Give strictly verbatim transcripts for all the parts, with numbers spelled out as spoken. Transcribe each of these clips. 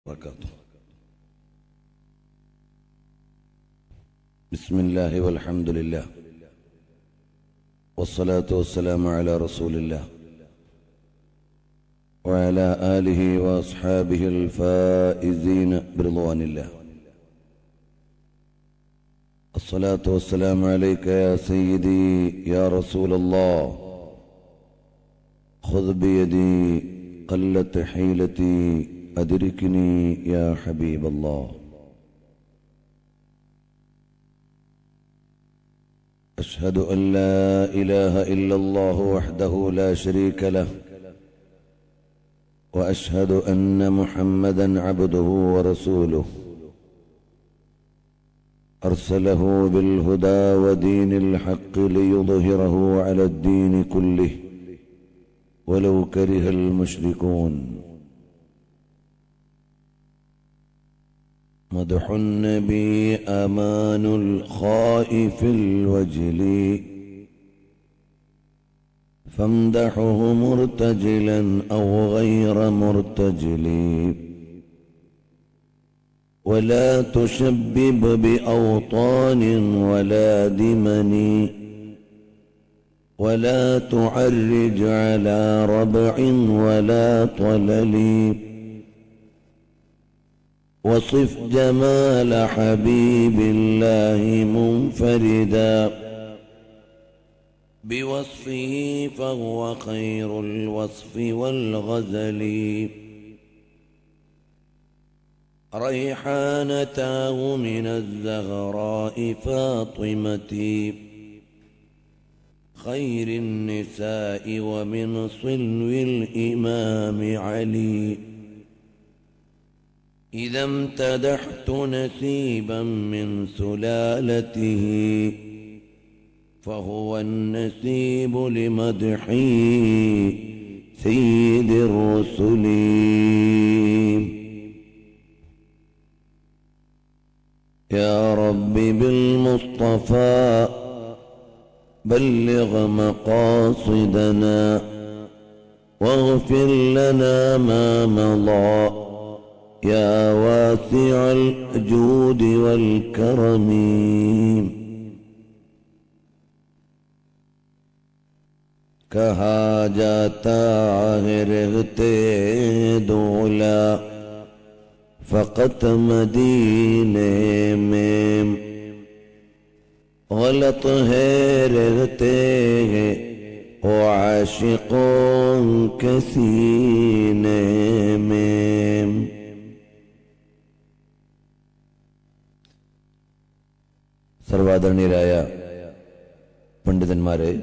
وبركاته. بسم الله والحمد لله والصلاة والسلام على رسول الله وعلى آله وأصحابه الفائزين برضوان الله. الصلاة والسلام عليك يا سيدي يا رسول الله، خذ بيدي قلت حيلتي أدركني يا حبيب الله. أشهد أن لا إله إلا الله وحده لا شريك له، وأشهد أن محمدا عبده ورسوله، أرسله بالهدى ودين الحق ليظهره على الدين كله ولو كره المشركون. مدح النبي أمان الخائف الوجل، فامدحه مرتجلا أو غير مرتجل، ولا تشبب بأوطان ولا دمن، ولا تعرج على ربع ولا طلل، وصف جمال حبيب الله منفردا بوصفه فهو خير الوصف والغزل. ريحانتاه من الزهراء فاطمة خير النساء، ومن صلو الإمام علي. إذا امتدحت نسيبا من سلالته فهو النسيب لمدحي سيد الرسل. يا رب بالمصطفى بلغ مقاصدنا، واغفر لنا ما مضى يا واسع الجود والكرم. کہا جاتا ہے رہتے دولا فقط مدینے میں، غلط ہے رہتے ہیں وہ عاشقوں کے سینے میں. സർവാദരണീയരായ പണ്ഡിതന്മാരെ,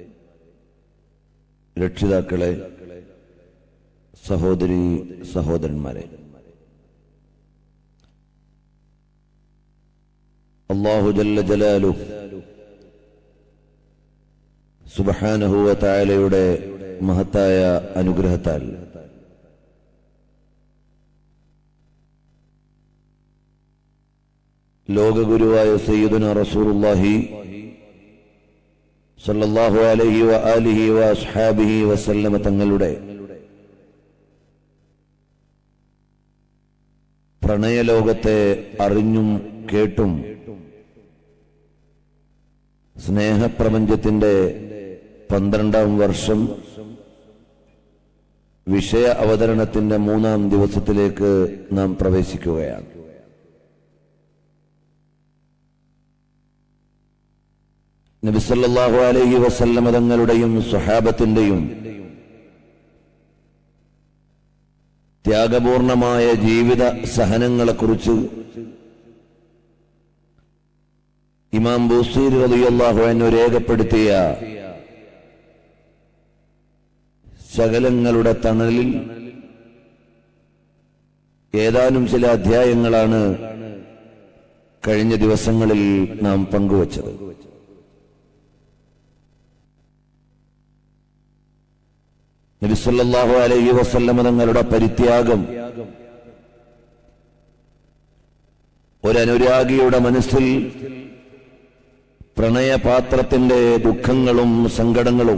രക്ഷിതാക്കളെ, സഹോദരി സഹോദരന്മാരെ, അല്ലാഹു ജല്ല ജലാലുഹു സുബ്ഹാനഹു വ തആലയുടെ മഹത്തായ അനുഗ്രഹത്താൽ ലോകഗുരുവായ സയ്യിദുനാ റസൂലുള്ളാഹി സല്ലല്ലാഹു അലൈഹി വ ആലിഹി വ അസ്ഹാബിഹി വസല്ലമ തങ്ങളുടെ പ്രണയലോകത്തെ അറിഞ്ഞും കേട്ടും സ്നേഹപ്രപഞ്ചത്തിന്റെ പന്ത്രണ്ടാം വർഷം വിഷയ അവതരണത്തിന്റെ മൂന്നാം ദിവസത്തിലേക്ക് നാം പ്രവേശിക്കുകയാണ്. നബി സല്ലല്ലാഹു അലൈഹി വസല്ലമ തങ്ങളുടെയും സ്വഹാബത്തിന്റെയും ത്യാഗപൂർണമായ ജീവിത സഹനങ്ങളെക്കുറിച്ച് ഇമാം ബൂസീരി റളിയല്ലാഹു അൻഹു രേഖപ്പെടുത്തിയ ശകലങ്ങളുടെ തണലിൽ ഏതാനും ചില അധ്യായങ്ങളാണ് കഴിഞ്ഞ ദിവസങ്ങളിൽ നാം പങ്കുവച്ചത്. നബി സല്ലല്ലാഹു അലൈഹി വസല്ലമ തങ്ങളുടെ പരിത്യാഗം ഒരനുരാഗിയുടെ മനസ്സിൽ പ്രണയപാത്രത്തിന്റെ ദുഃഖങ്ങളും സങ്കടങ്ങളും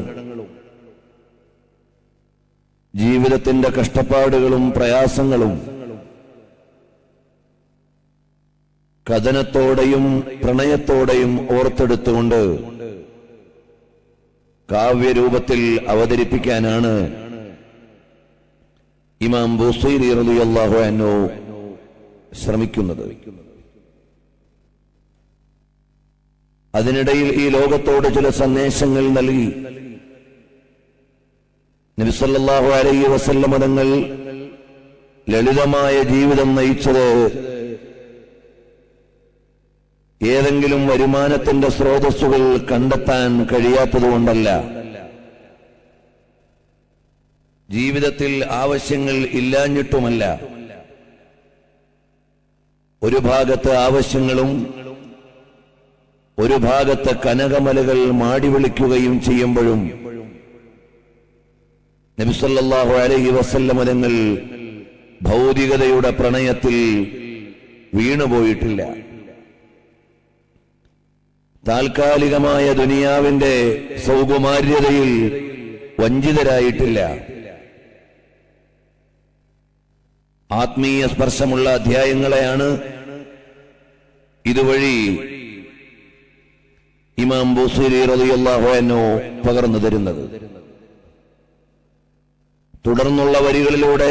ജീവിതത്തിന്റെ കഷ്ടപ്പാടുകളും പ്രയാസങ്ങളും കഥനത്തോടെയും പ്രണയത്തോടെയും ഓർത്തെടുത്തുകൊണ്ട് കാവ്യരൂപത്തിൽ അവതരിപ്പിക്കാനാണ് ഇമാം ബുസൈരി റളിയല്ലാഹു അൻഹു ശ്രമിക്കുന്നത്. അതിനിടയിൽ ഈ ലോകത്തോട് ചില സന്ദേശങ്ങൾ നൽകി നബി സല്ലല്ലാഹു അലൈഹി വസല്ലം തങ്ങൾ ലളിതമായ ജീവിതം നയിച്ചത് ഏതെങ്കിലും വരുമാനത്തിന്റെ സ്രോതസ്സുകൾ കണ്ടെത്താൻ കഴിയാത്തതുകൊണ്ടല്ല, ജീവിതത്തിൽ ആവശ്യങ്ങൾ ഇല്ലാഞ്ഞിട്ടുമല്ല. ഒരു ഭാഗത്ത് ആവശ്യങ്ങളും ഒരു ഭാഗത്ത് കനകമലകൾ മാടി വിളിക്കുകയും ചെയ്യുമ്പോഴും നബി സല്ലല്ലാഹു അലൈഹി വസല്ലം തങ്ങൾ ഭൗതികതയുടെ പ്രണയത്തിൽ വീണുപോയിട്ടില്ല. താൽക്കാലികമായ ദുനിയാവിന്റെ സൗകുമാര്യതയിൽ വഞ്ചിതരായിട്ടില്ല. ആത്മീയ സ്പർശമുള്ള അധ്യായങ്ങളെയാണ് ഇതുവഴി ഇമാം ബുസൈരി റളിയല്ലാഹു അൻഹു പകർന്നു തരുന്നത്. തുടർന്നുള്ള വരികളിലൂടെ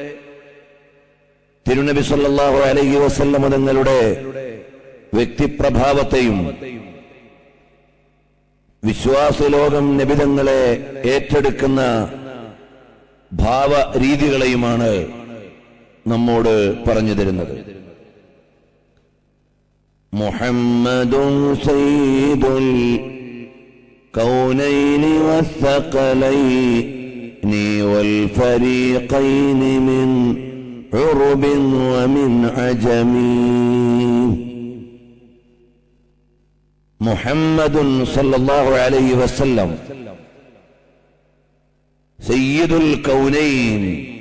തിരുനബി സല്ലല്ലാഹു അലൈഹി വസല്ലം തങ്ങളുടെ വ്യക്തിപ്രഭാവത്തെയും വിശ്വാസലോകം നബിതങ്ങളെ ഏറ്റെടുക്കുന്ന ഭാവരീതികളെയുമാണ് നമ്മോട് പറഞ്ഞു തരുന്നത്. മുഹമ്മദുൻ സയ്യിദുൽ കൗനൈനി വസ്സഖലൈനി വൽ ഫരീഖൈനി മിൻ ഉറുബിൻ വമിൻ അജമീ. മുഹമ്മദുൻ സല്ലല്ലാഹു അലൈഹി വസല്ലം സയ്യിദുൽ കൗനൈൻ,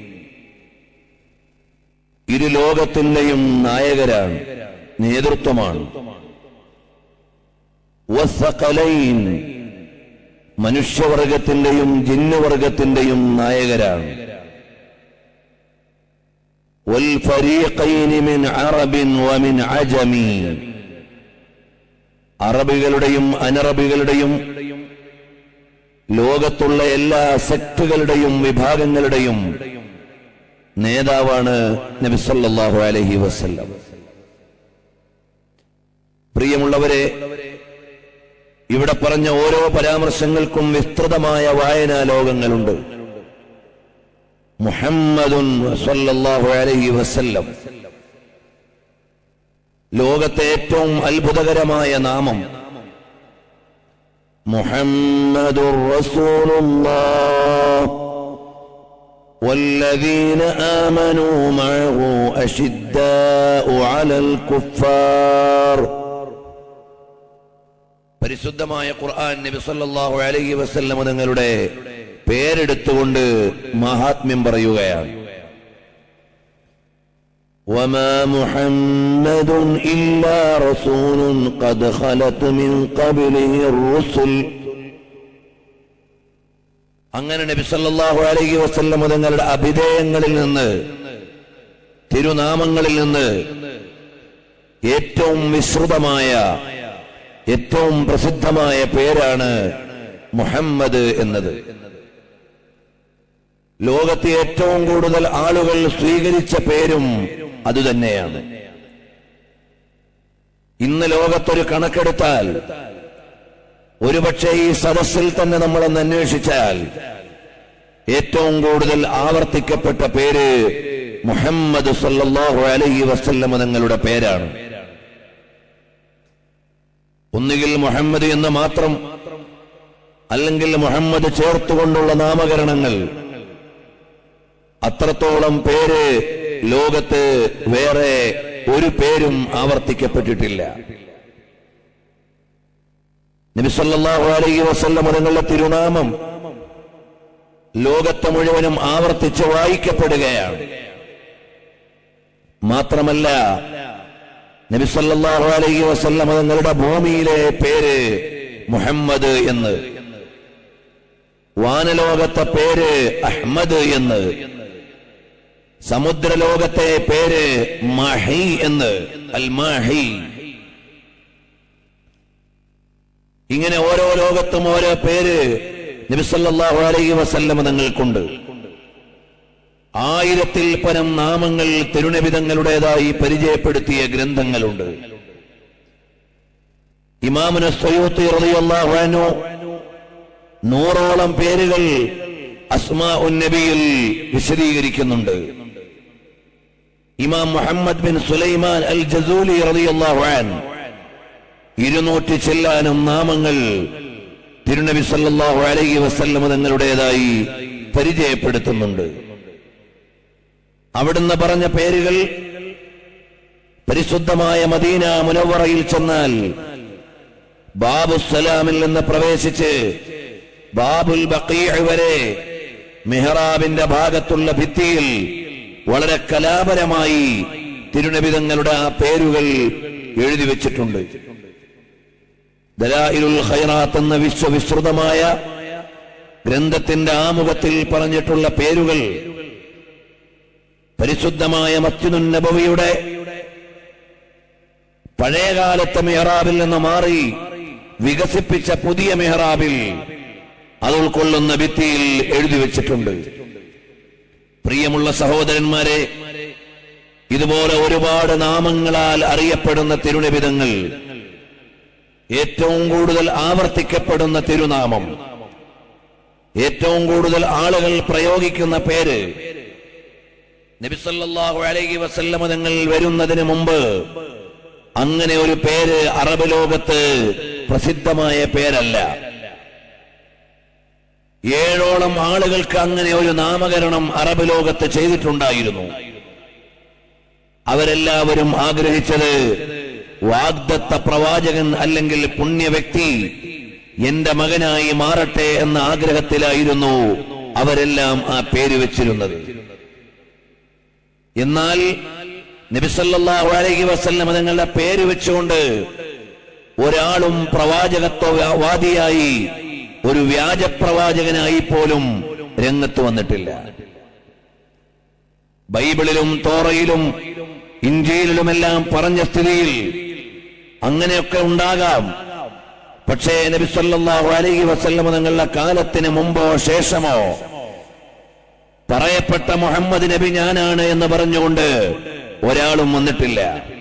ഇരു ലോകത്തിന്റെയും നായകരാണ്, നേതൃത്വമാണ്. വസ്സഖലൈൻ, മനുഷ്യവർഗത്തിന്റെയും ജിന്നുവർഗത്തിന്റെയും നായകരാണ്. വൽ ഫരീഖൈനി മിൻ അറബിൻ വമിൻ അജമീ, അറബികളുടെയും അനറബികളുടെയും ലോകത്തുള്ള എല്ലാ സെക്ടുകളുടെയും വിഭാഗങ്ങളുടെയും നേതാവാണ് നബി സല്ലല്ലാഹു അലൈഹി വസല്ലം. പ്രിയമുള്ളവരെ, ഇവിടെ പറഞ്ഞ ഓരോ പരാമർശങ്ങൾക്കും വിസ്തൃതമായ വായനാ ലോകങ്ങളുണ്ട്. മുഹമ്മദുൻ സല്ലല്ലാഹു അലൈഹി വസല്ലം, ലോകത്തെ ഏറ്റവും അത്ഭുതകരമായ നാമം. മുഹമ്മദുർ റസൂലുള്ളാഹ് വല്ലദീന ആമനൂ മഅഹു അശിദ്ദാഉ അലൽ കുഫാർ. പരിശുദ്ധമായ ഖുർആൻ നബി സല്ലല്ലാഹു അലൈഹി വസല്ലം തങ്ങളുടെ പേരെടുത്തുകൊണ്ട് മഹാത്മ്യം പറയുകയാണ്. وما محمد إلا رسول قد خلت من قبله الرسل. അങ്ങനെ നബി സല്ലല്ലാഹു അലൈഹി വസല്ലം തങ്ങളുടെ അഭിധേയങ്ങളിൽ നിന്ന്, തിരുനാമങ്ങളിൽ നിന്ന് ഏറ്റവും വിശ്രുതമായ, ഏറ്റവും പ്രസിദ്ധമായ പേരാണ് മുഹമ്മദ് എന്നത്. ലോകത്തെ ഏറ്റവും കൂടുതൽ ആളുകൾ സ്വീകരിച്ച പേരും അതുതന്നെയാണ്. ഇന്ന് ലോകത്തൊരു കണക്കെടുത്താൽ, ഒരുപക്ഷെ ഈ സദസ്സിൽ തന്നെ നമ്മളൊന്ന് അന്വേഷിച്ചാൽ, ഏറ്റവും കൂടുതൽ ആവർത്തിക്കപ്പെട്ട പേര് മുഹമ്മദ് സല്ലല്ലാഹു അലൈഹി വസല്ലം തങ്ങളുടെ പേരാണ്. ഒന്നുകിൽ മുഹമ്മദ് എന്ന് മാത്രം, അല്ലെങ്കിൽ മുഹമ്മദ് ചേർത്തുകൊണ്ടുള്ള നാമകരണങ്ങൾ. അത്രത്തോളം പേര് ലോകത്ത് വേറെ ഒരു പേരും ആവർത്തിക്കപ്പെട്ടിട്ടില്ല. നബി സല്ലല്ലാഹു അലൈഹി വസല്ലം തങ്ങളുടെ തിരുനാമം ലോകത്തെ മുഴുവനും ആവർത്തിച്ച് വായിക്കപ്പെടുകയാണ്. മാത്രമല്ല, നബി സല്ലല്ലാഹു അലൈഹി വസല്ലം തങ്ങളുടെ ഭൂമിയിലെ പേര് മുഹമ്മദ് എന്ന്, വാനലോകത്തെ പേര് അഹ്മദ് എന്ന്, സമുദ്രലോകത്തെ പേര് മാഹി എന്ന്, അൽ മാഹി. ഇങ്ങനെ ഓരോ ലോകത്തും ഓരോ പേര് നബി സല്ലല്ലാഹു അലൈഹി വസല്ലം തങ്ങൾക്കുണ്ട്. ആയിരത്തിൽ പരം നാമങ്ങൾ തിരുനബി തങ്ങളുടേതായി പരിചയപ്പെടുത്തിയ ഗ്രന്ഥങ്ങളുണ്ട്. ഇമാമുന സയൂത്തി റളിയല്ലാഹു അൻഹു നൂറോളം പേരുകൾ അസ്മാഉൻ നബിയിൽ വിശദീകരിക്കുന്നുണ്ട്. Imam Muhammad bin Sulaiman al Jazuli റളിയല്ലാഹു അൻഹു ഇരുന്നൂറ്റി ചെല്ലാനും നാമങ്ങൾ തിരുനബി സല്ലല്ലാഹു അലൈഹി വസല്ലം തങ്ങളുടേതായി പരിചയപ്പെടുത്തുന്നുണ്ട്. അവിടുന്ന് പറഞ്ഞ പേരുകൾ പരിശുദ്ധമായ മദീന മുനവ്വറയിൽ ചെന്നാൽ ബാബുസ്സലാമിൽ നിന്ന് പ്രവേശിച്ച് ബാബുൽ ബഖീഅ് വരെ മിഹ്റാബിന്റെ ഭാഗത്തുള്ള ഭിത്തിയിൽ വളരെ കലാപരമായി തിരുനബി തങ്ങളുടെ ആ പേരുകൾ എഴുതി വെച്ചിട്ടുണ്ട്. ദലായിലുൽ ഖൈറാത്ത് എന്ന വിശ്വവിസ്തൃതമായ ഗ്രന്ഥത്തിന്റെ ആമുഖത്തിൽ പറഞ്ഞിട്ടുള്ള പേരുകൾ പരിശുദ്ധമായ മസ്ജിദുൻ നബവിയുടെ പഴയകാലത്തെ മിഹ്റാബിൽ നിന്ന് മാറി വികസിപ്പിച്ച പുതിയ മിഹ്റാബിൽ അത് ഉൾക്കൊള്ളുന്ന ഭിത്തിയിൽ എഴുതി വെച്ചിട്ടുണ്ട്. പ്രിയമുള്ള സഹോദരന്മാരെ, ഇതുപോലെ ഒരുപാട് നാമങ്ങളാൽ അറിയപ്പെടുന്ന തിരുനബി തങ്ങൾ, ഏറ്റവും കൂടുതൽ ആവർത്തിക്കപ്പെടുന്ന തിരുനാമം, ഏറ്റവും കൂടുതൽ ആളുകൾ പ്രയോഗിക്കുന്ന പേര്, നബി സല്ലല്ലാഹു അലൈഹി വസല്ലം തങ്ങൾ വരുന്നതിന് മുമ്പ് അങ്ങനെ ഒരു പേര് അറബ് ലോകത്ത് പ്രസിദ്ധമായ പേരല്ല. ഏഴോളം ആളുകൾക്ക് അങ്ങനെ ഒരു നാമകരണം അറബ് ലോകത്ത് ചെയ്തിട്ടുണ്ടായിരുന്നു. അവരെല്ലാവരും ആഗ്രഹിച്ചത് വാഗ്ദത്ത പ്രവാചകൻ അല്ലെങ്കിൽ പുണ്യ വ്യക്തി എന്റെ മകനായി മാറട്ടെ എന്ന ആഗ്രഹത്തിലായിരുന്നു അവരെല്ലാം ആ പേര് വെച്ചിരുന്നത്. എന്നാൽ നബി സല്ലല്ലാഹു അലൈഹി വസല്ലം തങ്ങളുടെ പേര് വെച്ചുകൊണ്ട് ഒരാളും പ്രവാചകത്വവാദിയായി ഒരു വ്യാജപ്രവാചകനായി പോലും രംഗത്ത് വന്നിട്ടില്ല. ബൈബിളിലും തോറയിലും ഇഞ്ചീലിലുമെല്ലാം പറഞ്ഞ സ്ഥിതിയിൽ അങ്ങനെയൊക്കെ ഉണ്ടാകാം. പക്ഷേ നബി സല്ലല്ലാഹു അലൈഹി വസല്ലം തങ്ങളുടെ കാലത്തിന് മുമ്പോ ശേഷമോ പറയപ്പെട്ട മുഹമ്മദ് നബി ഞാനാണ് എന്ന് പറഞ്ഞുകൊണ്ട് ഒരാളും വന്നിട്ടില്ല.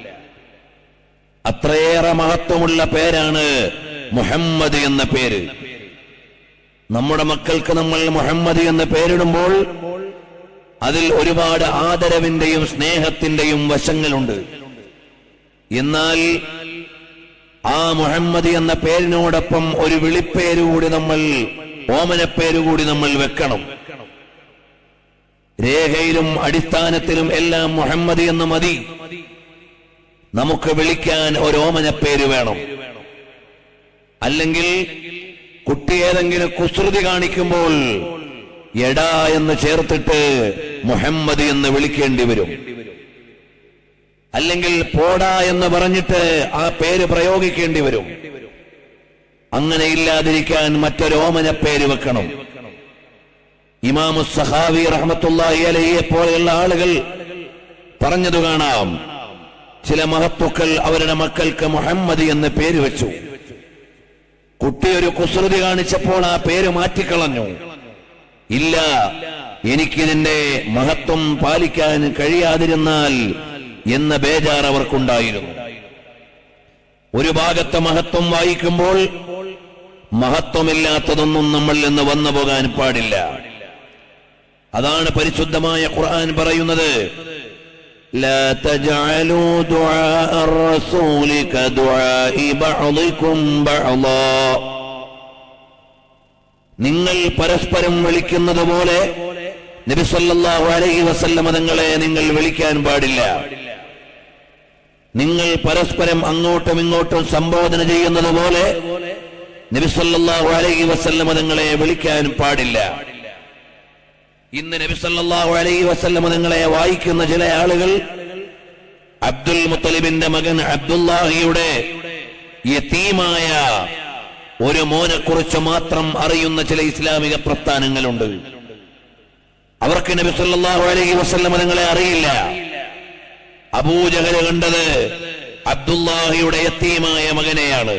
അത്രയേറെ മഹത്വമുള്ള പേരാണ് മുഹമ്മദ് എന്ന പേര്. നമ്മുടെ മക്കൾക്ക് നമ്മൾ മുഹമ്മദ് എന്ന പേരിടുമ്പോൾ അതിൽ ഒരുപാട് ആദരവിന്റെയും സ്നേഹത്തിന്റെയും വശങ്ങളുണ്ട്. എന്നാൽ ആ മുഹമ്മദ് എന്ന പേരിനോടൊപ്പം ഒരു വിളിപ്പേരുകൂടി നമ്മൾ, ഓമനപ്പേരുകൂടി നമ്മൾ വെക്കണം. രേഖയിലും അടിസ്ഥാനത്തിലും എല്ലാം മുഹമ്മദ് എന്ന് മതി. നമുക്ക് വിളിക്കാൻ ഒരു ഓമനപ്പേര് വേണം. അല്ലെങ്കിൽ കുട്ടി ഏതെങ്കിലും കുസൃതി കാണിക്കുമ്പോൾ എടാ എന്ന് ചേർത്തിട്ട് മുഹമ്മദ് എന്ന് വിളിക്കേണ്ടി വരും. അല്ലെങ്കിൽ പോടാ എന്ന് പറഞ്ഞിട്ട് ആ പേര് പ്രയോഗിക്കേണ്ടി വരും. അങ്ങനെ ഇല്ലാതിരിക്കാൻ മറ്റൊരു ഓമനപ്പേര് വെക്കണം. ഇമാമു സഖാവി റഹ്മത്തുള്ളാഹി അലൈഹിയെ പോലെയുള്ള ആളുകൾ പറഞ്ഞതു കാണാം, ചില മഹത്തുക്കൾ അവരുടെ മക്കൾക്ക് മുഹമ്മദ് എന്ന് പേര് വെച്ചു. കുട്ടി ഒരു കുസൃതി കാണിച്ചപ്പോൾ ആ പേര് മാറ്റിക്കളഞ്ഞു. ഇല്ല, എനിക്കിതിന്റെ മഹത്വം പാലിക്കാൻ കഴിയാതിരുന്നാൽ എന്ന ബേജാർ അവർക്കുണ്ടായിരുന്നു. ഒരു ഭാഗത്തെ മഹത്വം വായിക്കുമ്പോൾ മഹത്വമില്ലാത്തതൊന്നും നമ്മളിൽ നിന്ന് വന്നു പോകാൻ പാടില്ല. അതാണ് പരിശുദ്ധമായ ഖുർആൻ പറയുന്നത്, لا تجعلوا دعاء الرسول كدعاء بعضكم بعضا. നിങ്ങൾ പരസ്പരം വിളിക്കുന്നത് പോലെ നബി സല്ലല്ലാഹു അലൈഹി വസല്ലം തങ്ങളെ നിങ്ങൾ വിളിക്കാൻ പാടില്ല. നിങ്ങൾ പരസ്പരം അങ്ങോട്ടും ഇങ്ങോട്ടും സംബോധന ചെയ്യുന്നത് പോലെ നബി സല്ലല്ലാഹു അലൈഹി വസല്ലം തങ്ങളെ വിളിക്കാൻ പാടില്ല. ഇന്ന് നബി സല്ലല്ലാഹു അലൈഹി വസല്ലം തങ്ങളെ വായിക്കുന്ന ചില ആളുകൾ അബ്ദുൽ മുത്തലിബിന്റെ മകൻ അബ്ദുല്ലാഹിയുടെ യതീമായ ഒരു മോനെ കുറിച്ച് മാത്രം അറിയുന്ന ചില ഇസ്ലാമിക പ്രസ്ഥാനങ്ങളുണ്ട്. അവർക്ക് നബി സല്ലല്ലാഹു അലൈഹി വസല്ലം തങ്ങളെ അറിയില്ല. അബൂജഹൽ കണ്ടത് അബ്ദുല്ലാഹിയുടെ യതീമായ മകനെയാണ്.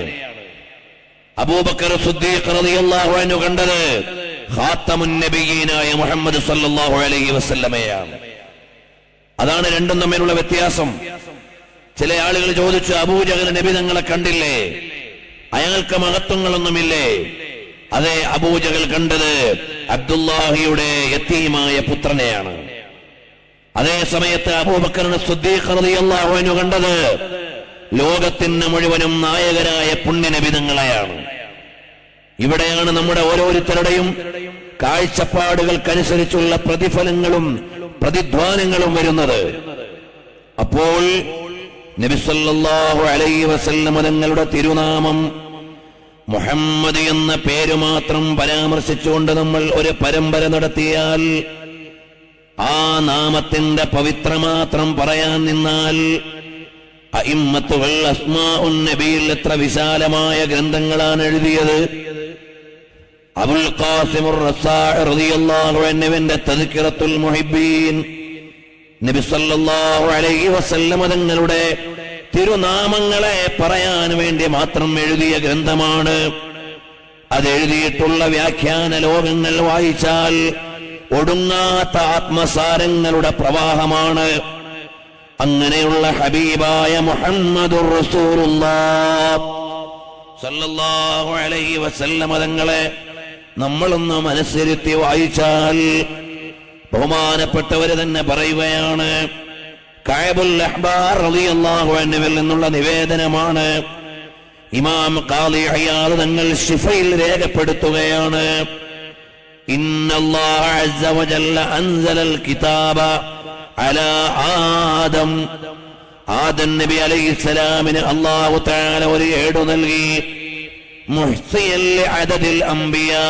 അബൂബക്കർ സിദ്ദീഖ് റളിയല്ലാഹു അൻഹു കണ്ടത് ഖാത്തമുൻ നബിയീനായ മുഹമ്മദ് സല്ലല്ലാഹു അലൈഹി വസല്ലമയാണ്. അതാണ് രണ്ടും തമ്മിലുള്ള വ്യത്യാസം. ചില ആളുകൾ ചോദിച്ചു, അബൂജഹൽ നബി തങ്ങളെ കണ്ടില്ലേ, അയാൾക്ക് മഹത്വങ്ങളൊന്നുമില്ലേ? അതെ, അബൂജഹൽ കണ്ടത് അബ്ദുല്ലാഹിയുടെ യതീമായ പുത്രനെയാണ്. അതേ സമയത്ത് അബൂബക്കർ സിദ്ദീഖ് റളിയല്ലാഹു അൻഹു കണ്ടത് ലോകത്തിന് മുഴുവനും നായകരായ പുണ്യനബിതങ്ങളെയാണ്. ഇവിടെയാണ് നമ്മുടെ ഓരോരുത്തരുടെയും കാഴ്ചപ്പാടുകൾക്കനുസരിച്ചുള്ള പ്രതിഫലങ്ങളും പ്രതിധ്വാനങ്ങളും വരുന്നത്. അപ്പോൾ നബി സല്ലല്ലാഹു അലൈഹി വസല്ലം തങ്ങളുടെ തിരുനാമം മുഹമ്മദ് എന്ന പേര് മാത്രം പരാമർശിച്ചുകൊണ്ട് നമ്മൾ ഒരു പരമ്പര നടത്തിയാൽ, ആ നാമത്തിന്റെ പവിത്രമാത്രം പറയാൻ നിന്നാൽ, അഇമ്മത്തുൽ അസ്മാഉൻ നബിയിൽ എത്ര വിശാലമായ ഗ്രന്ഥങ്ങളാണ് എഴുതിയത്. അബുൽ ഖാസിം റസാഇ റളിയല്ലാഹു അൻഹുവിന്റെ തദ്കിറത്തുൽ മുഹിബ്ബീൻ നബി സല്ലല്ലാഹു അലൈഹി വസല്ലം തങ്ങളുടെ തിരുനാമങ്ങളെ പറയാൻ വേണ്ടി മാത്രം എഴുതിയ ഗ്രന്ഥമാണ്. അതെഴുതിയിട്ടുള്ള വ്യാഖ്യാന ലോകങ്ങൾ വായിച്ചാൽ ഒടുങ്ങാത്ത ആത്മസാരങ്ങളുടെ പ്രവാഹമാണ്. അങ്ങനെയുള്ള ഹബീബായ മുഹമ്മദുർ റസൂലുള്ളാഹ് സല്ലല്ലാഹു അലൈഹി വസല്ലം തങ്ങളെ നമ്മളൊന്ന് മനസ്സിരുത്തി വായിച്ചാൽ ബഹുമാനപ്പെട്ടവര് തന്നെ പറയുകയാണ്. കഅബുൽ അഹ്ബാർ റളിയല്ലാഹു അൻഹുവിൽ നിന്നുള്ള നിവേദനമാണ്. ഇമാം ഖാദി ഇയാദ് തങ്ങൾ ശിഫയിൽ രേഖപ്പെടുത്തുകയാണ്. ഇന്നല്ലാഹ അസ്സ വജല്ല അൻസലൽ കിതാബ അലാ ആദം. ആദം നബി അലൈഹിസ്സലാമിന് അല്ലാഹു തആല ഒരു ഏട് നൽകി. മുഹ്സിയൽ അദദിൽ അംബിയാ,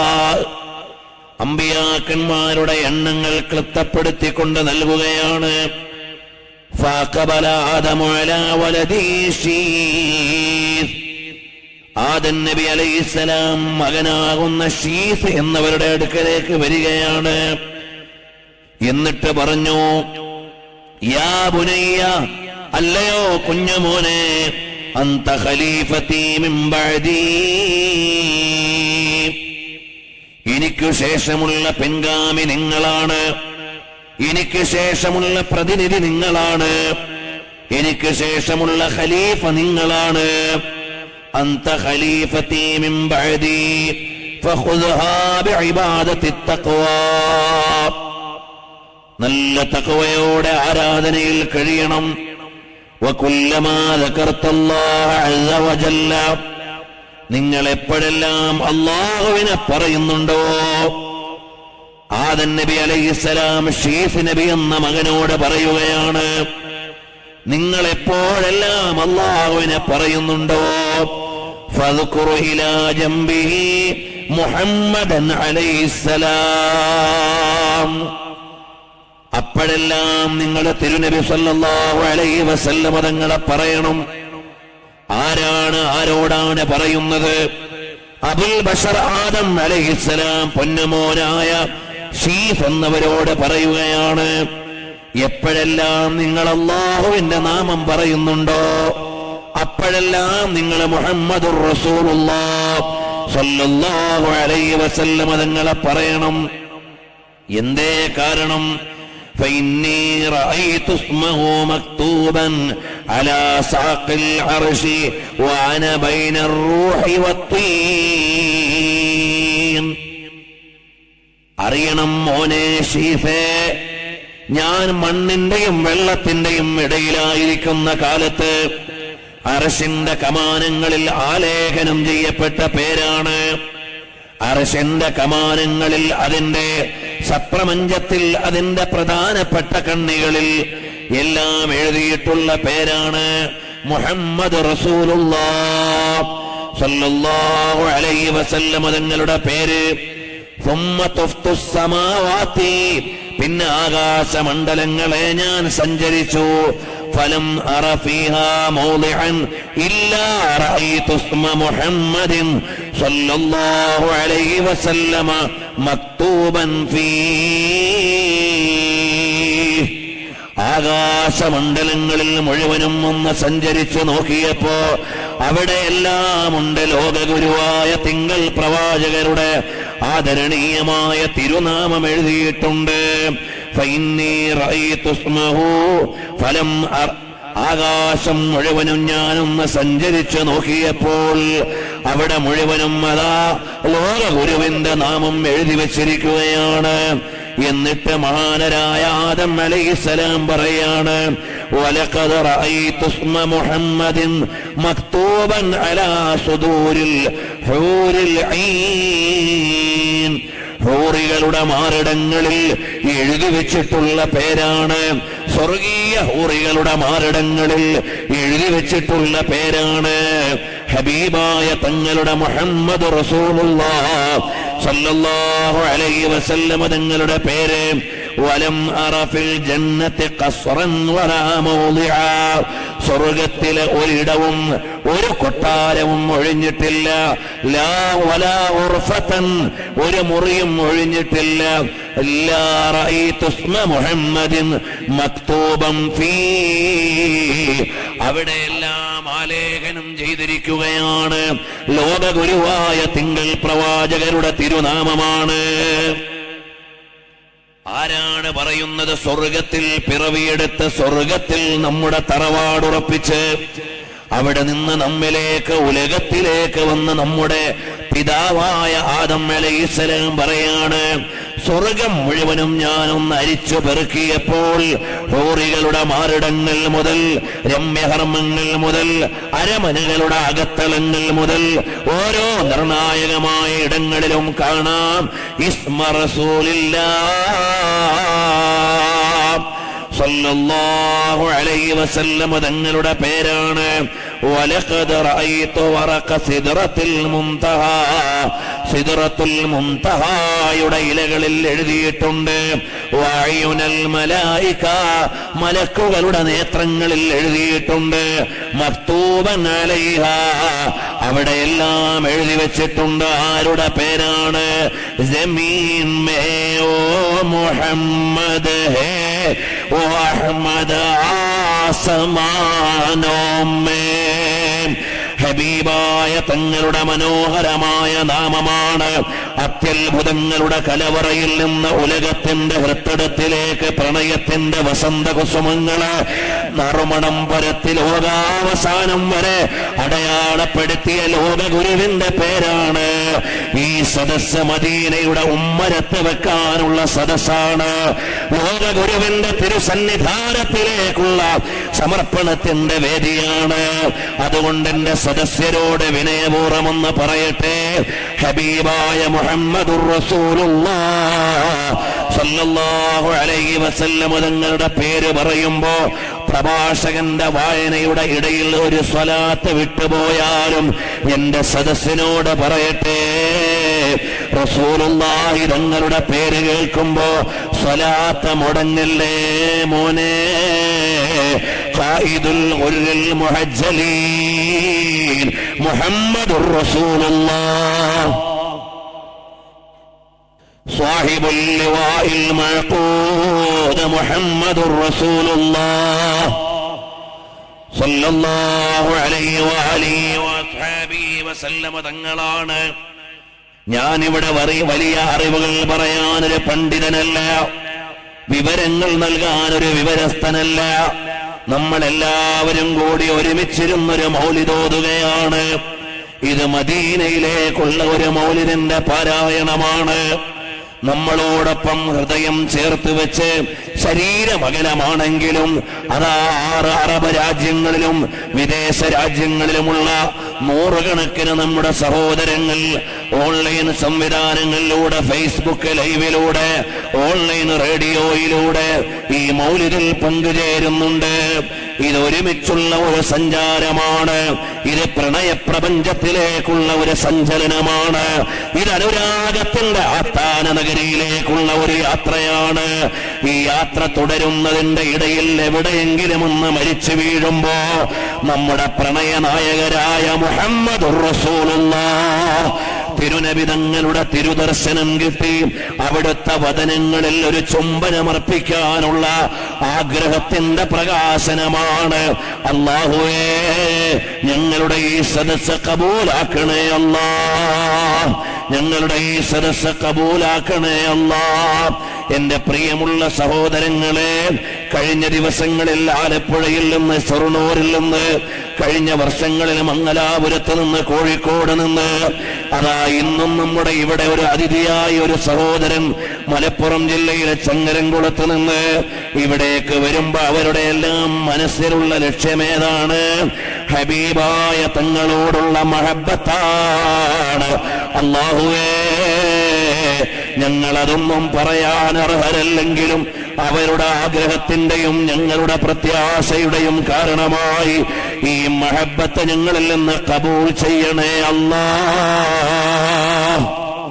അംബിയാക്കന്മാരുടെ എണ്ണങ്ങൾ ക്ലിപ്തപ്പെടുത്തിക്കൊണ്ട് നൽകുകയാണ്. ഫഖബല ആദമു അലാ വലദി ശീസ്. ആദം നബി അലൈഹിസ്സലാം മകനാകുന്ന ശീസ് എന്നവരുടെ അടുക്കലേക്ക് വരികയാണ്. എന്നിട്ട് പറഞ്ഞു, യാ ബുനയ്യ, അല്ലയോ കുഞ്ഞുമോനെ, അന്ത ഖലീഫതി മിൻ ബഅദി, എനിക്ക് ശേഷമുള്ള പിൻഗാമി നിങ്ങളാണ്, എനിക്ക് ശേഷമുള്ള പ്രതിനിധി നിങ്ങളാണ്, എനിക്ക് ശേഷമുള്ള ഖലീഫ നിങ്ങളാണ്. അന്ത ഖലീഫതി മിൻ ബഅദി ഫഖുദ്ഹാ ബിഇബാദത്തി തഖ്വാ. നല്ല തഖ്വയോടെ ആരാധനയിൽ കഴിയണം. വകുല്ലമാ ദകർതല്ലാഹ അസ്സ വജല്ല, നിങ്ങൾ എപ്പോഴെല്ലാം അല്ലാഹുവിനെ പറയുന്നുണ്ടോ. ആദം നബി അലൈഹിസ്സലാം ശീസ് നബി എന്ന മകനോട് പറയുകയാണ്, നിങ്ങൾ എപ്പോഴെല്ലാം അല്ലാഹുവിനെ പറയുന്നുണ്ടോ, ഫദ്കുർ ഇലാ ജംബിഹി മുഹമ്മദൻ അലൈഹിസ്സലാം, അപ്പോഴെല്ലാം നിങ്ങൾ തിരുനബി സല്ലല്ലാഹു അലൈഹി വസല്ലം തങ്ങളെ പറയണം. ആരാണ് ആരോടാണ് പറയുന്നത്? അബുൽ ബശർ ആദം അലൈഹിസ്സലാം പൊന്നുമോനായ ശീസ് എന്നവരോട് പറയുകയാണ്, എപ്പോഴെല്ലാം നിങ്ങൾ അല്ലാഹുവിന്റെ നാമം പറയുന്നുണ്ടോ അപ്പോഴെല്ലാം നിങ്ങൾ മുഹമ്മദുർ റസൂലുള്ളാഹ് സ്വല്ലല്ലാഹു അലൈഹി വസല്ലം തങ്ങളെ പറയണം. എന്തേ കാരണം? فإني رأيت اسمه مكتوبا على ساق العرش وأنا بين الروح والطين. അറിയണം മോനെ ശീഫേ, ഞാൻ മണ്ണിന്റെയും വെള്ളത്തിന്റെയും ഇടയിലായിരിക്കുന്ന കാലത്ത് അർശിന്റെ കമാനങ്ങളിൽ ആലേഖനം ചെയ്യപ്പെട്ട പേരാണ്. അർശിന്റെ കമാനങ്ങളിൽ, അതിന്റെ സപ്രപഞ്ചത്തിൽ, അതിന്റെ പ്രധാനപ്പെട്ട കണ്ണികളിൽ എല്ലാം എഴുതിയിട്ടുള്ള പേരാണ് മുഹമ്മദ് റസൂലുള്ളാഹ് സ്വല്ലല്ലാഹു അലൈഹി വസല്ലം തങ്ങളുടെ പേര്. ثم طفت السماوات, പിന്നെ ആകാശമണ്ഡലങ്ങളെ ഞാൻ സഞ്ചരിച്ചു. ഫലം അറ ഫീഹാ മൗളിഅൻ ഇല്ലാ റഅയ്തു ഇസ്മ മുഹമ്മദിൻ സ്വല്ലല്ലാഹു അലൈഹി വസല്ലമ മക്തൂബൻ ഫീ. ആകാശമണ്ഡലങ്ങളിൽ മുഴുവനും ഒന്ന് സഞ്ചരിച്ചു നോക്കിയപ്പോ അവിടെയെല്ലാം ഉണ്ട് ലോകഗുരുവായ തിങ്കൾ പ്രവാചകരുടെ ആദരണീയമായ തിരുനാമം എഴുതിയിട്ടുണ്ട്. ഫഇന്നീ റഅയ്തു ഇസ്മഹു ഫലം അർ. ആകാശം മുഴുവനും ഞാനൊന്ന് സഞ്ചരിച്ചു നോക്കിയപ്പോൾ അവിടെ മുഴുവനും അതാ ലോകഗുരുവിന്റെ നാമം എഴുതി വച്ചിരിക്കുകയാണ്. എന്നിട്ട് മഹാനരായ ആദം അലൈഹിസ്സലാം പറയാണ്, വലഖദ് റഅയ്തു ഇസ്മ മുഹമ്മദിൻ മക്തൂബൻ അലാ സുദൂരിൽ ഹൂരിൽ ഐൻ. ഹൂറികളുടെ മാറിടങ്ങളിൽ എഴുതി വെച്ചിട്ടുള്ള പേരാണ്. സ്വർഗീയ ഹൂറികളുടെ മാറിടങ്ങളിൽ എഴുതി വെച്ചിട്ടുള്ള പേരാണ് ഹബീബായ തങ്ങളുടെ മുഹമ്മദ് റസൂലുള്ളാഹ് സല്ലല്ലാഹു അലൈഹി വസല്ലം തങ്ങളുടെ പേര്. വലം അറ ഫിൽ ജന്നത്തി ഖസ്റൻ വലാ മൗളിഅ. സ്വർഗത്തിലെ ഒരിടവും ഒരു കൊട്ടാരവും ഒഴിഞ്ഞിട്ടില്ല. ലാ വലാ ഉർഫതൻ, ഒരു മുറിയും ഒഴിഞ്ഞിട്ടില്ല. ലാ റഅയ്തു ഇസ്മ മുഹമ്മദിൻ മക്തൂബൻ ഫീ. അവിടെയെല്ലാം ആലേഖനം ചെയ്തിരിക്കുകയാണ്. ലോകഗുരുവായ തിങ്കൾ പ്രവാചകരുടെ തിരുനാമമാണ്. ആരാണ് പറയുന്നത്? സ്വർഗത്തിൽ പിറവിയെടുത്ത് സ്വർഗത്തിൽ നമ്മുടെ തറവാടുറപ്പിച്ച് അവിടെ നിന്ന് നമ്മിലേക്ക് ഉലകത്തിലേക്ക് വന്ന് നമ്മുടെ പിതാവായ ആദം അലൈഹിസ്സലാം പറയാണ്, സ്വർഗം മുഴുവനും ഞാനൊന്ന് അരിച്ചു പെറുക്കിയപ്പോൾ ഹൂറികളുടെ മാറിടങ്ങൾ മുതൽ രമ്യകർമ്മങ്ങൾ മുതൽ അരമനകളുടെ അകത്തളങ്ങൾ മുതൽ ഓരോ നിർണായകമായ ഇടങ്ങളിലും കാണാം ഇസ്മ റസൂലില്ലാഹ് സല്ലല്ലാഹു അലൈഹി വസല്ലം തങ്ങളുടെ പേരാണ്. വലഖദ് റഅയ്തു വറഖ സിദ്റത്തുൽ മുൻതഹ. സിദ്റത്തുൽ മുൻതഹയുടെ ഇലകളിൽ എഴുതിയിട്ടുണ്ട്. വഅയുനൽ മലായിക, മലക്കുകളുടെ നേത്രങ്ങളിൽ എഴുതിയിട്ടുണ്ട്. മക്തൂബൻ അലൈഹ, അവിടെയെല്ലാം എഴുതി വെച്ചിട്ടുണ്ട്. ആരുടെ പേരാണ്? ജമീൻ മേ ഓ മുഹമ്മദ് ഹേ ഓ അഹ്മദ് ആസമാനോം മേ. ഹബീബായ തങ്ങളുടെ മനോഹരമായ നാമമാണ്. അത്യത്ഭുതങ്ങളുടെ കലവറയിൽ നിന്ന് ഉലകത്തിന്റെ ഹൃത്തടത്തിലേക്ക് പ്രണയത്തിന്റെ വസന്ത കുസുമങ്ങള് നറുമണം പരത്തി ലോകാവസാനം വരെ അടയാളപ്പെടുത്തിയ ലോകഗുരുവിന്റെ പേരാണ്. ഈ സദസ്സ് മദീനയുടെ ഉമ്മരത്ത് വെക്കാനുള്ള സദസ്സാണ്. ലോകഗുരുവിന്റെ തിരുസന്നിധാനത്തിലേക്കുള്ള സമർപ്പണത്തിന്റെ വേദിയാണ്. അതുകൊണ്ട് എന്റെ സദസ്യരോട് വിനയപൂർവ്വമെന്ന് പറയട്ടെ, ഹബീബായ മുഹമ്മദുർ റസൂലുള്ളാഹ് സല്ലല്ലാഹു അലൈഹി വസല്ലം തങ്ങളുടെ പേര് പറയുമ്പോ പ്രഭാഷകന്റെ വായനയുടെ ഇടയിൽ ഒരു സ്വലാത്ത് വിട്ടുപോയാലും എന്റെ സദസ്സിനോട് പറയട്ടെ, റസൂലുള്ളാഹി തങ്ങളുടെ പേര് കേൾക്കുമ്പോ സ്വലാത്ത് മുടങ്ങില്ലേ മോനെ. ഖായിദുൽ ഗുർരിൽ മുഹജ്ജലീൻ മുഹമ്മദുർ റസൂലുള്ളാഹ് സാഹിബുൽ ലിവാഇൽ മഅഖൂദ് മുഹമ്മദുർ റസൂലുള്ളാഹ് സല്ലല്ലാഹു അലൈഹി വഅലിഹി വസഹബിഹി വസല്ലമ തങ്ങളാണ്. ഞാനിവിടെ വലിയ അറിവുകൾ പറയാനൊരു പണ്ഡിതനല്ല, വിവരങ്ങൾ നൽകാനൊരു വിവരസ്ഥനല്ല. നമ്മളെല്ലാവരും കൂടി ഒരുമിച്ചിരുന്നൊരു മൗലിദോതുകയാണ്. ഇത് മദീനയിലേക്കുള്ള ഒരു മൗലിദിന്റെ പാരായണമാണ്. നമ്മളോടൊപ്പം ഹൃദയം ചേർത്ത് വെച്ച് ശരീരമകലമാണെങ്കിലും അതാ ആറ് അറബ് രാജ്യങ്ങളിലും വിദേശ രാജ്യങ്ങളിലുമുള്ള നൂറുകണക്കിന് നമ്മുടെ സഹോദരങ്ങൾ ഓൺലൈൻ സംവിധാനങ്ങളിലൂടെ, ഫേസ്ബുക്ക് ലൈവിലൂടെ, ഓൺലൈൻ റേഡിയോയിലൂടെ ഈ മൗലിദിൽ പങ്കുചേരുന്നുണ്ട്. ഇത് ഒരുമിച്ചുള്ള ഒരു സഞ്ചാരമാണ്. ഇത് പ്രണയപ്രപഞ്ചത്തിലേക്കുള്ള ഒരു സഞ്ചലനമാണ്. ഇത് അനുരാഗത്തിന്റെ ആസ്ഥാന നഗരിയിലേക്കുള്ള ഒരു യാത്രയാണ്. ഈ യാത്ര തുടരുന്നതിന്റെ ഇടയിൽ എവിടെയെങ്കിലും ഒന്ന് മരിച്ചു വീഴുമ്പോ നമ്മുടെ പ്രണയനായകരായ മുഹമ്മദുർ റസൂലുള്ളാഹ് തിരുനബി തങ്ങളുടെ തിരുദർശനം കിട്ടി അവിടുത്തെ വദനങ്ങളിൽ ഒരു ചുംബനമർപ്പിക്കാനുള്ള ആഗ്രഹത്തിന്റെ പ്രകാശനമാണ്. അല്ലാഹുവേ, ഞങ്ങളുടെ ഈ സദസ്സ് കബൂലാക്കണേ അല്ലാഹ്, ഞങ്ങളുടെ ഈ സദസ്സ് കബൂലാക്കണേ അല്ലാഹ്. എന്റെ പ്രിയമുള്ള സഹോദരങ്ങളെ, കഴിഞ്ഞ ദിവസങ്ങളിൽ ആലപ്പുഴയിൽ നിന്ന്, ഷൊർണൂരിൽ നിന്ന്, കഴിഞ്ഞ വർഷങ്ങളിൽ മംഗലാപുരത്ത് നിന്ന്, കോഴിക്കോട് നിന്ന്, അതാ ഇന്നും നമ്മുടെ ഇവിടെ ഒരു അതിഥിയായ ഒരു സഹോദരൻ മലപ്പുറം ജില്ലയിലെ ചങ്ങരംകുളത്ത് നിന്ന് ഇവിടേക്ക് വരുമ്പോ അവരുടെ എല്ലാം മനസ്സിലുള്ള ലക്ഷ്യമേതാണ്? ഹബീബായ തങ്ങളോടുള്ള മഹബ്ബത്താണ്. അല്ലാഹുവേ, ഞങ്ങളതൊന്നും പറയാൻ അർഹരല്ലെങ്കിലും അവരുടെ ആഗ്രഹത്തിന്റെയും ഞങ്ങളുടെ പ്രത്യാശയുടെയും കാരണമായി ഈ മഹബ്ബത്ത് ഞങ്ങളിൽ നിന്ന് കബൂൽ ചെയ്യണേ അല്ലാഹ്.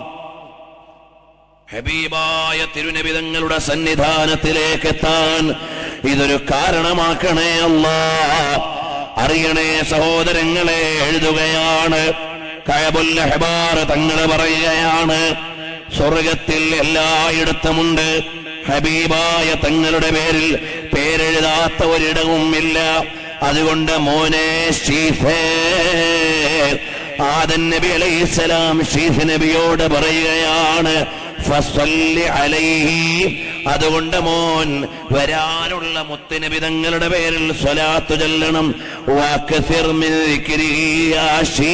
ഹബീബായ തിരുനബി തങ്ങളുടെ സന്നിധാനത്തിലേക്ക് എത്താൻ ഇതൊരു കാരണമാക്കണേ അല്ലാഹ്. അറിയണേ സഹോദരങ്ങളെ, എഴുതുകയാണ് കഅബുൽ അഹ്ബാർ തങ്ങള് പറയുകയാണ്, സ്വർഗത്തിൽ എല്ലായിടത്തുമുണ്ട് ഹബീബായ തങ്ങളുടെ പേരിൽ പേരെഴുതാത്ത ഒരിടവും ഇല്ല. അതുകൊണ്ട് മോനെ ഷീഫേ, ആദം നബി അലൈഹിസ്സലാം ഷീഫ് നബിയോട് പറയുകയാണ്, ഫസ്സല്ലി അലൈഹി, അതുകൊണ്ട് മോൻ വരാനുള്ള മുത്തുനബി തങ്ങളുടെ പേരിൽ സ്വലാത്ത് ചൊല്ലണം. വക്സിർ മിൻ ദിക്രിഹി യാ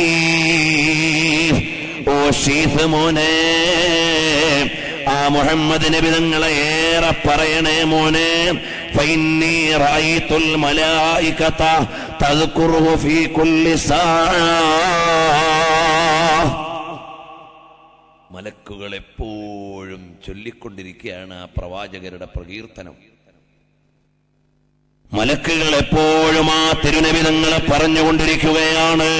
ഷീഫ്, ഓ ഷീഫ് മോനെ, ആ മുഹമ്മദ് നബി തങ്ങളെ ഏറെ പറയണേ മോനെ. ഫഇന്നി റഅയ്തുൽ മലായികത തദ്കുറുഹു ഫീ കുല്ലി സാഅ, മലക്കുകൾ എപ്പോഴും ചൊല്ലിക്കൊണ്ടിരിക്കുകയാണ് ആ പ്രവാചകരുടെ പ്രകീർത്തനം. മലക്കുകൾ എപ്പോഴും ആ തിരുനബി തങ്ങളെ പറഞ്ഞുകൊണ്ടിരിക്കുകയാണ്.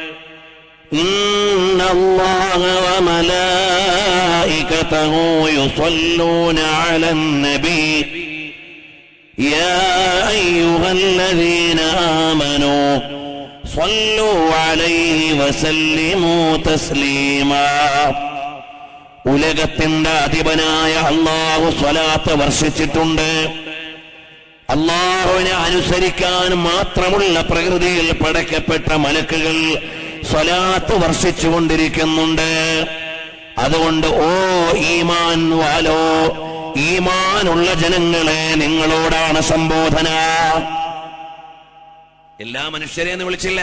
ഇന്നല്ലാഹ വമലായികതഹു യുസല്ലൂന അലൻ നബി യാ അയ്യുഹല്ലദീന ആമനൂ സ്വല്ലൂ അലൈഹി വസല്ലിമൂ തസ്ലീമാ. ഉലകത്തിന്റെ അധിപനായ അല്ലാഹു സ്വലാത്ത് വർഷിച്ചിട്ടുണ്ട്. അല്ലാഹുവിനെ അനുസരിക്കാൻ മാത്രമുള്ള പ്രകൃതിയിൽ പടക്കപ്പെട്ട മലക്കുകൾ സ്വലാത്ത് വർഷിച്ചുകൊണ്ടിരിക്കുന്നുണ്ട്. അതുകൊണ്ട് ഓ ഈമാൻ വാലോ, ഈമാനുള്ള ജനങ്ങളെ, നിങ്ങളോടാണ് സംബോധന. എല്ലാ മനുഷ്യരെയും വിളിച്ചില്ല,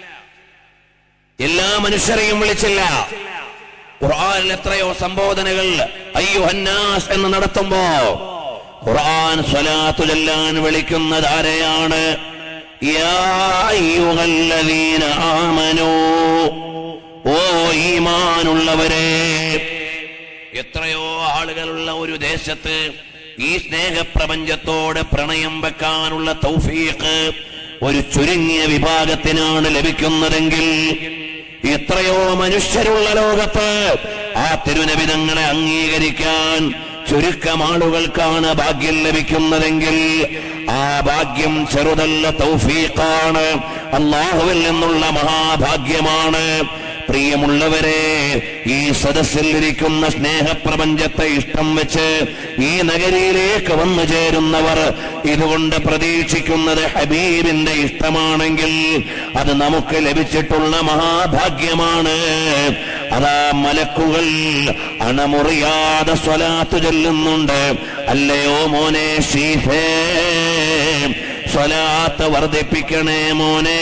എല്ലാ മനുഷ്യരെയും വിളിച്ചില്ല. ഖുർആനിൽ എത്രയോ സംബോധനകൾ അയ്യുഹന്നാസ് എന്ന് നടത്തുമ്പോ ഖുർആൻ സ്വലാത്തു ചൊല്ലാൻ വിളിക്കുന്നത് ആരെയാണ്? യാ അയ്യുഹല്ലദീന ആമനൂ, ഓ ഈമാനുള്ളവരെ. എത്രയോ ആളുകളുള്ള ഒരു ദേശത്ത് ഈ സ്നേഹപ്രപഞ്ചത്തോട് പ്രണയം വെക്കാനുള്ള തൗഫീഖ് ഒരു ചുരുങ്ങിയ വിഭാഗത്തിനാണ് ലഭിക്കുന്നതെങ്കിൽ, എത്രയോ മനുഷ്യരുള്ള ലോകത്ത് ആ തിരുനബി തങ്ങളെ അംഗീകരിക്കാൻ ചുരുക്കം ആളുകൾക്കാണ് ഭാഗ്യം ലഭിക്കുന്നതെങ്കിൽ, ആ ഭാഗ്യം ചെറുതല്ല, തൗഫീഖാണ്, അല്ലാഹുവിൽ നിന്നുള്ള മഹാഭാഗ്യമാണ്. പ്രിയമുള്ളവരെ, ഈ സദസ്സിൽ ഇരിക്കുന്ന സ്നേഹപ്രപഞ്ചത്തെ ഇഷ്ടം വെച്ച് ഈ നഗരിയിലേക്ക് വന്നു ചേരുന്നവർ ഇതുകൊണ്ട് പ്രതീക്ഷിക്കുന്നത് ഹബീബിന്റെ ഇഷ്ടമാണെങ്കിൽ അത് നമുക്ക് ലഭിച്ചിട്ടുള്ള മഹാഭാഗ്യമാണ്. അതാ മലക്കുകൾ അണമുറിയാതെ സ്വലാത്ത് ചൊല്ലുന്നുണ്ട്. അല്ലയോ മോനെ ഷീഫേ, സ്വലാത്ത് വർദ്ധിപ്പിക്കണേ മോനെ.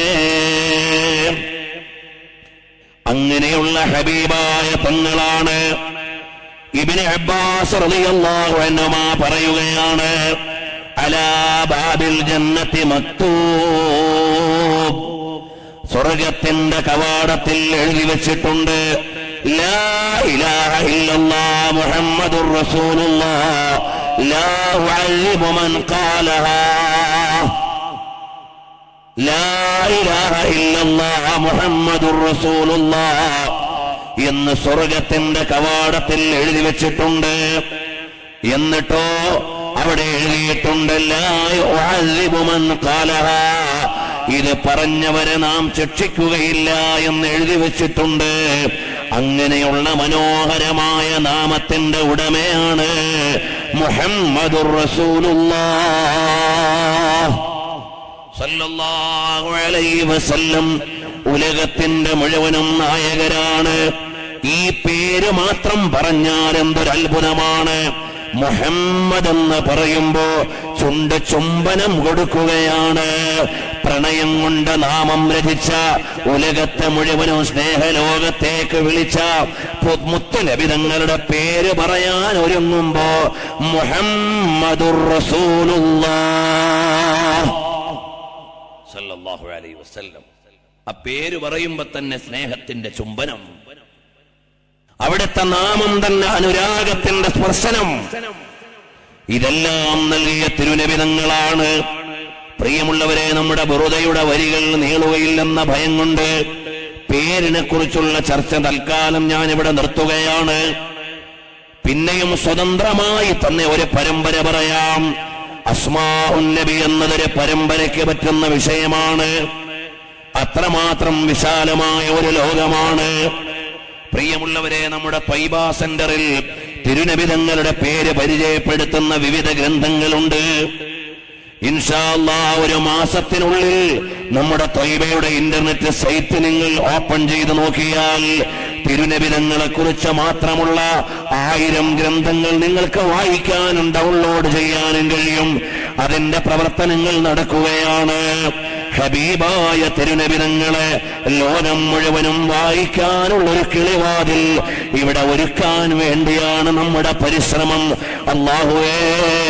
അങ്ങനെയുള്ള ഹബീബായ തങ്ങളാണ്. ഇബ്നു അബ്ബാസ് റളിയല്ലാഹു അൻഹുമാ പറയുകയാണ്, അലാ ബാബിൽ ജന്നത്തി മക്തൂബ്, സ്വർഗത്തിന്റെ കവാടത്തിൽ എഴുതി വെച്ചിട്ടുണ്ട്, ലാ ഇലാഹ ഇല്ലല്ലാഹ് മുഹമ്മദുർ റസൂലുള്ളാഹ് ലാ ഉഅല്ലിബു മൻ ഖാലഹാ, ലാ ഇലാഹ ഇല്ലല്ലാഹ് മുഹമ്മദുർ റസൂലുള്ളാഹ് എന്ന് സ്വർഗത്തിന്റെ കവാടത്തിൽ എഴുതി വെച്ചിട്ടുണ്ട്. എന്നിട്ടോ അവിടെ എഴുതിയിട്ടുണ്ട്, ലാ ഉഅല്ലിബു മൻ ഖാലഹാ, ഇത് പറഞ്ഞവരെ നാം ശിക്ഷിക്കുകയില്ല എന്ന് എഴുതി വെച്ചിട്ടുണ്ട്. അങ്ങനെയുള്ള മനോഹരമായ നാമത്തിന്റെ ഉടമയാണ് മുഹമ്മദുർ റസൂലുള്ളാഹ് സല്ലല്ലാഹു അലൈഹി വസല്ലം. ഉലകത്തിന്റെ മുഴുവനും നായകരാണ്. ഈ പേര് മാത്രം പറഞ്ഞാൽ എന്തൊരു അത്ഭുതമാണ്. മുഹമ്മദ് എന്ന് പറയുമ്പോ ചുണ്ട് ചുംബനം കൊടുക്കുകയാണ്. പ്രണയം കൊണ്ട് നാമം രചിച്ച, ഉലകത്തെ മുഴുവനും സ്നേഹലോകത്തേക്ക് വിളിച്ച മുത്തുനബി തങ്ങളുടെ പേര് പറയാൻ ഒരുങ്ങുമ്പോ മുഹമ്മദുർ റസൂലുള്ളാഹ് സല്ലല്ലാഹു അലൈഹി വസല്ലം. ആ പേര് പറയുമ്പോ തന്നെ സ്നേഹത്തിന്റെ ചുംബനം, അവിടുത്തെ നാമം തന്നെ അനുരാഗത്തിന്റെ സ്പർശനം. ഇതെല്ലാം നൽകിയ തിരുനബിതങ്ങളാണ്. പ്രിയമുള്ളവരെ, നമ്മുടെ ബുറുദയുടെ വരികൾ നീളുകയില്ലെന്ന ഭയം കൊണ്ട് പേരിനെ കുറിച്ചുള്ള ചർച്ച തൽക്കാലം ഞാൻ ഇവിടെ നിർത്തുകയാണ്. പിന്നെയും സ്വതന്ത്രമായി തന്നെ ഒരു പരമ്പര പറയാം. അസ്മാഉൻ നബി എന്നതൊരു പരമ്പരയ്ക്ക് പറ്റുന്ന വിഷയമാണ്. അത്രമാത്രം വിശാലമായ ഒരു ലോകമാണ്. പ്രിയമുള്ളവരെ, നമ്മുടെ ത്വയ്ബ സെന്ററിൽ തിരുനബിതങ്ങളുടെ പേര് പരിചയപ്പെടുത്തുന്ന വിവിധ ഗ്രന്ഥങ്ങളുണ്ട്. ഇൻഷാ അല്ലാഹ് ഒരു മാസത്തിനുള്ളിൽ നമ്മുടെ ത്വയ്ബയുടെ ഇന്റർനെറ്റ് സൈറ്റ് നിങ്ങൾ ഓപ്പൺ ചെയ്ത് നോക്കിയാൽ തിരുനബിതങ്ങളെ കുറിച്ച് മാത്രമുള്ള ആയിരം ഗ്രന്ഥങ്ങൾ നിങ്ങൾക്ക് വായിക്കാനും ഡൗൺലോഡ് ചെയ്യാനും കഴിയും. അതിന്റെ പ്രവർത്തനങ്ങൾ നടക്കുകയാണ്. ഹബീബായ തിരുനബിതങ്ങളെ ലോകം മുഴുവനും വായിക്കാനുള്ളൊരു കിളിവാതിൽ ഇവിടെ ഒരുക്കാൻ വേണ്ടിയാണ് നമ്മുടെ പരിശ്രമം. അല്ലാഹുവേ,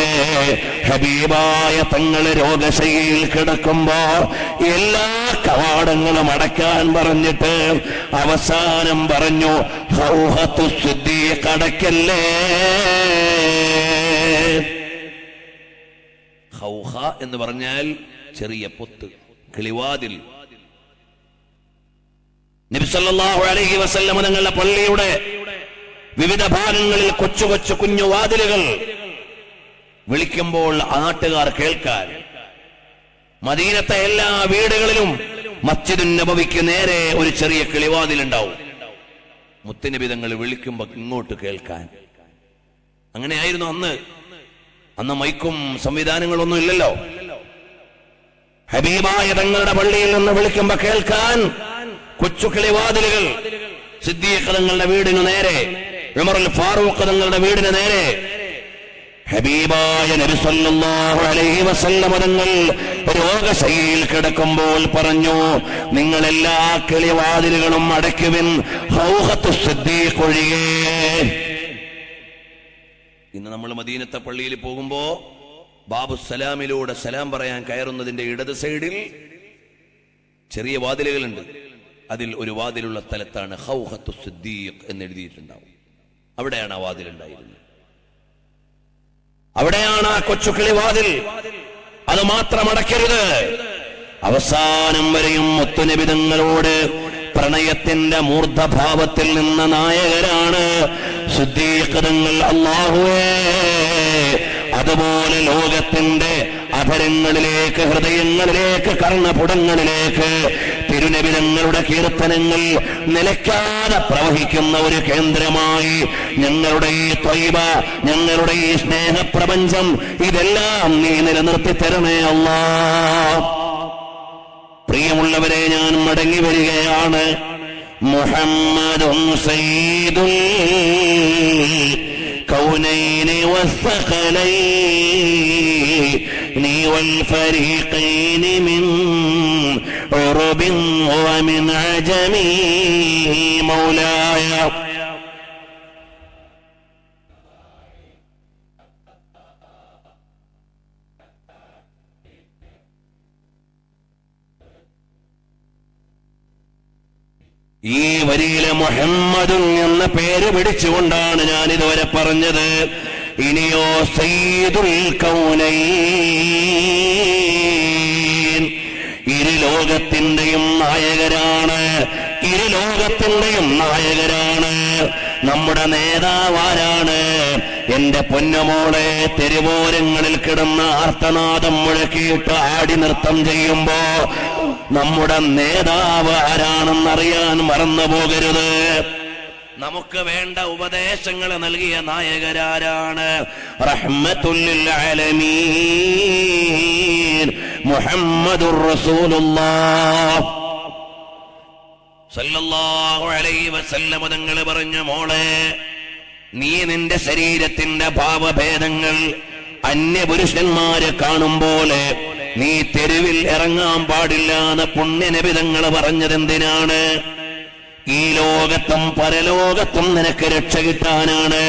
ഹബീബായ തങ്ങളെ രോഗശയ്യയിൽ കിടക്കുമ്പോ എല്ലാ കവാടങ്ങളും അടയ്ക്കാൻ പറഞ്ഞിട്ട് അവസാനം പറഞ്ഞു, ഹൗഹത്തു സിദ്ദീഖ് അടയ്ക്കല്ലേ. ഹൗഹ എന്ന് പറഞ്ഞാൽ ചെറിയ പൊത്ത്, കിളിവാതിൽ. നബി സല്ലല്ലാഹു അലൈഹി വസല്ലം തങ്ങളുടെ പള്ളിയുടെ വിവിധ ഭാഗങ്ങളിൽ കൊച്ചു കൊച്ചു കുഞ്ഞു വാതിലുകൾ വിളിക്കുമ്പോൾ നാട്ടുകാർ കേൾക്കാൻ. മദീനത്തെ എല്ലാ വീടുകളിലും മസ്ജിദുൻ നബവിക്ക് നേരെ ഒരു ചെറിയ കിളിവാതിലുണ്ടാവും. മുത്തുനബി തങ്ങൾ വിളിക്കുമ്പോ ഇങ്ങോട്ട് കേൾക്കാൻ. അങ്ങനെയായിരുന്നു അന്ന്. അന്ന് മൈക്കും സംവിധാനങ്ങളൊന്നും ഇല്ലല്ലോ. ഹബീബായ തങ്ങളുടെ പള്ളിയിൽ നിന്ന് വിളിക്കുമ്പോ കേൾക്കാൻ കൊച്ചു കിളിവാതിലുകൾ. സിദ്ദീഖ് തങ്ങളുടെ വീടിന് നേരെ, ഉമറുൽ ഫാറൂഖ് തങ്ങളുടെ വീടിന് നേരെ ഹബീബായ നബി സല്ലല്ലാഹു അലൈഹി വസല്ലം തങ്ങൾ രോഗശയ്യയിൽ കിടക്കുമ്പോൾ പറഞ്ഞു, നിങ്ങൾ എല്ലാ കിളിവാതിലുകളും അടയ്ക്കുവിൻ, ഹൗഹത്തു സിദ്ദീഖ് ഒഴികെ. ഇന്ന് നമ്മൾ മദീനത്തെ പള്ളിയിൽ പോകുമ്പോ ബാബു സലാമിലൂടെ സലാം പറയാൻ കയറുന്നതിന്റെ ഇടത് സൈഡിൽ ചെറിയ വാതിലുകളുണ്ട്. അതിൽ ഒരു വാതിലുള്ള സ്ഥലത്താണ് ഹൗഹത്തു സിദ്ദീഖ് എന്ന് എഴുതിയിട്ടുണ്ടാവും. അവിടെയാണ് ആ വാതിലുണ്ടായിരുന്നത്. അവിടെയാണ് ആ കൊച്ചുകിളി വാതിൽ. അത് മാത്രം അടയ്ക്കരുത്. അവസാനം വരെയും മുത്തുനബിതങ്ങളോട് പ്രണയത്തിന്റെ മൂർധഭാവത്തിൽ നിന്ന നായകരാണ് സിദ്ദീഖ് തങ്ങൾ. അല്ലാഹുവേ, അതുപോലെ ലോകത്തിന്റെ അധരങ്ങളിലേക്ക്, ഹൃദയങ്ങളിലേക്ക്, കർണപുടങ്ങളിലേക്ക് തിരുനബിതങ്ങളുടെ കീർത്തനങ്ങൾ നിലയ്ക്കാതെ പ്രവഹിക്കുന്ന ഒരു കേന്ദ്രമായി ഞങ്ങളുടെ ഈ ത്വയ്ബ, ഞങ്ങളുടെ ഈ സ്നേഹപ്രപഞ്ചം, ഇതെല്ലാം നീ നിലനിർത്തി തരണേ അല്ലാഹ്. പ്രിയമുള്ളവരെ, ഞാൻ മടങ്ങി വരികയാണ്. മുഹമ്മദുൻ സയ്യിദുൽ കൗനൈനി വസ്സഖലൈനി വൽഫരീഖൈനി മിൻ ഉറുബിൻ വമിൻ അജമി മൗലായ. ഈ വരിയിലെ മുഹമ്മദുൻ എന്ന പേര് പിടിച്ചുകൊണ്ടാണ് ഞാൻ ഇതുവരെ പറഞ്ഞത്. ഇനിയോ സയ്യിദുൽ കൗനൈൻ, ഇരു ലോകത്തിന്റെയും നായകരാണ്. ഇരു ലോകത്തിന്റെയും നായകരാണ്. നമ്മുടെ നേതാവാരാണ്? എന്റെ പൊന്നുമോളെ, തെരുവോരങ്ങളിൽ കിടന്ന ആർത്തനാദം മുഴക്കിയിട്ട് ആടി നൃത്തം ചെയ്യുമ്പോ നമ്മുടെ നേതാവ് ആരാണെന്നറിയാൻ മറന്നു പോകരുത്. നമുക്ക് വേണ്ട ഉപദേശങ്ങൾ നൽകിയ നായകരാരാണ്? റഹ്മത്തുൽ ലിൽ ആലമീൻ മുഹമ്മദുർ റസൂലുള്ളാഹ് സല്ലല്ലാഹു അലൈഹി വസല്ലം തങ്ങൾ പറഞ്ഞു, മോളെ, നീ നിന്റെ ശരീരത്തിന്റെ ഭാവഭേദങ്ങൾ അന്യപുരുഷന്മാരെ കാണും പോലെ നീ തെരുവിൽ ഇറങ്ങാൻ പാടില്ല എന്ന് പുണ്യനബി തങ്ങൾ പറഞ്ഞതെന്തിനാണ്? ഈ ലോകത്തും പരലോകത്തും നിനക്ക് രക്ഷ കിട്ടാനാണ്.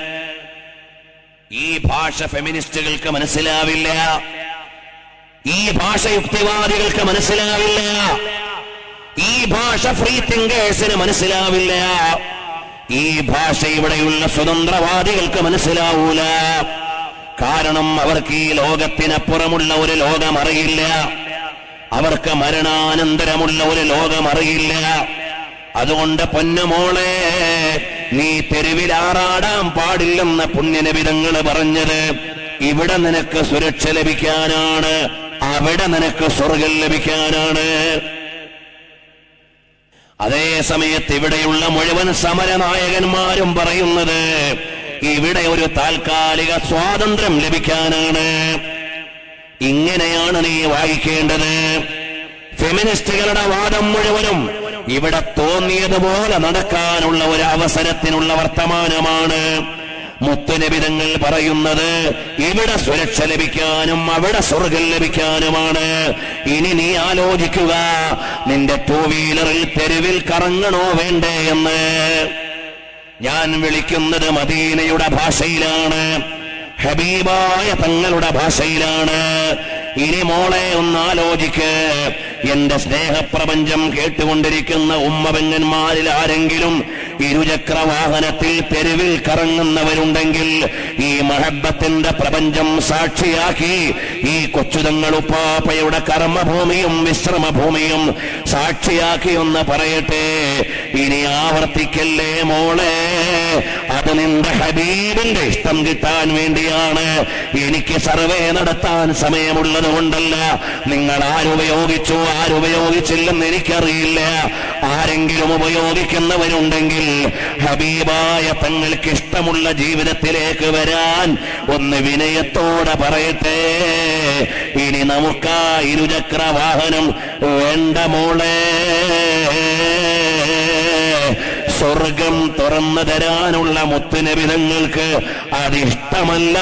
ഈ ഭാഷ ഫെമിനിസ്റ്റുകൾക്ക് മനസ്സിലാവില്ല, ഈ ഭാഷ യുക്തിവാദികൾക്ക് മനസ്സിലാവില്ല, ഈ ഭാഷ ഫ്രീ തിങ്കേഴ്സിന് മനസ്സിലാവില്ല, ഈ ഭാഷ ഇവിടെയുള്ള സ്വതന്ത്രവാദികൾക്ക് മനസ്സിലാവൂല. കാരണം അവർക്ക് ഈ ലോകത്തിനപ്പുറമുള്ള ഒരു ലോകം അറിയില്ല, അവർക്ക് മരണാനന്തരമുള്ള ഒരു ലോകം അറിയില്ല. അതുകൊണ്ട് പൊന്നുമോളെ, നീ തെരുവിൽ ആറാടാൻ പാടില്ലെന്ന് പുണ്യനബി തങ്ങൾ പറഞ്ഞത് ഇവിടെ നിനക്ക് സുരക്ഷ ലഭിക്കാനാണ്, അവിടെ നിനക്ക് സ്വർഗം ലഭിക്കാനാണ്. അതേ സമയത്ത് ഇവിടെയുള്ള മുഴുവൻ സമരനായകന്മാരും പറയുന്നത് ഇവിടെ ഒരു താൽക്കാലിക സ്വാതന്ത്ര്യം ലഭിക്കാനാണ്. ഇങ്ങനെയാണ് നീ വായിക്കേണ്ടത്. ഫെമിനിസ്റ്റുകളുടെ വാദം മുഴുവനും ഇവിടെ തോന്നിയതുപോലെ നടക്കാനുള്ള ഒരു അവസരത്തിനുള്ള വർത്തമാനമാണ്. മുത്തുനബി തങ്ങൾ പറയുന്നത് ഇവിടെ സുരക്ഷ ലഭിക്കാനും അവിടെ സ്വർഗം ലഭിക്കാനുമാണ്. ഇനി നീ ആലോചിക്കുക, നിന്റെ ടൂ വീലറിൽ തെരുവിൽ കറങ്ങണോ വേണ്ടേ എന്ന്. ഞാൻ വിളിക്കുന്നത് മദീനയുടെ ഭാഷയിലാണ്, ഹബീബായ തങ്ങളുടെ ഭാഷയിലാണ്. ഇനി മോളെ ഒന്നാലോചിക്ക്, എന്റെ സ്നേഹപ്രപഞ്ചം കേട്ടുകൊണ്ടിരിക്കുന്ന ഉമ്മപെങ്ങന്മാരിൽ ആരെങ്കിലും ഇരുചക്ര വാഹനത്തിൽ തെരുവിൽ കറങ്ങുന്നവരുണ്ടെങ്കിൽ ഈ മഹബത്തിന്റെ പ്രപഞ്ചം സാക്ഷിയാക്കി, ഈ കൊച്ചുതങ്ങളുപ്പാപ്പയുടെ കർമ്മഭൂമിയും വിശ്രമഭൂമിയും സാക്ഷിയാക്കി ഒന്ന് പറയട്ടെ, ഇനി ആവർത്തിക്കല്ലേ മോളെ, അത് നിന്റെ ഹബീബിന്റെ ഇഷ്ടം കിട്ടാൻ വേണ്ടിയാണ്. എനിക്ക് സർവേ നടത്താൻ സമയമുള്ളത് കൊണ്ടല്ല. നിങ്ങൾ ആരുപയോഗിച്ചു ആരുപയോഗിച്ചില്ലെന്ന് എനിക്കറിയില്ല. ആരെങ്കിലും ഉപയോഗിക്കുന്നവരുണ്ടെങ്കിൽ ഹബീബായ തങ്ങൾക്ക് ഇഷ്ടമുള്ള ജീവിതത്തിലേക്ക് വരാൻ ഒന്ന് വിനയത്തോടെ പറയട്ടെ. ഇനി നമുക്കാ ഇരുചക്ര വാഹനം വേണ്ട മോളെ. സ്വർഗം തുറന്നു തരാനുള്ള മുത്തുനബി തങ്ങൾക്ക് അതിഷ്ടമല്ല.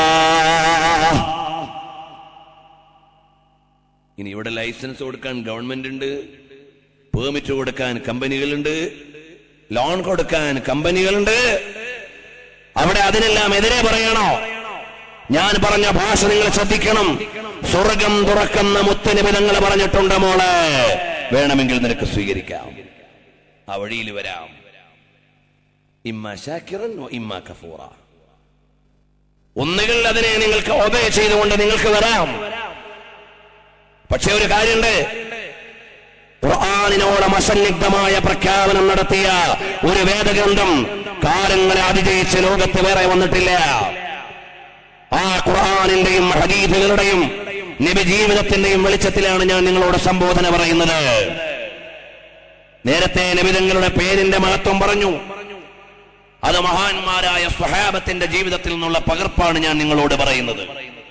ഇനി ഇവിടെ ലൈസൻസ് കൊടുക്കാൻ ഗവൺമെന്റ് ഉണ്ട്, പെർമിറ്റ് കൊടുക്കാൻ കമ്പനികളുണ്ട്, ലോൺ കൊടുക്കാൻ കമ്പനികളുണ്ട്. അവിടെ അതിനെല്ലാം എതിരെ പറയണോ? ഞാൻ പറഞ്ഞ ഭാഷ നിങ്ങൾ ശ്രദ്ധിക്കണം. സ്വർഗം തുറക്കുന്ന മുത്തുനബി തങ്ങൾ പറഞ്ഞിട്ടുണ്ട്, മോളെ, വേണമെങ്കിൽ നിനക്ക് സ്വീകരിക്കാം, ആ വഴിയിൽ വരാം. ഇമ്മ ശാക്കിറൻ ഇമ്മ കഫൂറ. ഒന്നുകിൽ അതിനെ നിങ്ങൾക്ക് ഒബേ ചെയ്തുകൊണ്ട് നിങ്ങൾക്ക് വരാം. പക്ഷെ ഒരു കാര്യമുണ്ട്, ഖുർആനിനോളം അസന്നിഗ്ധമായ പ്രഖ്യാപനം നടത്തിയ ഒരു വേദഗ്രന്ഥം കാലങ്ങളെ അതിജയിച്ച് ലോകത്ത് വേറെ വന്നിട്ടില്ല. ആ ഖുർആനിന്റെയും ഹദീസുകളുടെയും നബി ജീവിതത്തിന്റെയും വെളിച്ചത്തിലാണ് ഞാൻ നിങ്ങളോട് സംബോധന പറയുന്നത്. നേരത്തെ നബിതങ്ങളുടെ പേരിന്റെ മഹത്വം പറഞ്ഞു. അത് മഹാന്മാരായ സ്വഹാബത്തിന്റെ ജീവിതത്തിൽ നിന്നുള്ള പകർപ്പാണ് ഞാൻ നിങ്ങളോട് പറയുന്നത്.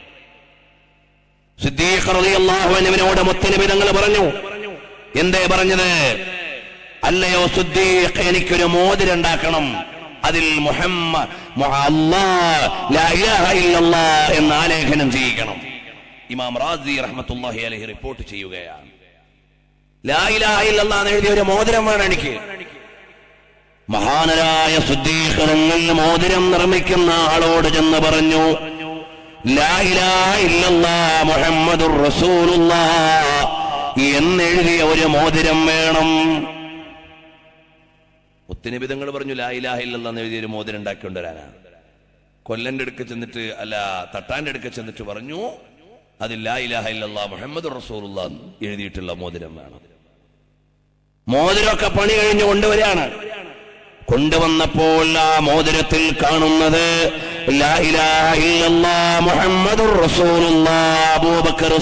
സിദ്ദീഖ് റളിയല്ലാഹു അൻഹുവിനോട് മുത്തുനബി തങ്ങൾ പറഞ്ഞു. എന്തേ പറഞ്ഞത്? അല്ലയോ സിദ്ദീഖ്, എനിക്കൊരു മോതിരം ഉണ്ടാക്കണം, അതിൽ മുഹമ്മദ് അല്ലാഹ് ലാ ഇലാഹ ഇല്ലല്ലാഹ് എന്ന് ആലേഖനം ചെയ്യിക്കണം. ഇമാം റാസി റഹ്മത്തുള്ളാഹി അലൈഹി റിപ്പോർട്ട് ചെയ്യുകയാണ്, ലാ ഇലാഹ ഇല്ലല്ലാഹ് എന്ന് എഴുതിയ ഒരു മോതിരം വേണം എനിക്ക്. മഹാനരായ സിദ്ദീഖ് തങ്ങൾ മോതിരം നിർമ്മിക്കുന്ന ആളോട് ചെന്ന് പറഞ്ഞു, ലാ ഇലാഹ ഇല്ലല്ലാഹ് മുഹമ്മദുർ റസൂലുള്ളാഹ് എന്നെഴുതിയ ഒരു മോതിരം വേണം. മുത്തുനബി തങ്ങൾ പറഞ്ഞു, ലാ ഇലാഹ ഇല്ലല്ലാഹ് എന്ന് എഴുതിയ ഒരു മോതിരം ഉണ്ടാക്കിക്കൊണ്ടുവരാനാണ്. കൊല്ലന്റെ അടുക്ക ചെന്നിട്ട് അല്ല തട്ടാന്റെ അടുക്ക ചെന്നിട്ട് പറഞ്ഞു, അത് ലാ ഇലാഹ ഇല്ലല്ലാഹ് മുഹമ്മദുർ റസൂലുള്ളാഹ് എഴുതിയിട്ടുള്ള മോതിരം വേണം. മോതിരമൊക്കെ പണി കഴിഞ്ഞ് കൊണ്ടുവരികയാണ്. കൊണ്ടുവന്നപ്പോൾ ആ മോതിരത്തിൽ കാണുന്നത് ലാ ഇലാഹ ഇല്ലല്ലാഹ് മുഹമ്മദുർ റസൂലുള്ളാഹ് അബൂബക്കർ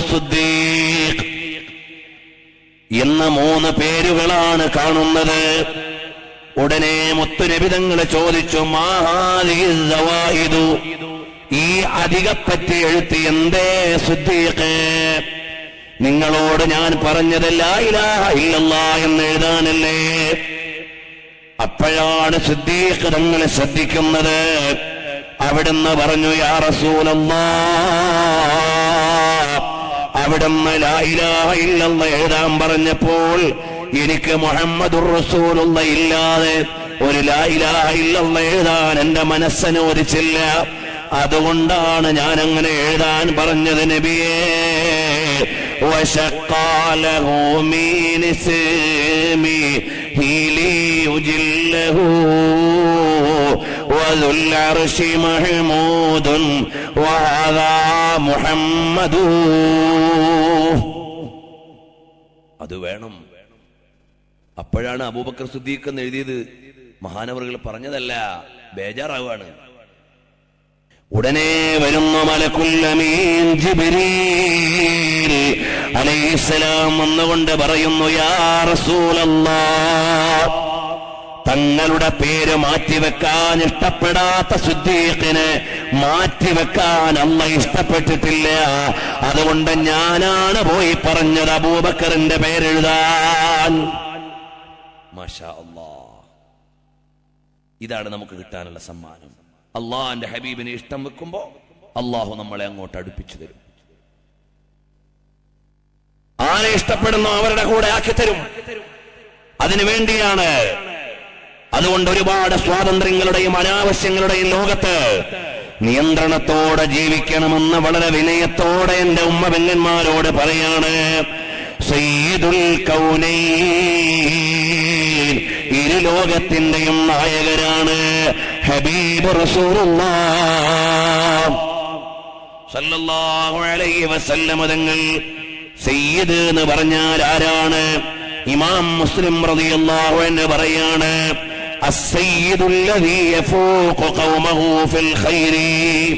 ഉടനെ മുത്തുനബിതങ്ങൾ ചോദിച്ചു, മാഹാദിഹി സവായിദു, ഈ അധികപ്പറ്റി എഴുത്തി എന്തേ സിദ്ദീഖേ? നിങ്ങളോട് ഞാൻ പറഞ്ഞത് ലാ ഇലാഹ ഇല്ലല്ലാഹ് എന്ന് എഴുതാനല്ലേ? അപ്പോഴാണ് സിദ്ദീഖ് തങ്ങളെ ശ്രദ്ധിക്കുന്നത്. അവിടുന്ന് പറഞ്ഞു, യാ റസൂലല്ലാഹ്, അവിടുന്ന് ലാ ഇലാഹ ഇല്ലല്ലാഹ് എഴുതാൻ പറഞ്ഞപ്പോൾ എനിക്ക് മുഹമ്മദുർ റസൂലുള്ളാഹി ഇല്ലാതെ ഒരു ലാ ഇലാഹ ഇല്ലല്ലാഹ് എഴുതാൻ എന്റെ മനസ്സനുവദിച്ചില്ല. അതുകൊണ്ടാണ് ഞാൻ അങ്ങനെ എഴുതാൻ പറഞ്ഞത് നബിയേ. വശഖാലഹു മിൻ ഇസ്മിഹി ലിയുജില്ലഹു വദുൽ അർശി മഹ്മൂദുൻ വഹാദാ മുഹമ്മദു. അത് വേണം. അപ്പോഴാണ് അബൂബക്കർ സിദ്ദീഖ് എന്ന് എഴുതിയത്. മഹാനവറുകൾ പറഞ്ഞതല്ല, ബേജാറാവാണ്. ഉടനെ വരുന്നു മലക്കുൽ അമീൻ ജിബ്രീൽ അലൈഹിസ്സലാം വന്നുകൊണ്ട് പറയുന്നു, യാ റസൂലല്ലാഹ്, തങ്ങളുടെ പേര് മാറ്റിവെക്കാൻ ഇഷ്ടപ്പെടാത്ത സിദ്ദീഖിനെ മാറ്റിവെക്കാൻ അല്ലാഹ് ഇഷ്ടപ്പെട്ടിട്ടില്ല. അതുകൊണ്ട് ഞാനാണ് പോയി പറഞ്ഞത് അബൂബക്കറിന്റെ പേരെഴുതാൻ. മാഷാ അല്ലാഹ്, ഇതാണ് നമുക്ക് കിട്ടാനുള്ള സമ്മാനം. അള്ളാന്റെ ഹബീബിനെ ഇഷ്ടം വെക്കുമ്പോ അള്ളാഹു നമ്മളെ അങ്ങോട്ട് അടുപ്പിച്ചു തരും. ആരെ ഇഷ്ടപ്പെടുന്നോ അവരുടെ കൂടെ ആക്കി തരും. അതിനു വേണ്ടിയാണ്. അതുകൊണ്ട് ഒരുപാട് സ്വാതന്ത്ര്യങ്ങളുടെയും അനാവശ്യങ്ങളുടെയും ലോകത്ത് നിയന്ത്രണത്തോടെ ജീവിക്കണമെന്ന് വളരെ വിനയത്തോടെ എന്റെ ഉമ്മ പെങ്ങന്മാരോട് പറയാണ്. സയ്യിദുൽ കൗനൈൻ, ഇരു ലോകത്തിന്റെയും നായകരാണ് ഹബീബ് റസൂലുള്ളാഹ് സല്ലല്ലാഹു അലൈഹി വസല്ലം തങ്ങൾ. സയ്യിദ് എന്ന് പറഞ്ഞാൽ ആരാണ്? ഇമാം മുസ്ലിം റളിയല്ലാഹു അൻഹു പറയാണ്, അസ്സയ്യിദുൽ ലദീ യഫൂഖു ഖൗമഹു ഫിൽ ഖൈരി.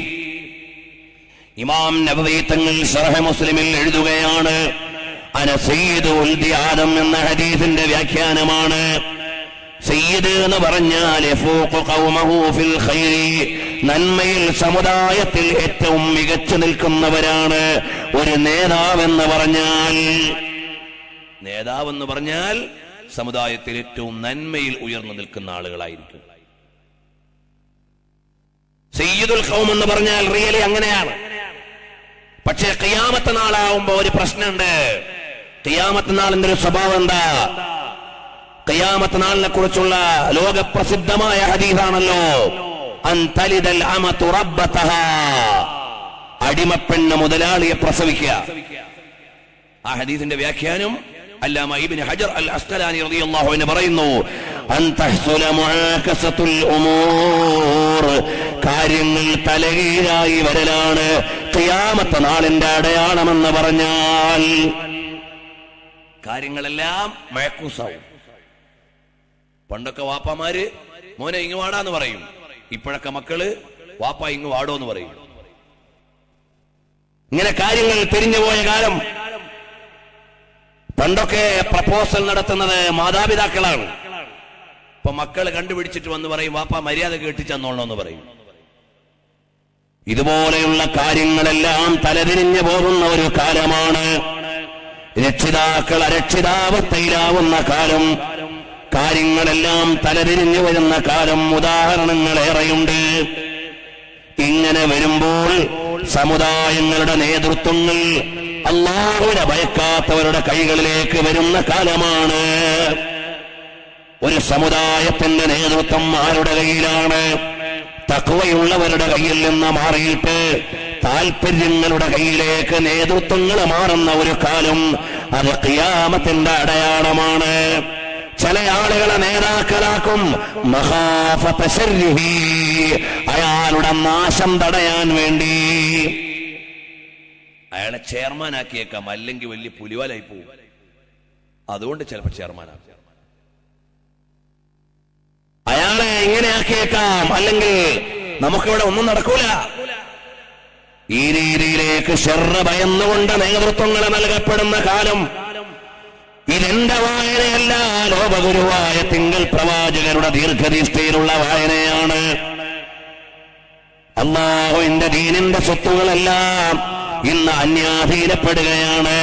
ഇമാം നബവി തങ്ങൾ ശർഹ് മുസ്ലിമിൽ എഴുതുകയാണ്, അന സയ്യിദു ഉൽദി ആദം എന്ന ഹദീസിന്റെ വ്യാഖ്യാനമാണ്. സയ്യിദ് എന്ന് പറഞ്ഞാൽ യഫൂഖു ഖൗമഹു ഫിൽ ഖൈരി, നന്മയിൽ സമുദായത്തിൽ ഏറ്റവും മികച്ചു നിൽക്കുന്നവരാണ്. ഒരു നേതാവെന്ന് പറഞ്ഞാൽ, നേതാവെന്ന് പറഞ്ഞാൽ സമുദായത്തിൽ ഏറ്റവും നന്മയിൽ ഉയർന്നു നിൽക്കുന്ന ആളുകളായിരിക്കും. സയ്യിദുൽ ഖൗം എന്ന് പറഞ്ഞാൽ റിയലി അങ്ങനെയാണ്. പക്ഷേ ഖിയാമത്ത് നാളാവുമ്പോ ഒരു പ്രശ്നമുണ്ട്. ഖിയാമത്ത് നാളിന്റെ ഒരു സ്വഭാവം എന്താ? ഖിയാമത്ത് നാളിനെ കുറിച്ചുള്ള ലോകപ്രസിദ്ധമായ ഹദീസാണല്ലോ, അൻ തലിദൽ അമതു റബ്ബതഹാ, അടിമപ്പെണ്ണ് മുതലാളിയെ പ്രസവിക്കുക. ആ ഹദീസിന്റെ വ്യാഖ്യാനം അല്ലാമ ഇബ്നു ഹജർ അൽ അസ്ഖലാനി റളിയല്ലാഹു അൻഹു പറയുന്നു, അൻ തഹ്സുല മുആകസത്തുൽ ഉമൂർ, കാര്യങ്ങൾ തലകീഴായി വരലാണ് ഖിയാമത്ത് നാളിന്റെ അടയാളമെന്ന് പറഞ്ഞാൽ കാര്യങ്ങളെല്ലാം മയക്കൂസാവും. പണ്ടൊക്കെ വാപ്പാമാര് മോനെ ഇങ്ങ് വാടാന്ന് പറയും. ഇപ്പോഴൊക്കെ മക്കള് വാപ്പ ഇങ്ങ് വാടോ എന്ന് പറയും. ഇങ്ങനെ കാര്യങ്ങൾ തിരിഞ്ഞുപോയ കാലം. പണ്ടൊക്കെ പ്രപ്പോസൽ നടത്തുന്നത് മാതാപിതാക്കളാണ്. ഇപ്പൊ മക്കള് കണ്ടുപിടിച്ചിട്ട് വന്ന് പറയും വാപ്പ മര്യാദ കേട്ടിച്ചെന്നോളണമെന്ന് പറയും. ഇതുപോലെയുള്ള കാര്യങ്ങളെല്ലാം തലതിരിഞ്ഞു പോകുന്ന ഒരു കാലമാണ്. രക്ഷിതാക്കൾ അരക്ഷിതാവസ്ഥയിലാവുന്ന കാലം, കാര്യങ്ങളെല്ലാം തലതിരിഞ്ഞു വരുന്ന കാലം. ഉദാഹരണങ്ങൾ ഏറെയുണ്ട്. ഇങ്ങനെ വരുമ്പോൾ സമുദായങ്ങളുടെ നേതൃത്വങ്ങൾ അല്ലാഹുവിനെ ഭയക്കാത്തവരുടെ കൈകളിലേക്ക് വരുന്ന കാലമാണ്. ഒരു സമുദായത്തിന്റെ നേതൃത്വം ആരുടെ കയ്യിലാണ്? തഖ്വയുള്ളവരുടെ കയ്യിൽ നിന്ന് മാറിയിട്ട് താൽപര്യങ്ങളുടെ കയ്യിലേക്ക് നേതൃത്വങ്ങൾ മാറുന്ന ഒരു കാലം. അത് ഖിയാമത്തിന്റെ അടയാളമാണ്. ചില ആളുകളെ നേതാക്കളാക്കും മഖാഫത ശർരിഹി, അയാളുടെ നാശം തടയാൻ വേണ്ടി. അയാളെ ചെയർമാനാക്കിയേക്കാം, അല്ലെങ്കിൽ വലിയ പുലിവാലായി പോകും. അതുകൊണ്ട് ചിലപ്പോൾ ചെയർമാനാക്കും. അയാളെ ഇങ്ങനെ ആക്കിയേക്കാം, അല്ലെങ്കിൽ നമുക്കിവിടെ ഒന്നും നടക്കൂല. ഈ രീതിയിലേക്ക് ശർറ് ഭയന്നുകൊണ്ട് നേതൃത്വങ്ങൾ നൽകപ്പെടുന്ന കാലം. ഇതെന്റെ വായനയല്ല, ലോകഗുരുവായ തിങ്കൾ പ്രവാചകരുടെ ദീർഘദീഷ്ഠയിലുള്ള വായനയാണ്. അല്ലാഹുവിന്റെ ദീനിന്റെ സ്വത്തുകളെല്ലാം ഇന്ന് അന്യാധീനപ്പെടുകയാണ്.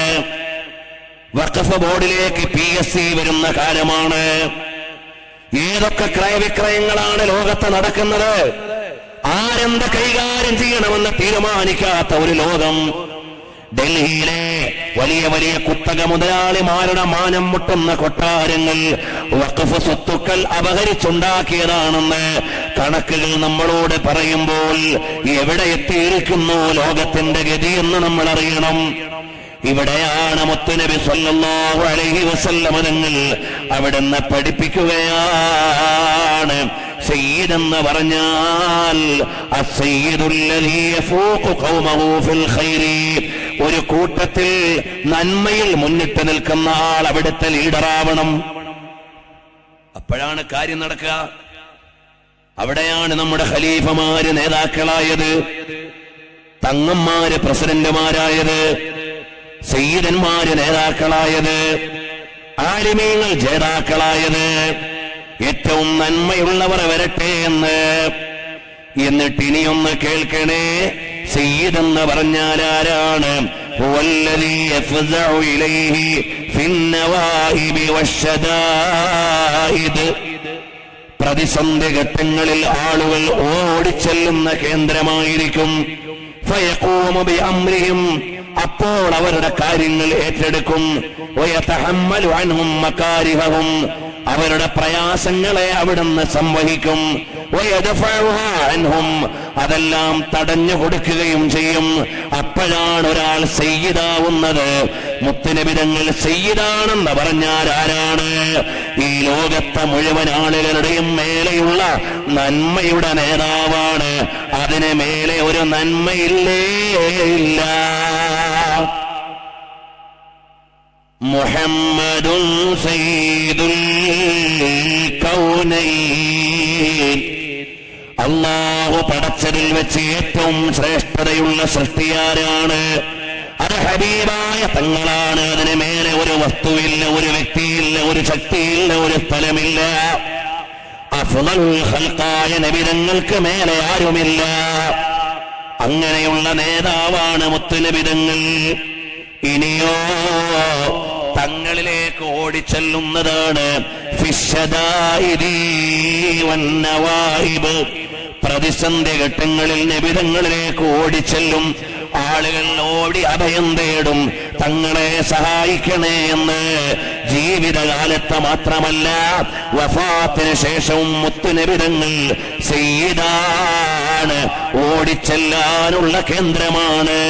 വഖഫ് ബോർഡിലേക്ക് പി എസ് സി വരുന്ന കാലമാണ്. ഏതൊക്കെ ക്രയവിക്രയങ്ങളാണ് ലോകത്ത് നടക്കുന്നത്, ആരെന്ത് കൈകാര്യം ചെയ്യണമെന്ന് തീരുമാനിക്കാത്ത ഒരു ലോകം. ഡൽഹിയിലെ വലിയ വലിയ കുത്തക മുതലാളിമാരുടെ മാനം മുട്ടുന്ന കൊട്ടാരങ്ങൾ വഖഫ് സ്വത്തുക്കൾ അപഹരിച്ചുണ്ടാക്കിയതാണെന്ന് കണക്കുകൾ നമ്മളോട് പറയുമ്പോൾ എവിടെ എത്തിയിരിക്കുന്നു ലോകത്തിന്റെ ഗതിയെന്ന് നമ്മൾ അറിയണം. ഇവിടെയാണ് മുത്തുനബി സ്വല്ലല്ലാഹു അലൈഹി വസല്ലം തങ്ങൾ അവിടുന്ന് പഠിപ്പിക്കുകയാണ്. സയ്യിദ് എന്ന് പറഞ്ഞാൽ അസ്സയ്യിദുല്ലദീ യഫൂഖു ഖൗമഹു ഫിൽ ഖൈരി, ഒരു കൂട്ടത്തിൽ നന്മയിൽ മുന്നിട്ട് നിൽക്കുന്ന ആൾ അവിടുത്തെ ലീഡറാവണം. അപ്പോഴാണ് കാര്യം നടക്കുക. അവിടെയാണ് നമ്മുടെ ഖലീഫമാര് നേതാക്കളായത്, തങ്ങന്മാര് പ്രസിഡന്റുമാരായത്, സയ്യിദന്മാര് നേതാക്കളായത്, ആലിമീങ്ങൾ ജേതാക്കളായത്. ഏറ്റവും നന്മയുള്ളവർ വരട്ടെ എന്ന്. എന്നിട്ട് ഇനിയൊന്ന് കേൾക്കണേ, സയ്യിദ് എന്ന് പറഞ്ഞാൽ ആരാണ്? ഹുവല്ലദീ യഫ്സഉ ഇലൈഹി ഫിന്നവാഇബി വശദായിദ്, പ്രതിസന്ധി ഘട്ടങ്ങളിൽ ആളുകൾ ഓടിച്ചെല്ലുന്ന കേന്ദ്രമായിരിക്കും. ഫയഖൂമു ബിഅംരിഹിം, അപ്പോൾ അവരുടെ കാര്യങ്ങൾ ഏറ്റെടുക്കും. വയതഹമ്മലു അൻഹും മകാരിഹഹും, അവരുടെ പ്രയാസങ്ങളെ അവിടുന്ന് സംവഹിക്കും. വയദഫഉഹാ അൻഹും, അതെല്ലാം തടഞ്ഞു കൊടുക്കുകയും ചെയ്യും. അപ്പോഴാണ് ഒരാൾ സയ്യിദാവുന്നത്. മുത്തുനബി തങ്ങൾ സയ്യിദാണെന്ന് പറഞ്ഞാൽ ആരാണ്? ഈ ലോകത്തെ മുഴുവൻ ആളുകളുടെയും മേലെയുള്ള നന്മയുടെ നേതാവാണ്. അതിന് മേലെ ഒരു നന്മയില്ലേ ഇല്ല. മുഹമ്മദുൻ സയ്യിദുൽ കൗനൈൻ, അല്ലാഹു പടച്ചതിൽ വെച്ച് ഏറ്റവും ശ്രേഷ്ഠതയുള്ള സൃഷ്ടിയാരാണ്? അത് ഹബീബായ തങ്ങളാണ്. അതിന് മേലെ ഒരു വസ്തുവില്ല, ഒരു വ്യക്തിയില്ല, ഒരു ശക്തിയില്ല, ഒരു സ്ഥലമില്ല. അഫ്ളലുൽ ഖൽഖായ നബി തങ്ങൾക്ക് മേലെ ആരുമില്ല. അങ്ങനെയുള്ള നേതാവാണ് മുത്തുനബി തങ്ങൾ. ഇനിയോ തങ്ങളിലേക്ക് ഓടിച്ചെല്ലുന്നതാണ് ഫിശ്ശദായിദി വന്നവായിബ്, പ്രതിസന്ധി ഘട്ടങ്ങളിൽ നബിതങ്ങളിലേക്ക് ഓടിച്ചെല്ലും ആളുകൾ. ഓടി അഭയം തേടും, തങ്ങളെ സഹായിക്കണേ എന്ന്. ജീവിതകാലത്ത് മാത്രമല്ല, വഫാത്തിന് ശേഷവും മുത്തുനബിതങ്ങൾ സയ്യിദാണ്, ഓടിച്ചെല്ലാനുള്ള കേന്ദ്രമാണ്.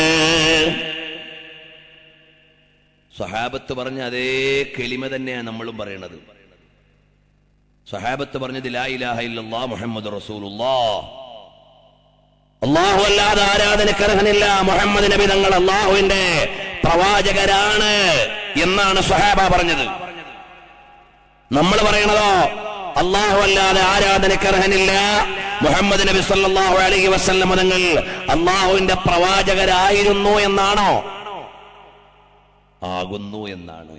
സ്വഹാബത്ത് പറഞ്ഞ അതേ കലിമ തന്നെയാണ് നമ്മളും പറയണത്. സ്വഹാബത്ത് പറഞ്ഞത് ലാ ഇലാഹ ഇല്ലല്ലാഹ് മുഹമ്മദുർ റസൂലുള്ളാഹ്, അല്ലാഹു അല്ലാതെ ആരാധനയ്ക്ക് അർഹനില്ല, മുഹമ്മദ് നബി തങ്ങൾ അല്ലാഹുവിന്റെ പ്രവാചകരാണ് എന്നാണ് സ്വഹാബ പറഞ്ഞത്. നമ്മൾ പറയണതോ അല്ലാഹു അല്ലാതെ ആരാധനയ്ക്ക് അർഹനില്ല, മുഹമ്മദ് നബി സല്ലല്ലാഹു അലൈഹി വസല്ലം തങ്ങൾ അല്ലാഹുവിന്റെ പ്രവാചകരായിരുന്നു എന്നാണോ? ആകുന്നു എന്നാണ്.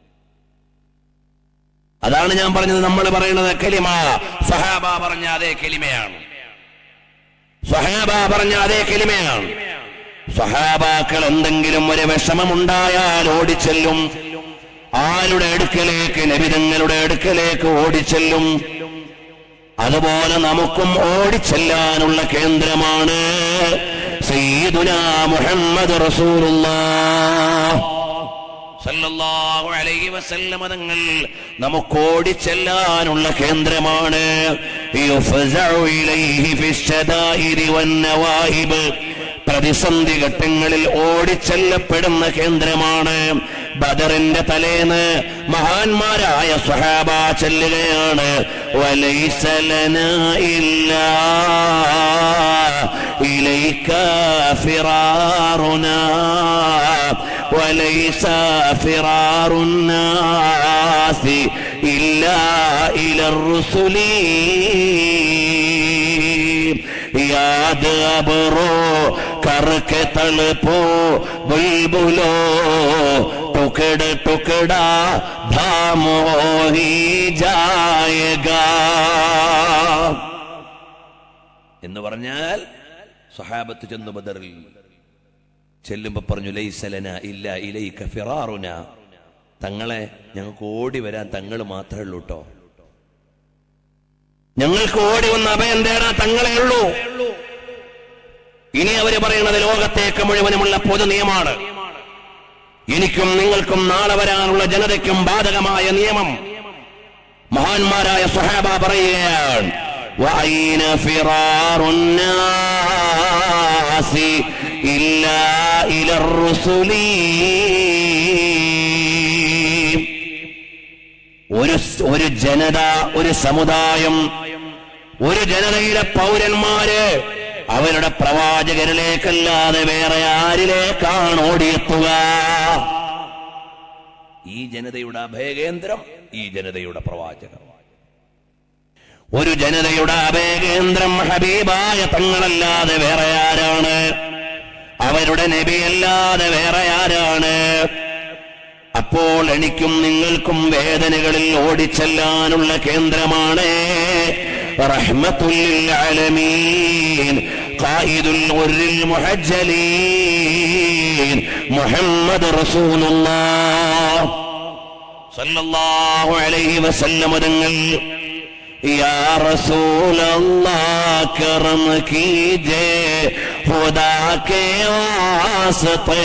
അതാണ് ഞാൻ പറഞ്ഞത്. നമ്മൾ പറയുന്നത് കലിമ സ്വഹാബ പറഞ്ഞ അതേ കലിമയാണ്. സ്വഹാബ പറഞ്ഞ അതേ കലിമയാണ്. സ്വഹാബാക്കൾ എന്തെങ്കിലും ഒരു വിഷമമുണ്ടായാൽ ഓടിച്ചെല്ലും. ആരുടെ അടുക്കലേക്ക്? നബിതങ്ങളുടെ അടുക്കലേക്ക് ഓടിച്ചെല്ലും. അതുപോലെ നമുക്കും ഓടിച്ചെല്ലാനുള്ള കേന്ദ്രമാണ് സയ്യിദുനാ മുഹമ്മദ് റസൂലുള്ളാഹ് സല്ലല്ലാഹു അലൈഹി വസല്ലം തങ്ങൾ നമുക്ക് ഓടിച്ചെല്ലാനുള്ള കേന്ദ്രമാണ്. യുഫ്സഉ ഇലൈഹി ഫിശ്ശദായിദി വന്നവായിബ്, പ്രതിസന്ധി ഘട്ടങ്ങളിൽ ഓടിച്ചെല്ലപ്പെടുന്ന കേന്ദ്രമാണ്. ബദറിന്റെ തലേന്ന് മഹാന്മാരായ സ്വഹാബ ചെല്ലുകയാണ്. വലൈസ ലനാ ഇല്ലാ ഇലൈക ഫിറാറുനാ വലൈസ ഫിറാറുന്നാസി ഇല്ലാ ഇലർ റുസുലി യാദ് അബ്റോ करके तड़पो बुलबुलो तो टुकड़ टुकड़ा धाम हो ही जाएगा എന്ന് പറഞ്ഞാൽ സ്വഹാബത്ത് ചെന്നു ബദറിൽ ചെല്ലുമ്പോ പറഞ്ഞു ലൈസ ലനാ ഇല്ലാ ഇലൈക ഫിറാറുനാ, തങ്ങളെ ഞങ്ങൾക്ക് ഓടി വരാൻ തങ്ങൾ മാത്രമേ ഉള്ളൂ കേട്ടോ, ഞങ്ങൾക്ക് ഓടി വന്ന അഭയം തേടാൻ തങ്ങളേ ഉള്ളൂ. ഇനി അവര് പറയുന്നത് ലോകത്തേക്ക് മുഴുവനുമുള്ള പൊതു നിയമമാണ്, എനിക്കും നിങ്ങൾക്കും നാളെ വരാനുള്ള ജനതയ്ക്കും ബാധകമായ നിയമം. മഹാന്മാരായ സ്വഹാബ പറയുകയാണ് വഅൈന ഫിറാറുന്നാസി ഇല്ലാ ഇലർ റുസുലി, ഒരു ഒരു ജനത, ഒരു സമുദായം, ഒരു ജനതയിലെ പൗരന്മാര് അവരുടെ പ്രവാചകരിലേക്കല്ലാതെ വേറെ ആരിലേക്കാണ് ഓടിയെത്തുക? ഈ ജനതയുടെ അഭയകേന്ദ്രം ഈ ജനതയുടെ പ്രവാചകർ. ഒരു ജനതയുടെ അഭയകേന്ദ്രം ഹബീബായ തങ്ങളല്ലാതെ വേറെ ആരാണ്? അവരുടെ നബിയല്ലാതെ വേറെ ആരാണ്? അപ്പോൾ എനിക്കും നിങ്ങൾക്കും വേദനകളിൽ ഓടിച്ചെല്ലാനുള്ള കേന്ദ്രമാണ് റഹ്മത്തുൽ ലിൽ ആലമീൻ ഖായിദുൽ ഗുർരിൽ മുഹജ്ജലീൻ മുഹമ്മദ് റസൂലുള്ളാഹ് സല്ലല്ലാഹു അലൈഹി വസല്ലം തങ്ങൾ യാ റസൂലല്ലാഹ് കറം കീജേ ഖുദാ കേ വാസ്തേ,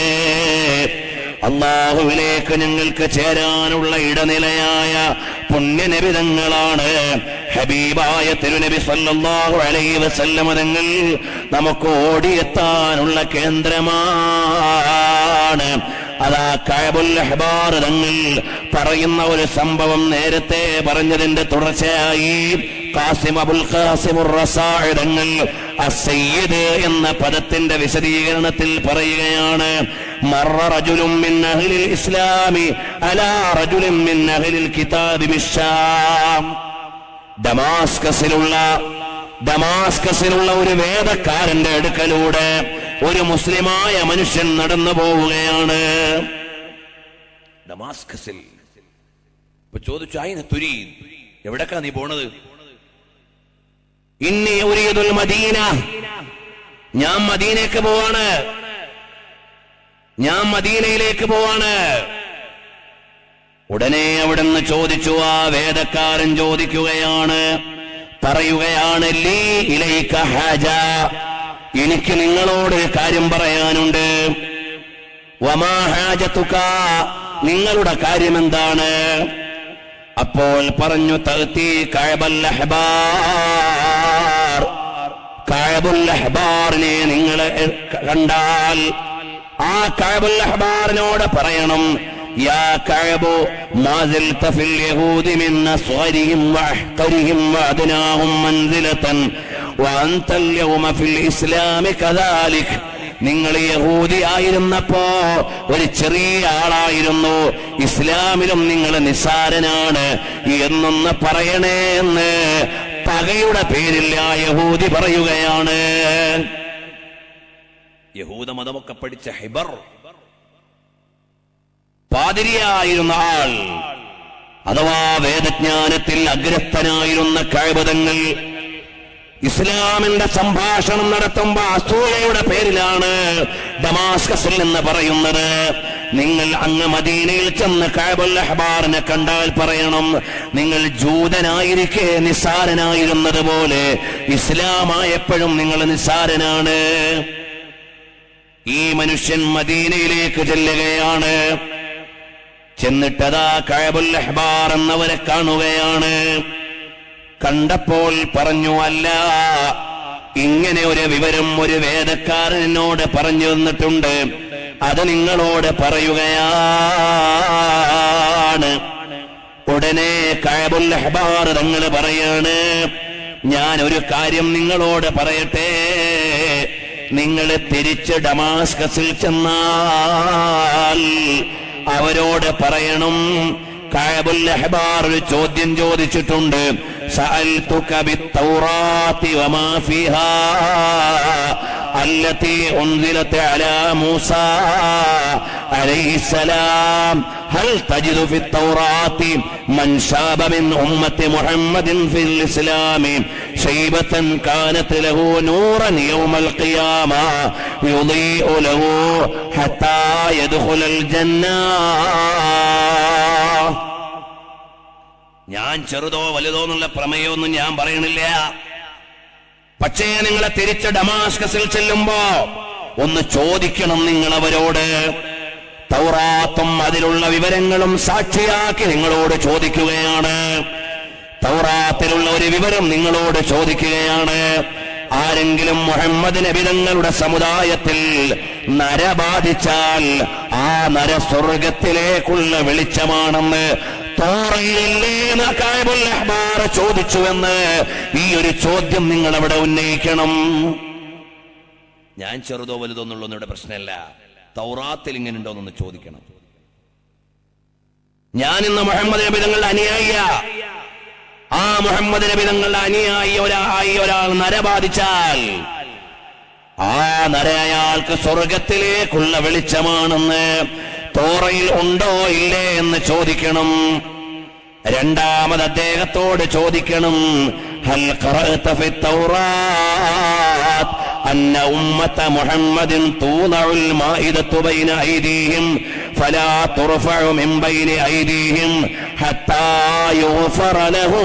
അല്ലാഹുവിലേക്ക് ഞങ്ങൾക്ക് ചേരാനുള്ള ഇടനിലയായ പുണ്യനബിതങ്ങളാണ് ഹബീബായ തിരുനബി സല്ലല്ലാഹു അലൈഹി വസല്ലം തങ്ങൾ നമുക്ക് ഓടിയെത്താനുള്ള കേന്ദ്രമാണ്. അതാ കഅബുൽ അഹ്ബാർ തങ്ങൾ പറയുന്ന ഒരു സംഭവം നേരത്തെ പറഞ്ഞതിന്റെ തുടർച്ചയായി ഖാസിം അബുൽ ഖാസിം റസാഇ തങ്ങൾ അസ്സയ്യിദ് എന്ന പദത്തിന്റെ വിശദീകരണത്തിൽ പറയുകയാണ് മറ റജുലുൻ മിൻ അഹ്ലിൽ ഇസ്ലാമി അലാ റജുലിൻ മിൻ അഹ്ലിൽ കിതാബി ബിശ്ശാം. ഡമാസ്കസിലുള്ള ഡമാസ്കസിലുള്ള ഒരു വേദക്കാരന്റെ അടുക്കലൂടെ ഒരു മുസ്ലിമായ മനുഷ്യൻ നടന്നു പോവുകയാണ്. ഡമാസ്കസിൽ ഇപ്പൊ ചോദിച്ചു അയിന തുരീ, എവിടേക്കാ നീ പോണത്? ഇന്നി ഉരീദുൽ മദീന, ഞാൻ മദീനയ്ക്ക് പോവാണ്, ഞാൻ മദീനയിലേക്ക് പോവാണ്. ഉടനെ അവിടുന്ന് ചോദിച്ചു, ആ വേദക്കാരൻ ചോദിക്കുകയാണ്, പറയുകയാണ് ലീ ഇലൈക ഹാജ, എനിക്ക് നിങ്ങളോട് കാര്യം പറയാനുണ്ട്. വമാ ഹാജതുക, നിങ്ങളുടെ കാര്യം എന്താണ്? അപ്പോൾ പറഞ്ഞു തഅതി കഅബൽ അഹ്ബാർ, കഅബുൽ അഹ്ബാറിനെ നിങ്ങൾ കണ്ടാൽ ആ കഅബുൽ അഹ്ബാറിനോട് പറയണം യാ കഅബു മാ സിൽത ഫിൽ യഹൂദി മിൻ അസ്ഗരിഹിം വഅഹ്ഖരിഹിം വഅദ്നാഹും മൻസിലതൻ വഅൻത അൽയൗമ ഫിൽ ഇസ്ലാമി കദാലിക്. നിങ്ങൾ യഹൂദി ആയിരുന്നപ്പോ ഒരു ചെറിയ ആളായിരുന്നു, ഇസ്ലാമിലും നിങ്ങൾ നിസ്സാരനാണ് എന്നൊന്ന് പറയണേ എന്ന് പകയുടെ പേരിൽ ആ യഹൂദി പറയുകയാണ്. യഹൂദ മതമൊക്കെ പഠിച്ച ഹിബർ പാതിരിയായിരുന്ന ആൾ, അഥവാ വേദജ്ഞാനത്തിൽ അഗ്രസ്ഥനായിരുന്ന കഅബ് തങ്ങൾ ഇസ്ലാമിന്റെ സംഭാഷണം നടത്തുമ്പോ അസൂയയുടെ പേരിലാണ് ഡമാസ്കസിൽ നിന്ന് പറയുന്നത്. നിങ്ങൾ അങ്ങ് മദീനയിൽ ചെന്ന് കഅബുൽ അഹ്ബാറിനെ കണ്ടാൽ പറയണം, നിങ്ങൾ ജൂതനായിരിക്കെ നിസ്സാരനായിരുന്നത് പോലെ ഇസ്ലാമായപ്പോഴും നിങ്ങൾ നിസ്സാരനാണ്. ഈ മനുഷ്യൻ മദീനയിലേക്ക് ചെല്ലുകയാണ്. ചെന്നിട്ടതാ കഅബുൽ അഹ്ബാർ എന്നവരെ കാണുകയാണ്. കണ്ടപ്പോൾ പറഞ്ഞു, അല്ല, ഇങ്ങനെ ഒരു വിവരം ഒരു വേദക്കാരൻ എന്നോട് പറഞ്ഞു തന്നിട്ടുണ്ട്, അത് നിങ്ങളോട് പറയുകയാണ്. ഉടനെ കഅബുൽ അഹ്ബാർ തങ്ങൾ പറയാണ്, ഞാൻ ഒരു കാര്യം നിങ്ങളോട് പറയട്ടെ, നിങ്ങൾ തിരിച്ച് ഡമാസ്കസിൽ ചെന്നാൽ അവരോട് പറയണം, കഅബുൽ അഹ്ബാർ ഒരു ചോദ്യം ചോദിച്ചിട്ടുണ്ട്, സഅൽതുക ബിത്തൗറാത്തി വമാ ഫീഹാ അല്ലതി ഉൻസിലത് അലാ മൂസാ അലൈഹിസ്സലാം ഹൽ തജിദു ഫി തൗറാത്തി മൻ ശാബ മിൻ ഉമ്മത്തി മുഹമ്മദിൻ ഫിൽ ഇസ്ലാമി ശൈബതൻ കാനത് ലഹു നൂറൻ യൗമൽ ഖിയാമ യുളീഉ ലഹു ഹത്താ യദ്ഖുലൽ ജന്ന. ഞാൻ ചെറുതോ വലുതോ എന്നുള്ള പ്രമേയമൊന്നും ഞാൻ പറയണില്ല. പക്ഷേ നിങ്ങളെ തിരിച്ച് ഡമാസ്കസിൽ ചെല്ലുമ്പോ ഒന്ന് ചോദിക്കണം നിങ്ങൾ അവരോട്. തൗറാത്തും അതിലുള്ള വിവരങ്ങളും സാക്ഷിയാക്കി നിങ്ങളോട് ചോദിക്കുകയാണ്. തൗറാത്തിലുള്ള ഒരു വിവരം നിങ്ങളോട് ചോദിക്കുകയാണ്. ആരെങ്കിലും മുഹമ്മദ് നബി തങ്ങളുടെ സമുദായത്തിൽ നര ബാധിച്ചാൽ ആ നര സ്വർഗത്തിലേക്കുള്ള വെളിച്ചമാണെന്ന് തോറയിലല്ലേ കഅബുൽ അഹ്ബാർ ചോദിച്ചുവെന്ന് ഈ ഒരു ചോദ്യം നിങ്ങൾ അവിടെ ഉന്നയിക്കണം. ഞാൻ ചെറുതോ വലുതോ എന്നുള്ളൊന്നും ഇവിടെ പ്രശ്നമല്ല. തൗറാത്തിൽ ഇങ്ങനെ ഉണ്ടോന്നൊന്ന് ചോദിക്കണം. ഞാൻ ഇന്ന് മുഹമ്മദ് നബി തങ്ങളുടെ അനുയായിയ. ആ മുഹമ്മദ് നബി തങ്ങളുടെ അനുയായി ഒരായി ഒരാൾ നര ബാധിച്ചാൽ ആ നര അയാൾക്ക് സ്വർഗത്തിലേക്കുള്ള വെളിച്ചമാണെന്ന് തോറയിൽ ഉണ്ടോ ഇല്ലേ എന്ന് ചോദിക്കണം. രണ്ടാമത് അദ്ദേഹത്തോട് ചോദിക്കണം, ഹൽ ഖറഅത ഫി തൗറാത്ത് അന്ന ഉമ്മത മുഹമ്മദിൻ തൂദഉൽ മാഇദതു ബൈന ഐദീഹിം ഫലാ തുർഫഉ മിൻ ബൈനി ഐദീഹിം ഹത്താ യുഗ്ഫറ ലഹും.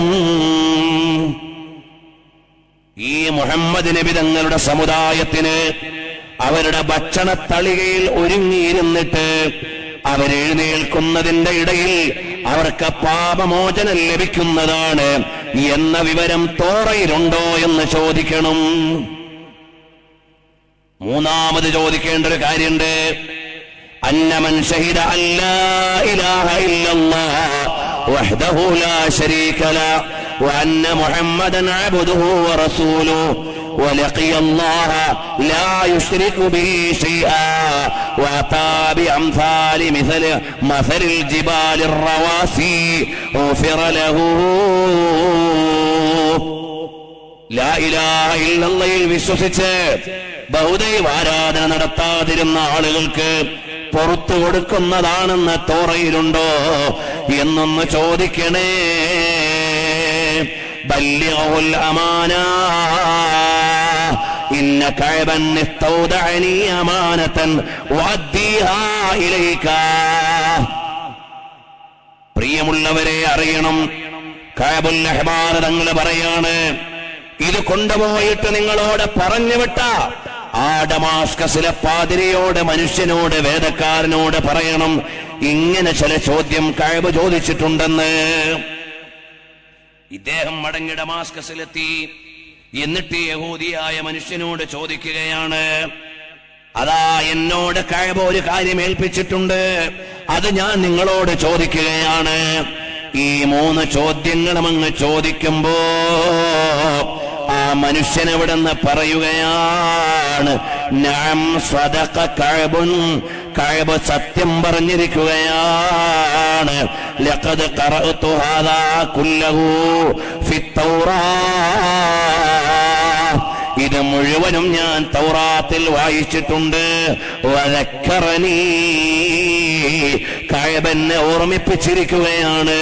ഈ മുഹമ്മദ് നബി തങ്ങളുടെ സമുദായത്തിന് അവരുടെ ഭക്ഷണത്തളികയിൽ ഒരുങ്ങിയിരുന്നിട്ട് അവരെഴുന്നേൽക്കുന്നതിന്റെ ഇടയിൽ അവർക്ക് പാപമോചനം ലഭിക്കുന്നതാണ് എന്ന വിവരം തോറയിലുണ്ടോ എന്ന് ചോദിക്കണം. മൂന്നാമത് ചോദിക്കേണ്ട ഒരു കാര്യമുണ്ട്. അന്നമൻ ഷഹിദ അല്ലാ ഇലാഹ ഇല്ലല്ലാഹ് വഹ്ദഹു ലാ ശരീക ലഹു വഅന്ന മുഹമ്മദൻ അബ്ദുഹു വറസൂലുഹു ولقي الله لا يشرك به شيئا وأتى بأمثال مثل مثل الجبال الرواسي غفر له. ലാ ഇലാഹ ഇല്ലല്ലാഹയിൽ വിശ്വസിച്ച് ബഹുദൈവ ആരാധന നടത്താതിരുന്ന ആളുകൾക്ക് പുറത്തു കൊടുക്കുന്നതാണെന്ന് തോറയിലുണ്ടോ എന്നൊന്ന് ചോദിക്കണേ. ബല്ലിഗുൽ അമാന ഇന്ന കഅബൻ ഇസ്തൗദഅനി അമാനതൻ വഅദ്ദിഹാ ഇലൈക. പ്രിയമുള്ളവരെ അറിയണം, കഅബുൽ അഹ്ബാർ തങ്ങൾ പറയാണ്, ഇത് കൊണ്ടുപോയിട്ട് നിങ്ങളോട് പറഞ്ഞു വിട്ട ആ ഡമാസ്കസിലെ പാതിരിയോട്, മനുഷ്യനോട്, വേദക്കാരനോട് പറയണം, ഇങ്ങനെ ചില ചോദ്യം കഅബ് ചോദിച്ചിട്ടുണ്ടെന്ന്. ഇദ്ദേഹം മടങ്ങി ഡമാസ്കസിലെത്തി. എന്നിട്ട് യഹൂദിയായ മനുഷ്യനോട് ചോദിക്കുകയാണ്, അതാ എന്നോട് കഅബ് ഒരു കാര്യം ഏൽപ്പിച്ചിട്ടുണ്ട്, അത് ഞാൻ നിങ്ങളോട് ചോദിക്കുകയാണ്. ഈ മൂന്ന് ചോദ്യങ്ങളും അങ്ങ് ചോദിക്കുമ്പോ ആ മനുഷ്യൻ എവിടെന്ന് പറയുകയാണ്, നഅം സദഖ കഅബുൻ, കഅബ് സത്യം പറഞ്ഞിരിക്കുകയാണ്. ലഖദ് ഖറഅതു ഹാദാ കുല്ലഹു ഫി തൗറാത്ത്, ഇത് മുഴുവനും ഞാൻ തൗറാത്തിൽ വായിച്ചിട്ടുണ്ട്. വദക്കറനീ, കഅബ് എന്നെ ഓർമ്മിപ്പിച്ചിരിക്കുകയാണ്.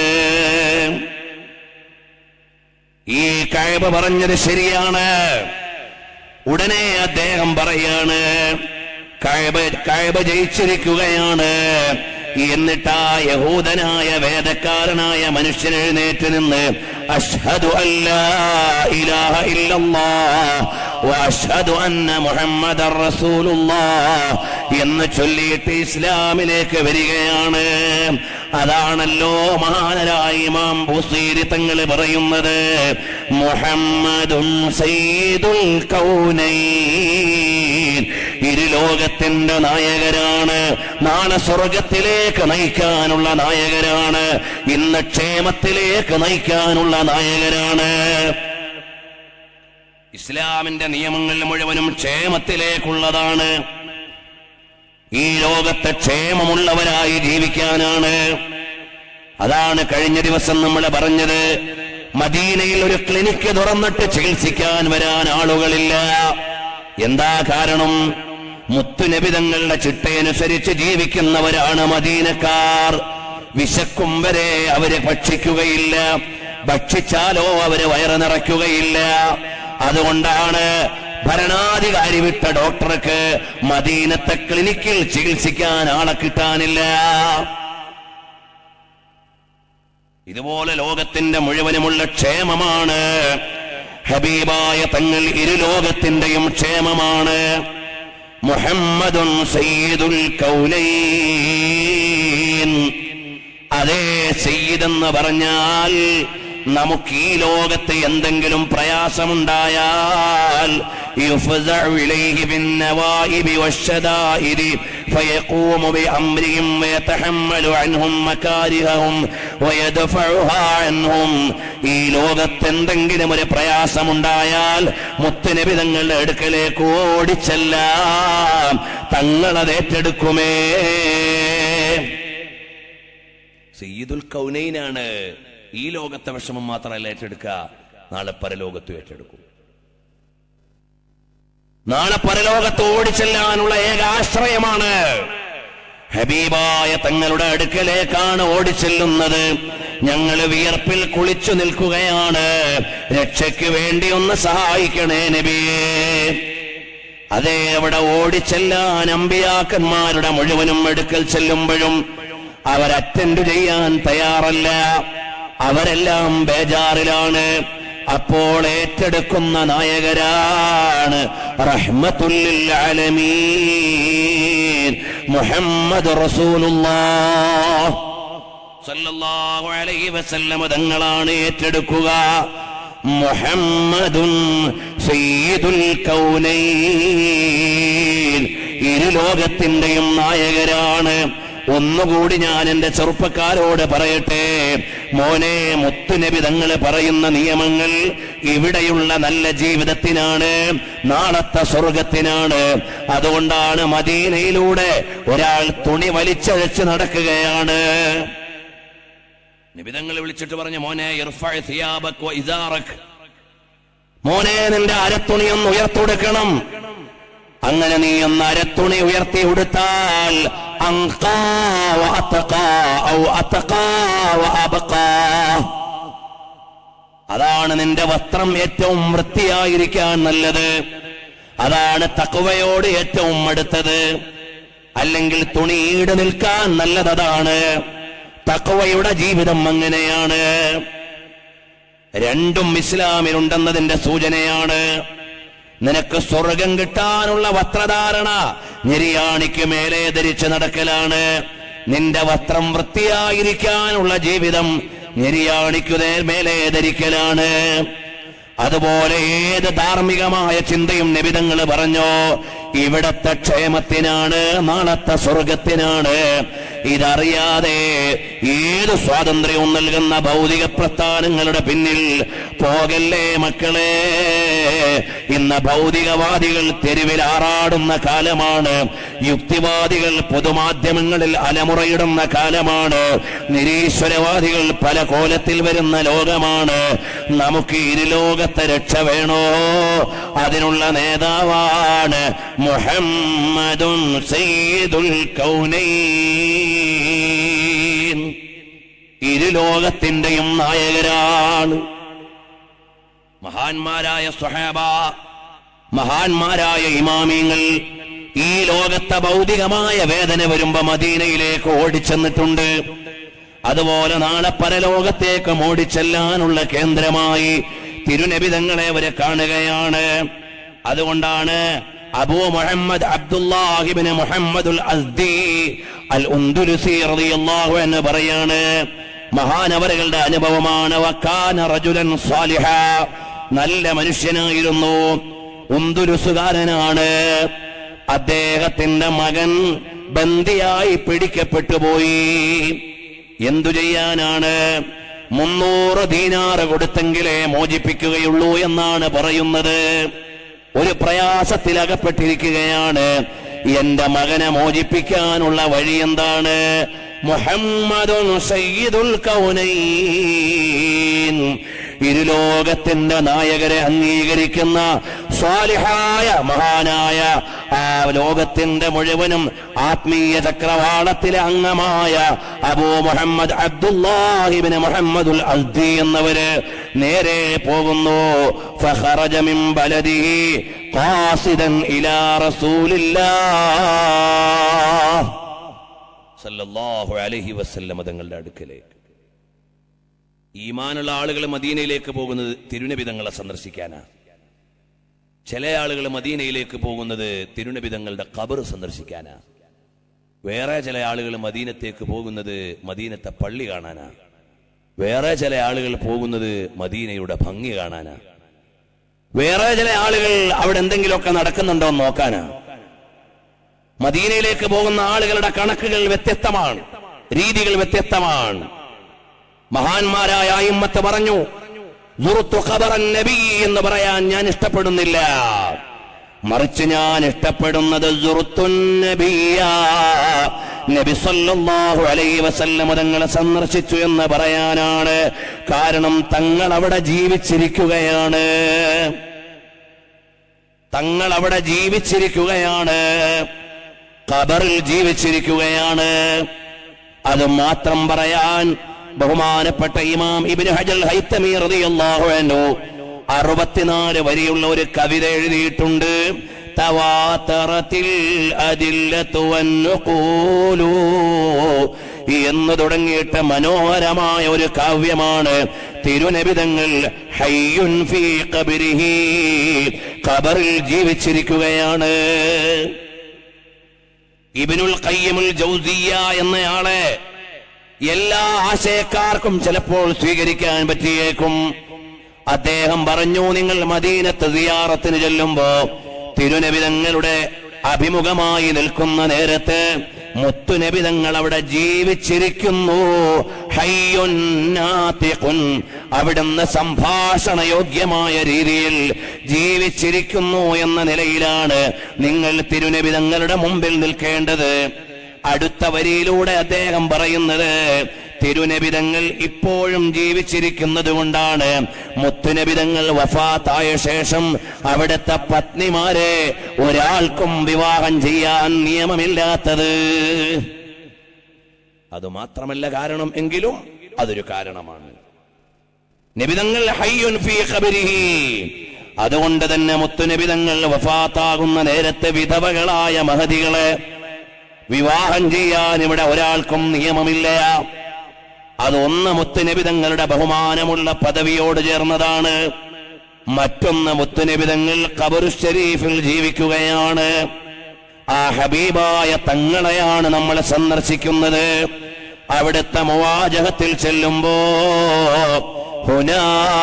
ഈ കഅബ് പറഞ്ഞത് ശരിയാണ്. ഉടനെ അദ്ദേഹം പറയാണ്, കഅബ് കഅബ് ജയിച്ചിരിക്കുകയാണ്. എന്നിട്ടാ യഹൂദനായ വേദക്കാരനായ മനുഷ്യൻ എഴുന്നേറ്റ് നിന്ന് അഷ്ഹദു അല്ലാ ഇലാഹ ഇല്ലല്ലാഹ് വഅഷ്ഹദു അന്ന മുഹമ്മദർ റസൂലുള്ളാഹ് എന്ന് ചൊല്ലിയിട്ട് ഇസ്ലാമിലേക്ക് വരികയാണ്. അതാണല്ലോ മഹാനരായ ഇമാം ബുസീരി തങ്ങൾ പറയുന്നത്, മുഹമ്മദുൻ സയ്യിദുൽ കൗനൈൻ, ഇരുലോകത്തിന്റെ നായകരാണ്, നാളെ സ്വർഗത്തിലേക്ക് നയിക്കാനുള്ള നായകരാണ്, ഇന്ന് ക്ഷേമത്തിലേക്ക് നയിക്കാനുള്ള നായകരാണ്. ഇസ്ലാമിന്റെ നിയമങ്ങൾ മുഴുവനും ക്ഷേമത്തിലേക്കുള്ളതാണ്. ഈ ലോകത്തെ ക്ഷേമമുള്ളവരായി ജീവിക്കാനാണ്. അതാണ് കഴിഞ്ഞ ദിവസം നമ്മൾ പറഞ്ഞത്, മദീനയിൽ ഒരു ക്ലിനിക്ക് തുറന്നിട്ട് ചികിത്സിക്കാൻ വരാൻ ആളുകളില്ല. എന്താ കാരണം? മുത്തുനബി തങ്ങളുടെ ചിട്ടയനുസരിച്ച് ജീവിക്കുന്നവരാണ് മദീനക്കാർ. വിശക്കും വരെ അവര് ഭക്ഷിക്കുകയില്ല, ഭക്ഷിച്ചാലോ അവര് വയറ് നിറയ്ക്കുകയില്ല. അതുകൊണ്ടാണ് ഭരണാധികാരി വിട്ട ഡോക്ടർക്ക് മദീനത്തെ ക്ലിനിക്കിൽ ചികിത്സിക്കാൻ ആളെ കിട്ടാനില്ല. ഇതുപോലെ ലോകത്തിന്റെ മുഴുവനുമുള്ള ക്ഷേമമാണ് ഹബീബായ തങ്ങൾ, ഇരുലോകത്തിന്റെയും ക്ഷേമമാണ്. മുഹമ്മദുൻ സയ്യിദുൽ കൗലൈൻ. അതേ സയ്യിദ് എന്ന് പറഞ്ഞാൽ നമുക്ക് ഈ ലോകത്ത് എന്തെങ്കിലും പ്രയാസമുണ്ടായാൽ യുഫ്സഉ ഇലൈഹി ബിന്നവാഇബി വശദാഇദി ഫയഖൂമു ബിഅംരിഹിം വയതഹമ്മലു അൻഹും മകാരിഹഹും വയദ്ഫഉഹാ അൻഹും. ഈ ലോകത്ത് എന്തെങ്കിലും ഒരു പ്രയാസമുണ്ടായാൽ മുത്തുനബി തങ്ങളുടെ അടുക്കലേക്ക് ഓടിച്ചെല്ലാം തങ്ങളത് ഏറ്റെടുക്കുമേ. സയ്യിദുൽ കൗനൈനാണ്. ഈ ലോകത്തെ വിഷമം മാത്രമല്ല ഏറ്റെടുക്കുക, നാളെ പരലോകത്തും ഏറ്റെടുക്കും. നാളെ പരലോകത്ത് ഓടിച്ചെല്ലാനുള്ള ഏക ആശ്രയമാണ്. ഹബീബായ തങ്ങളുടെ അടുക്കലേക്കാണ് ഓടിച്ചെല്ലുന്നത്. ഞങ്ങൾ വിയർപ്പിൽ കുളിച്ചു നിൽക്കുകയാണ്, രക്ഷയ്ക്ക് വേണ്ടി ഒന്ന് സഹായിക്കണേ നബിയേ. അതേ, അവിടെ ഓടിച്ചെല്ലാൻ അമ്പിയാക്കന്മാരുടെ മുഴുവനും അടുക്കൽ ചെല്ലുമ്പോഴും അവർ അറ്റൻഡ് ചെയ്യാൻ തയ്യാറല്ല, അവരെല്ലാം ബേജാറിലാണ്. അപ്പോൾ ഏറ്റെടുക്കുന്ന നായകരാണ് റഹ്മത്തുൽ ലിൽ ആലമീൻ മുഹമ്മദ് റസൂലുള്ളാഹ് സല്ലല്ലാഹു അലൈഹി വസല്ലം തങ്ങളാണ് ഏറ്റെടുക്കുക. മുഹമ്മദുൻ സയ്യിദുൽ കൗനൈൻ, ഇരുലോകത്തിന്റെയും നായകരാണ്. ഒന്നുകൂടി ഞാൻ എന്റെ ചെറുപ്പക്കാരോട് പറയട്ടെ, മോനെ, മുത്തുനബി തങ്ങൾ പറയുന്ന നിയമങ്ങൾ ഇവിടെയുള്ള നല്ല ജീവിതത്തിനാണ്, നാളത്തെ സ്വർഗത്തിനാണ്. അതുകൊണ്ടാണ് മദീനയിലൂടെ ഒരാൾ തുണി വലിച്ചഴച്ച് നടക്കുകയാണ്. നബി തങ്ങൾ വിളിച്ചിട്ട് പറഞ്ഞു, മോനെ ഇർഫഅ സിയാബക വ ഇസാറക, മോനെ നിന്റെ അരത്തുണി ഒന്ന് ഉയർത്തൊടുക്കണം. അങ്ങനെ നീ ഒന്ന് അരത്തുണി ഉയർത്തി ഉടുത്താൽ അതാണ് നിന്റെ വസ്ത്രം ഏറ്റവും വൃത്തിയായിരിക്കാൻ നല്ലത്. അതാണ് തഖ്വയോട് ഏറ്റവും അടുത്തത്. അല്ലെങ്കിൽ തുണി ഈട് നിൽക്കാൻ നല്ലതാണ്. തഖ്വയുടെ ജീവിതം അങ്ങനെയാണ്. രണ്ടും ഇസ്ലാമിലുണ്ടെന്നതിന്റെ സൂചനയാണ്. നിനക്ക് സ്വർഗം കിട്ടാനുള്ള വസ്ത്രധാരണ ഞെരിയാണിക്ക് മേലെ ധരിച്ച് നടക്കലാണ്. നിന്റെ വസ്ത്രം വൃത്തിയായിരിക്കാനുള്ള ജീവിതം ഞെരിയാണിക്കു മേലെ ധരിക്കലാണ്. അതുപോലെ ഏത് ധാർമ്മികമായ ചിന്തയും നബിതങ്ങൾ പറഞ്ഞോ, ഇവിടത്തെ ക്ഷേമത്തിനാണ്, നാളത്തെ സ്വർഗത്തിനാണ്. ഇതറിയാതെ ഏത് സ്വാതന്ത്ര്യവും നൽകുന്ന ഭൗതിക പ്രസ്ഥാനങ്ങളുടെ പിന്നിൽ പോകല്ലേ മക്കളെ. ഇന്ന് ഭൗതികവാദികൾ തെരുവിൽ ആറാടുന്ന കാലമാണ്. യുക്തിവാദികൾ പൊതുമാധ്യമങ്ങളിൽ അലമുറയിടുന്ന കാലമാണ്. നിരീശ്വരവാദികൾ പല കോലത്തിൽ വരുന്ന ലോകമാണ്. നമുക്ക് ഇരുലോകത്തെ രക്ഷ വേണോ? അതിനുള്ള നേതാവാണ് മുഹമ്മദുൻ സയ്യിദുൽ കൗനൈൻ. ഇരുലോകത്തിന്റെയും നായകരാണ്. മഹാന്മാരായ സ്വഹാബ, മഹാന്മാരായ ഇമാമിങ്ങൾ ഈ ലോകത്തെ ഭൗതികമായ വേദന വരുമ്പോ മദീനയിലേക്ക് ഓടിച്ചെന്നിട്ടുണ്ട്. അതുപോലെ നാളെ പരലോകത്തേക്ക് ഓടിച്ചെല്ലാനുള്ള കേന്ദ്രമായി തിരുനബി തങ്ങളെ അവരെ കാണുകയാണ്. അതുകൊണ്ടാണ് അബൂ മുഹമ്മദ് അബ്ദുല്ലാഹി ഇബ്നു മുഹമ്മദുൽ അസ്ദി അൽ ഉന്ദുലുസി റളിയല്ലാഹു അൻഹു പറയാണ്, മഹാനവറുകളുടെ അനുഭവമാണ്. വകാന റജുലൻ സാലിഹ, നല്ല മനുഷ്യനായിരുന്നു, ഉന്ദുലുസുകാരനാണ്. അദ്ദേഹത്തിന്റെ മകൻ ബന്ദിയായി പിടിക്കപ്പെട്ടു പോയി. എന്തു ചെയ്യാനാണ്? മുന്നൂറ് ദീനാറ് കൊടുത്തെങ്കിലേ മോചിപ്പിക്കുകയുള്ളൂ എന്നാണ് പറയുന്നത്. ഒരു പ്രയാസത്തിലകപ്പെട്ടിരിക്കുകയാണ്. എന്റെ മകനെ മോചിപ്പിക്കാനുള്ള വഴി എന്താണ്? മുഹമ്മദുൻ സയ്യിദുൽ കൗനൈൻ, ഇരുലോകത്തിന്റെ നായകരെ അംഗീകരിക്കുന്ന സ്വാലിഹായ മഹാനായ ആ ലോകത്തിന്റെ മുഴുവനും ആത്മീയ ചക്രവാളത്തിലെ അംഗമായ അബൂ മുഹമ്മദ് അബ്ദുല്ലാഹി ഇബ്നു മുഹമ്മദുൽ അസ്ദി എന്നവര് നേരെ പോകുന്നു. ഫഖറജ മിൻ ബലദിഹി ഖാസിദൻ ഇലാ റസൂലില്ലാഹ് സല്ലല്ലാഹു അലൈഹി വസല്ലം തങ്ങളുടെ അടുക്കലേക്ക്. ഈമാനുള്ള ആളുകൾ മദീനയിലേക്ക് പോകുന്നത് തിരുനബി തങ്ങളെ സന്ദർശിക്കാനാണ്. ചില ആളുകൾ മദീനയിലേക്ക് പോകുന്നത് തിരുനബി തങ്ങളുടെ ഖബർ സന്ദർശിക്കാനാ. വേറെ ചില ആളുകൾ മദീനത്തേക്ക് പോകുന്നത് മദീനത്തെ പള്ളി കാണാനാ. വേറെ ചില ആളുകൾ പോകുന്നത് മദീനയുടെ ഭംഗി കാണാനാ. വേറെ ചില ആളുകൾ അവിടെ എന്തെങ്കിലുമൊക്കെ നടക്കുന്നുണ്ടോ എന്ന് നോക്കാനാ. മദീനയിലേക്ക് പോകുന്ന ആളുകളുടെ കണക്കുകൾ വ്യത്യസ്തമാണ്, രീതികൾ വ്യത്യസ്തമാണ്. മഹാന്മാരായ അയിമ്മത്ത് പറഞ്ഞു, സുറത്തു ഖബറൻ നബി എന്ന് പറയാൻ ഞാൻ ഇഷ്ടപ്പെടുന്നില്ല, മറിച്ച് ഞാൻ ഇഷ്ടപ്പെടുന്നത് സുറത്തുൻ നബിയ, നബി സല്ലല്ലാഹു അലൈഹി വസല്ലം തങ്ങളെ സന്ദർശിച്ചു എന്ന് പറയാനാണ്. കാരണം തങ്ങൾ അവിടെ ജീവിച്ചിരിക്കുകയാണ്, തങ്ങൾ അവിടെ ജീവിച്ചിരിക്കുകയാണ്, ഖബറിൽ ജീവിച്ചിരിക്കുകയാണ്. അത് മാത്രം പറയാൻ ബഹുമാനപ്പെട്ട ഇമാം ഇബ്നു ഹജർ ഹൈതമി റളിയല്ലാഹു അൻഹു അറുപത്തിനാല് വരിയുള്ള ഒരു കവിത എഴുതിയിട്ടുണ്ട്. തവാതറത്തിൽ അദില്ലതു വന്നുഖൂലു എന്ന് തുടങ്ങിയിട്ട് മനോഹരമായ ഒരു കാവ്യമാണ്. തിരുനബിതങ്ങൾ ഹയ്യുൻ ഫീ ഖബരിഹി, ഖബറിൽ ജീവിച്ചിരിക്കുകയാണ്. ഇബ്നുൽ ഖയ്യിമുൽ ജൗസിയ്യ എന്നയാളെ എല്ലാ ആശയക്കാർക്കും ചിലപ്പോൾ സ്വീകരിക്കാൻ പറ്റിയേക്കും. അദ്ദേഹം പറഞ്ഞു, നിങ്ങൾ മദീനത്ത് സിയാറത്തിന് ചെല്ലുമ്പോ തിരുനബിതങ്ങളുടെ അഭിമുഖമായി നിൽക്കുന്ന നേരത്ത് മുത്തുനബിതങ്ങൾ അവിടെ ജീവിച്ചിരിക്കുന്നു. ഹയ്യുൻ നാതിഖുൻ, അവിടുന്ന് സംഭാഷണ യോഗ്യമായ രീതിയിൽ ജീവിച്ചിരിക്കുന്നു എന്ന നിലയിലാണ് നിങ്ങൾ തിരുനബിതങ്ങളുടെ മുമ്പിൽ നിൽക്കേണ്ടത്. അടുത്ത വരിയിലൂടെ അദ്ദേഹം പറയുന്നത്, തിരുനബിതങ്ങൾ ഇപ്പോഴും ജീവിച്ചിരിക്കുന്നത് കൊണ്ടാണ് മുത്തുനബിതങ്ങൾ വഫാത്തായ ശേഷം അവിടുത്തെ പത്നിമാരെ ഒരാൾക്കും വിവാഹം ചെയ്യാൻ നിയമമില്ലാത്തത്. അതുമാത്രമല്ല കാരണം, എങ്കിലും അതൊരു കാരണമാണ്. നബിതങ്ങൾ ഹയ്യുൻ ഫീ ഖബരിഹി, അതുകൊണ്ട് തന്നെ മുത്തുനബിതങ്ങൾ വഫാത്താകുന്ന നേരത്തെ വിധവകളായ മഹദികളെ വിവാഹം ചെയ്യാൻ ഇവിടെ ഒരാൾക്കും നിയമമില്ല. അതൊന്ന് മുത്തുനബിതങ്ങളുടെ ബഹുമാനമുള്ള പദവിയോട് ചേർന്നതാണ്. മറ്റൊന്ന് മുത്തുനബിതങ്ങൾ ഖബറു ശരീഫിൽ ജീവിക്കുകയാണ്. ആ ഹബീബായ തങ്ങളെയാണ് നമ്മൾ സന്ദർശിക്കുന്നത്. അവിടുത്തെ മുവാജഹത്തിൽ ചെല്ലുമ്പോ ഹുനാ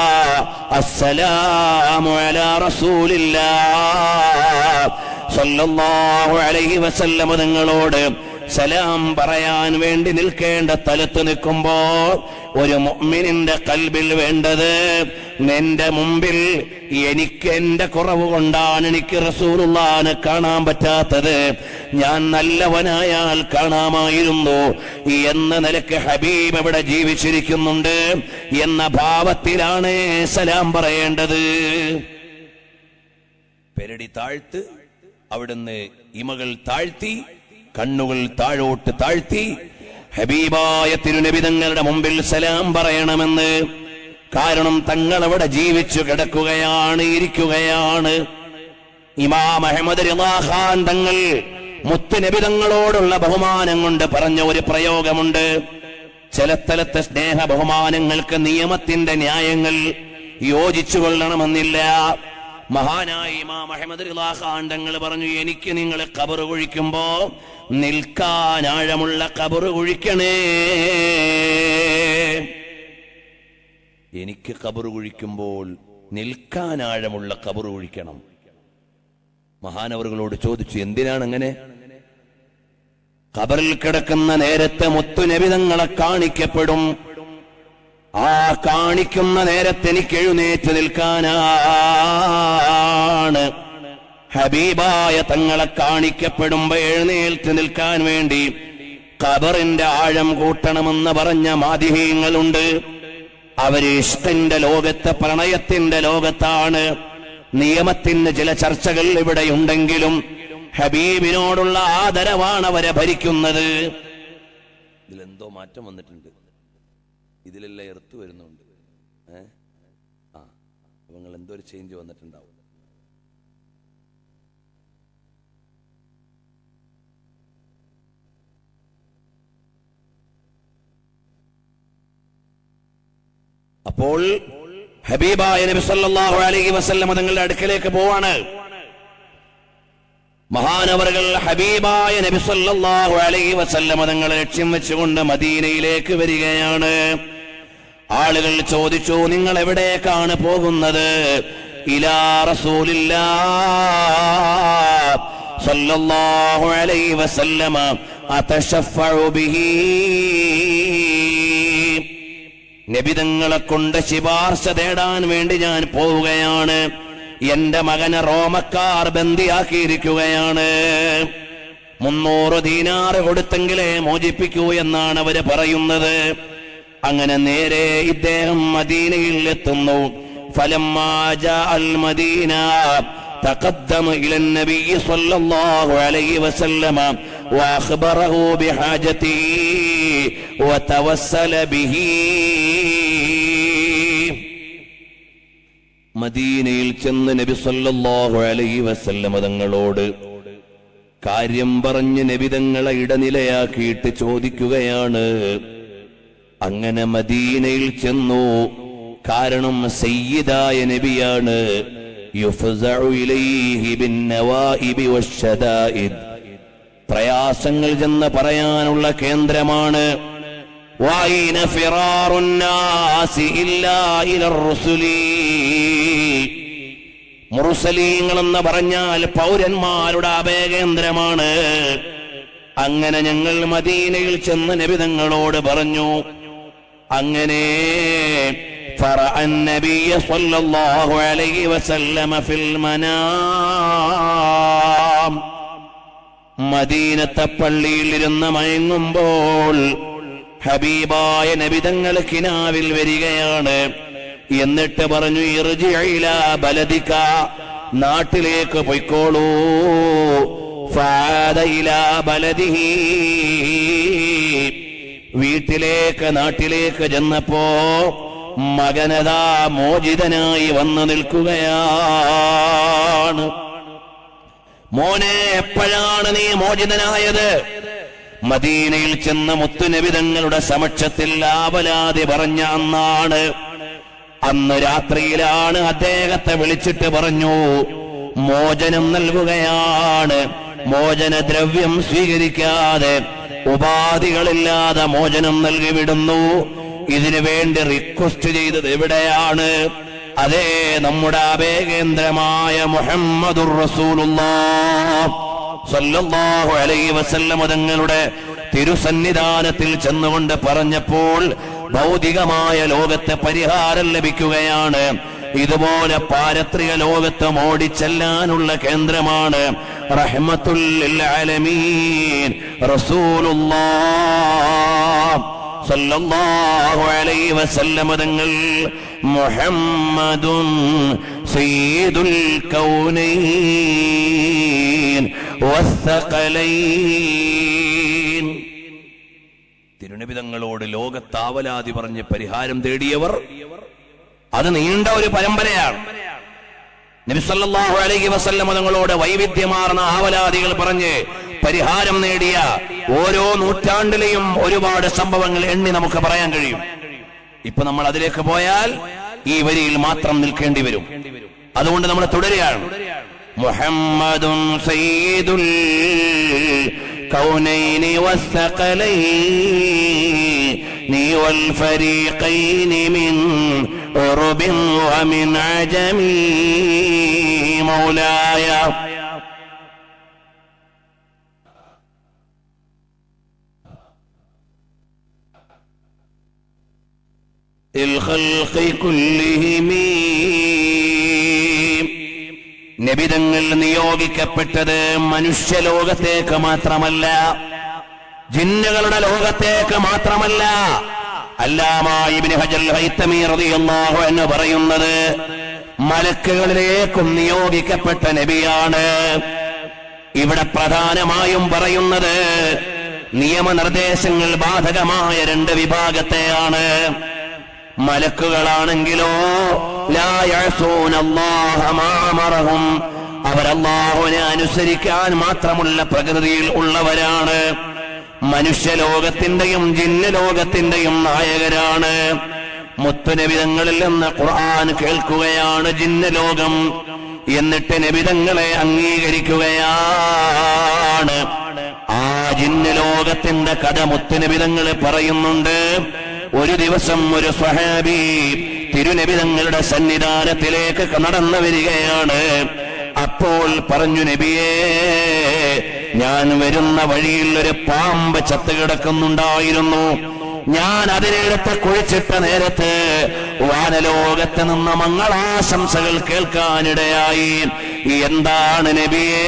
അസ്സലാമു അലാ റസൂലില്ലാഹ് സല്ലല്ലാഹു അലൈഹി വസല്ലം തങ്ങളോട് സലാം പറയാൻ വേണ്ടി നിൽക്കേണ്ട സ്ഥലത്ത് നിൽക്കുമ്പോ ഒരു മുഅ്മിനിന്റെ ഖൽബിൽ വേണ്ടത്, നിന്റെ മുമ്പിൽ എനിക്ക് എന്റെ കുറവ് കൊണ്ടാണ് എനിക്ക് റസൂലുള്ളാഹിനെ കാണാൻ പറ്റാത്തത്, ഞാൻ നല്ലവനായാൽ കാണാമായിരുന്നു എന്ന നിലക്ക് ഹബീബ് ഇവിടെ ജീവിച്ചിരിക്കുന്നുണ്ട് എന്ന ഭാവത്തിലാണ് സലാം പറയേണ്ടത്. പെരടി താഴ്ത്ത് അവിടുന്ന് ഇമകൾ താഴ്ത്തി, കണ്ണുകൾ താഴോട്ട് താഴ്ത്തി ഹബീബായ തിരുനബിതങ്ങളുടെ മുമ്പിൽ സലാം പറയണമെന്ന്. കാരണം തങ്ങൾ അവിടെ ജീവിച്ചു കിടക്കുകയാണ്, ഇരിക്കുകയാണ്. ഇമാം അഹ്മദ് റിളാ ഖാൻ തങ്ങൾ മുത്തുനബിതങ്ങളോടുള്ള ബഹുമാനം കൊണ്ട് പറഞ്ഞ ഒരു പ്രയോഗമുണ്ട്. ചില സ്ഥലത്തെ സ്നേഹ ബഹുമാനങ്ങൾക്ക് നിയമത്തിന്റെ ന്യായങ്ങൾ യോജിച്ചു കൊള്ളണമെന്നില്ല. മഹാനായ ഇമാം അഹ്മദ് റിളാ ഖാൻ തങ്ങൾ പറഞ്ഞു, എനിക്ക് നിങ്ങൾ ഖബർ കുഴിക്കുമ്പോ നിൽക്കാൻ ആഴമുള്ള ഖബർ കുഴിക്കണേ. എനിക്ക് ഖബർ കുഴിക്കുമ്പോൾ നിൽക്കാൻ ആഴമുള്ള ഖബർ കുഴിക്കണം. മഹാനവറുകളോട് ചോദിച്ചു, എന്തിനാണ് അങ്ങനെ? ഖബറിൽ കിടക്കുന്ന നേരത്തെ മുത്തുനബിതങ്ങളെ കാണിക്കപ്പെടും. ആ കാണിക്കുന്ന നേരത്തെ എനിക്ക് എഴുന്നേറ്റ് നിൽക്കാനാണ്. ഹബീബായ തങ്ങളെ കാണിക്കപ്പെടുമ്പോ എഴുന്നേൽറ്റ് നിൽക്കാൻ വേണ്ടി ഖബറിന്റെ ആഴം കൂട്ടണമെന്ന് പറഞ്ഞ മാദിഹീങ്ങളുണ്ട്. അവര് ഇഷ്ടിന്റെ ലോകത്ത്, പ്രണയത്തിന്റെ ലോകത്താണ്. നിയമത്തിന് ചില ചർച്ചകൾ ഇവിടെയുണ്ടെങ്കിലും ഹബീബിനോടുള്ള ആദരവാണ് അവരെ ഭരിക്കുന്നത്. ഇതിലെന്തോ മാറ്റം വന്നിട്ടുണ്ട്, ഇതിലെല്ലാം എർത്ത് വരുന്നുണ്ട്. ഏഹ് ആ നിങ്ങൾ എന്തോ ഒരു ചേഞ്ച് വന്നിട്ടുണ്ടാവും. അപ്പോൾ ഹബീബായ നബി സല്ലല്ലാഹു അലൈഹി വസല്ലം തങ്ങളുടെ അടുക്കലേക്ക് പോവാണ്. മഹാനവറുകൾ ഹബീബായ നബി സല്ലല്ലാഹു അലൈഹി വസല്ലം തങ്ങളെ ലക്ഷ്യം വെച്ചുകൊണ്ട് മദീനയിലേക്ക് വരികയാണ്. ആളുകൾ ചോദിച്ചു, നിങ്ങൾ എവിടേക്കാണ് പോകുന്നത്? ഇലാ റസൂലില്ലാഹ് സല്ലല്ലാഹു അലൈഹി വസല്ലം അതശഫഉ ബിഹി, നബിതങ്ങളെ കൊണ്ട് ശിപാർശ തേടാൻ വേണ്ടി ഞാൻ പോവുകയാണ്. എന്റെ മകനെ റോമക്കാർ ബന്ദിയാക്കിയിരിക്കുകയാണ്. മുന്നൂറ് ദീനാറ് കൊടുത്തെങ്കിലേ മോചിപ്പിക്കൂ എന്നാണ് അവര് പറയുന്നത്. അങ്ങനെ നേരെ ഇദ്ദേഹം മദീനയിൽ എത്തുന്നു. ഫലമ്മാ ജാഅൽ മദീന തഖദ്ദമ ഇലൻ നബി സ്വല്ലല്ലാഹു അലൈഹി വസല്ലം വഅഖ്ബറഹു ബിഹാജതിഹി വതവസ്സല ബിഹി. മദീനയിൽ ചെന്ന് നബി സല്ലല്ലാഹു അലൈഹി വസല്ലം തങ്ങളോട് കാര്യം പറഞ്ഞ് നബി തങ്ങളെ ഇടനിലയാക്കിയിട്ട് ചോദിക്കുകയാണ്. അങ്ങനെ മദീനയിൽ ചെന്നു. കാരണം സയ്യിദായ നബിയാണ്. യുഫ്സഉ ഇലൈഹി ബിന്നവാഇബി വശദാഇദ്, പ്രയാസങ്ങൾ ചെന്ന് പറയാനുള്ള കേന്ദ്രമാണ്. വൈന ഫിറാറുന്നാസി ഇല്ലാ ഇലർ റുസുലി, മുർസലീങ്ങൾ എന്ന് പറഞ്ഞാൽ പൗരന്മാരുടെ അഭയകേന്ദ്രമാണ്. അങ്ങനെ ഞങ്ങൾ മദീനയിൽ ചെന്ന് നബി തങ്ങളോട് പറഞ്ഞു. അങ്ങനെ ഫറഅൻ നബിയ സ്വല്ലല്ലാഹു അലൈഹി വസല്ലമ ഫിൽ മനാം, മദീനത്തെ പള്ളിയിൽ ഇരുന്ന് മയങ്ങുമ്പോൾ ഹബീബായ നബി തങ്ങൾ കിനാവിൽ വരികയാണ്. എന്നിട്ട് പറഞ്ഞു, ഇർജിഇ ഇലാ ബലദിക, നാട്ടിലേക്ക് പൊയ്ക്കോളൂ. ഫഅദ ഇലാ ബലദിഹി, വീട്ടിലേക്ക് നാട്ടിലേക്ക് ചെന്നപ്പോ മകനതാ മോചിതനായി വന്നു നിൽക്കുകയാണ്. മോനെ, എപ്പോഴാണ് നീ മോചിതനായത്? മദീനയിൽ ചെന്ന മുത്തുനബി തങ്ങളുടെ സമക്ഷത്തിൽ ആവലാതി പറഞ്ഞ അന്നാണ്. അന്ന് രാത്രിയിലാണ് അദ്ദേഹത്തെ വിളിച്ചിട്ട് പറഞ്ഞു, മോചനം നൽകുകയാണ്. മോചനദ്രവ്യം സ്വീകരിക്കാതെ ഉപാധികളില്ലാതെ മോചനം നൽകി വിടുന്നു. ഇതിനു വേണ്ടി റിക്വസ്റ്റ് ചെയ്തത് എവിടെയാണ്? അതേ, നമ്മുടെ അഭയകേന്ദ്രമായ മുഹമ്മദുർ റസൂലുള്ളാഹ് സല്ലല്ലാഹു അലൈഹി വസല്ലം തങ്ങളുടെ തിരുസന്നിധാനത്തിൽ ചെന്നുകൊണ്ട് പറഞ്ഞപ്പോൾ ഭൗതികമായ ലോകത്തെ പരിഹാരം ലഭിക്കുകയാണ്. ഇതുപോലെ പാരത്രിക ലോകത്ത് ഓടിച്ചെല്ലാനുള്ള കേന്ദ്രമാണ് റഹ്മത്തുൽ ലിൽ ആലമീൻ റസൂലുള്ളാഹ് സല്ലല്ലാഹു അലൈഹി വസല്ലം തങ്ങൾ. മുഹമ്മദുൻ സയ്യിദുൽ കൗനൈൻ വസ്സഖലൈൻ. തിരുനബി തങ്ങളോട് ലോകത്താവലാതി പറഞ്ഞ് പരിഹാരം തേടിയവർ, അത് നീണ്ട ഒരു പരമ്പരയാണ്. നബി സല്ലല്ലാഹു അലൈഹി വസല്ലം തങ്ങളോട് വൈവിധ്യമാർന്ന ആവലാദികൾ പറഞ്ഞ് പരിഹാരം നേടിയ ഓരോ നൂറ്റാണ്ടിലെയും ഒരുപാട് സംഭവങ്ങൾ എണ്ണി നമുക്ക് പറയാൻ കഴിയും. ഇപ്പൊ നമ്മൾ അതിലേക്ക് പോയാൽ ഈ വരിയിൽ മാത്രം നിൽക്കേണ്ടി വരും. അതുകൊണ്ട് നമ്മൾ തുടരുകയാണ്. മുഹമ്മദുൻ സയ്യിദുൽ കൗനൈനി വസ്സഖലൈനി വൽ ഫരീഖൈനി മിൻ ഉർബിൻ വമിൻ അജമി മൗലായ നബിതങ്ങൾ നിയോഗിക്കപ്പെട്ടത് മനുഷ്യലോകത്തേക്ക് മാത്രമല്ല, ജിന്നുകളുടെ ലോകത്തേക്ക് മാത്രമല്ല. അല്ലാമ ഇബ്നു ഹജർ ഹൈതമി റളിയല്ലാഹു അൻഹു പറയുന്നത്, മലക്കുകളിലേക്കും നിയോഗിക്കപ്പെട്ട നബിയാണ്. ഇവിടെ പ്രധാനമായും പറയുന്നത് നിയമനിർദ്ദേശങ്ങൾ ബാധകമായ രണ്ട് വിഭാഗത്തെയാണ്. മലക്കുകളാണെങ്കിലോ ലാ യഅസൂനല്ലാഹ മാ അമറഹും, അവർ അല്ലാഹുവിനെ അനുസരിക്കാൻ മാത്രമുള്ള പ്രകൃതിയിൽ ഉള്ളവരാണ്. മനുഷ്യലോകത്തിന്റെയും ജിന്നലോകത്തിന്റെയും നായകരാണ്. മുത്തുനബിതങ്ങളിൽ നിന്ന് ഖുർആൻ കേൾക്കുകയാണ് ജിന്നലോകം, എന്നിട്ട് നബിതങ്ങളെ അംഗീകരിക്കുകയാണ്. ആ ജിന്നലോകത്തിന്റെ കഥ മുത്തുനബിതങ്ങൾ പറയുന്നുണ്ട്. ഒരു ദിവസം ഒരു സ്വഹാബി തിരുനബിതങ്ങളുടെ സന്നിധാനത്തിലേക്ക് നടന്നു വരികയാണ്. അപ്പോൾ പറഞ്ഞു, നബിയേ, ഞാൻ വരുന്ന വഴിയിൽ ഒരു പാമ്പ് ചത്തു കിടക്കുന്നുണ്ടായിരുന്നു. ഞാൻ അതിനെടുത്ത് കുഴിച്ചിട്ട നേരത്ത് വാനലോകത്ത് നിന്ന് മംഗളാശംസകൾ കേൾക്കാനിടയായി. എന്താണ് നബിയേ?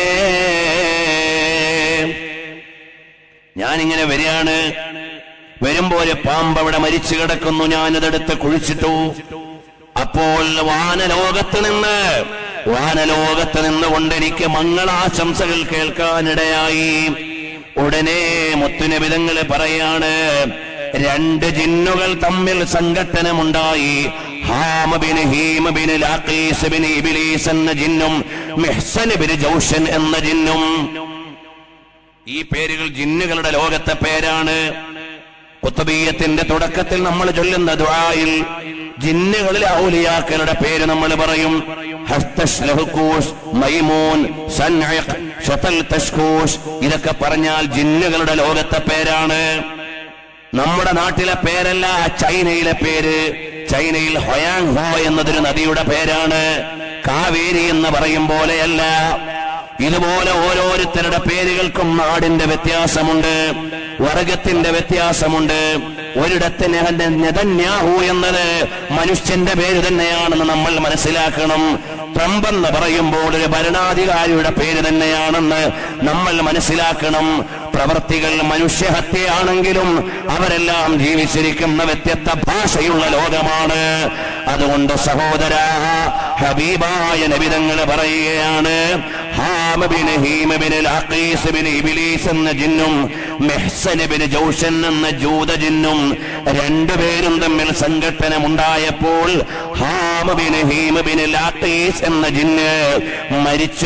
ഞാനിങ്ങനെ വരികയാണ്, വരുമ്പോ ഒരു പാമ്പ് അവിടെ മരിച്ചു കിടക്കുന്നു. ഞാനതെടുത്ത് കുഴിച്ചിട്ടു. അപ്പോൾ വാനലോകത്ത് നിന്ന് വാനലോകത്ത് നിന്നുകൊണ്ട് എനിക്ക് മംഗളാശംസകൾ കേൾക്കാനിടയായി. ഉടനെ മുത്തുനബിതങ്ങള് പറയാണ്, രണ്ട് ജിന്നുകൾ തമ്മിൽ സംഘട്ടനമുണ്ടായി. ഹാമബിന് ഹീമബിന് ലാഖീസ് ബിന് ഇബ്ലീസ് എന്ന ജിന്നും മിഹ്സൻ ബിന് ജൗഷൻ എന്ന ജിന്നും. ഈ പേരുകൾ ജിന്നുകളുടെ ലോകത്തെ പേരാണ്. ഖുത്ബിയ്യത്തിന്റെ തുടക്കത്തിൽ നമ്മൾ ചൊല്ലുന്ന ദുആയിൽ ജിന്നുകളിലെ ഔലിയാക്കളുടെ പേര് നമ്മൾ പറയും. ഹസ്തശ്ലഹുകൂഷ്, മൈമൂൻ, സൻഇഖ്, ഷതൽ തഷ്കൂഷ്, ഇതൊക്കെ പറഞ്ഞാൽ ജിന്നുകളുടെ ലോകത്തെ പേരാണ്. നമ്മുടെ നാട്ടിലെ പേരല്ല, ചൈനയിലെ പേര്. ചൈനയിൽ ഹൊയാങ് ഹോ എന്നതൊരു നദിയുടെ പേരാണ്. കാവേരി എന്ന് പറയും പോലെയല്ല. ഇതുപോലെ ഓരോരുത്തരുടെ പേരുകൾക്കും നാടിന്റെ വ്യത്യാസമുണ്ട്, വർഗത്തിന്റെ വ്യത്യാസമുണ്ട്. ഒരിടത്ത് നെതന്യാഹു എന്നത് മനുഷ്യന്റെ പേര് തന്നെയാണെന്ന് നമ്മൾ മനസ്സിലാക്കണം. ട്രംപ് എന്ന് പറയുമ്പോൾ ഒരു ഭരണാധികാരിയുടെ പേര് തന്നെയാണെന്ന് നമ്മൾ മനസ്സിലാക്കണം. പ്രവർത്തികൾ മനുഷ്യഹത്യയാണെങ്കിലും അവരെല്ലാം ജീവിച്ചിരിക്കുന്ന വ്യത്യസ്ത ഭാഷയുള്ള ലോകമാണ്. അതുകൊണ്ട് സഹോദര, ഹബീബായ നബിതങ്ങൾ പറയുകയാണ്, ഹാമബിന് ഹീമബിന് ലാഖീസ് ബിന് ഇബ്ലീസ് എന്ന ജിന്നും മിഹ്സൻ ബിന് ജൗഷൻ എന്ന ജൂത ജിന്നും രണ്ടുപേരും തമ്മിൽ സംഘട്ടനമുണ്ടായപ്പോൾ ഹാമബിന് ഹീമബിന് ലാഖീസ് എന്ന ജിന്ന് മരിച്ചു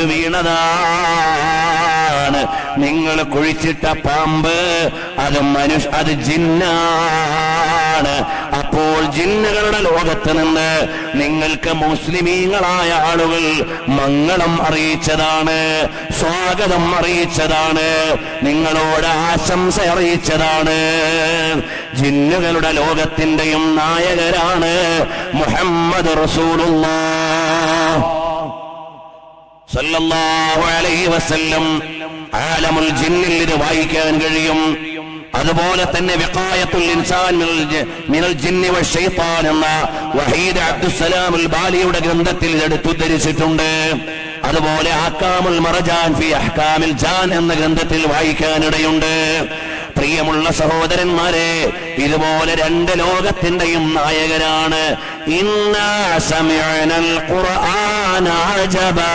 വീണതാണ്. നിങ്ങൾ കുഴിച്ചിട്ട പാമ്പ് അത് മനുഷ്യ അത് ജിന്നാണ്. അപ്പോൾ ജിന്നുകളുടെ ലോകത്ത് നിന്ന് നിങ്ങൾക്ക് മുസ്ലിമീങ്ങളായ ആളുകൾ മംഗളം അറിയിച്ചതാണ്, സ്വാഗതം അറിയിച്ചതാണ്, നിങ്ങളോട് ആശംസ അറിയിച്ചതാണ്. ജിന്നുകളുടെ ലോകത്തിന്റെയും നായകരാണ് മുഹമ്മദ് റസൂലുള്ളാഹ് സല്ലല്ലാഹു അലൈഹി വസല്ലം. ആലമുൽ ജിന്നിൽ ഇത് വായിക്കാൻ കഴിയും. അതുപോലെ തന്നെ വിഖായത്തുൽ ഇൻസാൻ മിനൽ ജിന്നി വശൈത്താൻ എന്ന വഹീദ് അബ്ദുസ്സലാം അൽ ബാലിയുടെ ഗ്രന്ഥത്തിൽ എടുത്തു ധരിച്ചിട്ടുണ്ട്. അതുപോലെ അഹ്കാമുൽ മർജാൻ ഫി അഹ്കാമിൽ ജാൻ എന്ന ഗ്രന്ഥത്തിൽ വായിക്കാനിടയുണ്ട്. പ്രിയമുള്ള സഹോദരന്മാരെ, ഇതുപോലെ രണ്ട് ലോകത്തിന്റെയും നായകരാണ്. ഇന്നാ സമിഅനൽ ഖുർആന അജബാ.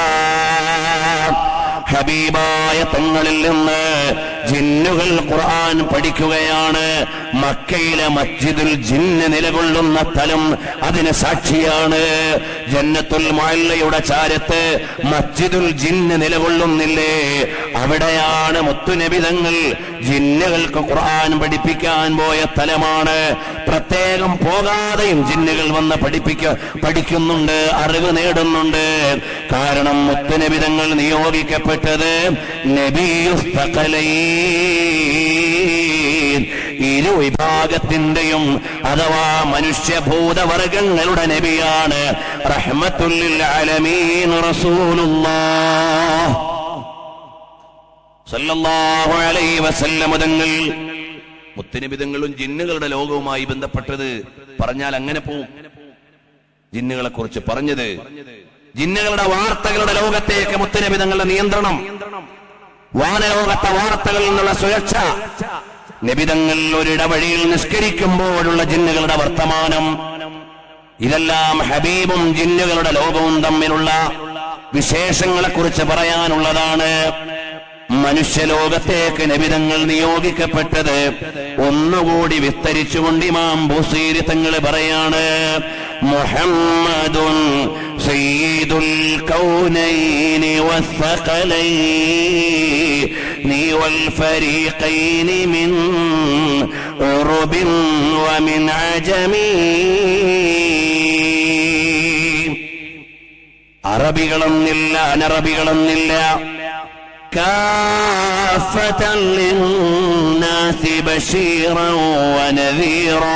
ഹബീബായ തങ്ങളിൽ നിന്ന് ജിന്നുകൾ ഖുർആൻ പഠിക്കുകയാണ്. മക്കയിലെ മസ്ജിദുൽ ജിന്ന് നിലകൊള്ളുന്ന സ്ഥലം അതിന് സാക്ഷിയാണ്. ജന്നത്തുൽ മുഅല്ലയുടെ ചാരത്ത് മസ്ജിദുൽ ജിന്ന് നിലകൊള്ളുന്നില്ലേ? അവിടെയാണ് മുത്തുനബി തങ്ങൾ ജിന്നുകൾക്ക് ഖുർആൻ പഠിപ്പിക്കാൻ പോയ സ്ഥലമാണ്. പ്രത്യേകം പോകാതെയും ജിന്നുകൾ വന്ന് പഠിപ്പിക്ക പഠിക്കുന്നുണ്ട്, അറിവ് നേടുന്നുണ്ട്. കാരണം മുത്തുനബി തങ്ങൾ നിയോഗിക്കപ്പെട്ടത് നബിയുസ് സഖലൈൻ, ഇരു വിഭാഗത്തിന്റെയും അഥവാ മനുഷ്യഭൂതവർഗങ്ങളുടെ നബിയാണ്. റഹ്മത്തുൽ ലിൽ ആലമീൻ റസൂലുള്ളാഹ് സല്ലല്ലാഹു അലൈഹി വസല്ലം തങ്ങൾ. മുത്തുനബി തങ്ങളും ജിന്നുകളുടെ ലോകവുമായി ബന്ധപ്പെട്ടത് പറഞ്ഞാൽ അങ്ങനെ പോവും. ജിന്നുകളെ കുറിച്ച് പറഞ്ഞത്, ജിന്നുകളുടെ വാർത്തകളുടെ ലോകത്തേക്ക് മുത്തുനബി തങ്ങളുടെ നിയന്ത്രണം, വാനലോകത്തെ വാർത്തകളിൽ നിന്നുള്ള സുരക്ഷ, നബിതങ്ങൾ ഒരിടവഴിയിൽ നിസ്കരിക്കുമ്പോഴുള്ള ജിന്നുകളുടെ വർത്തമാനം, ഇതെല്ലാം ഹബീബും ജിന്നുകളുടെ ലോകവും തമ്മിലുള്ള വിശേഷങ്ങളെ കുറിച്ച് പറയാനുള്ളതാണ്. മനുഷ്യലോകത്തേക്ക് നബിതങ്ങൾ നിയോഗിക്കപ്പെട്ടത് ഒന്നുകൂടി വിസ്തരിച്ചുകൊണ്ട് ഇമാം ബുസീരി തങ്ങൾ പറയാണ്, മുഹമ്മദുൻ സയ്യിദുൽ കൗനൈനി വസ്സഖലൈനി വൽ ഫരീഖൈനി മിൻ ഉറുബിൻ വമിൻ അജമി. അറബികളെന്നില്ല, അനറബികളെന്നില്ല, കാഫത്തൻ ലിന്നാസി ബശീറൻ വനദീറാ.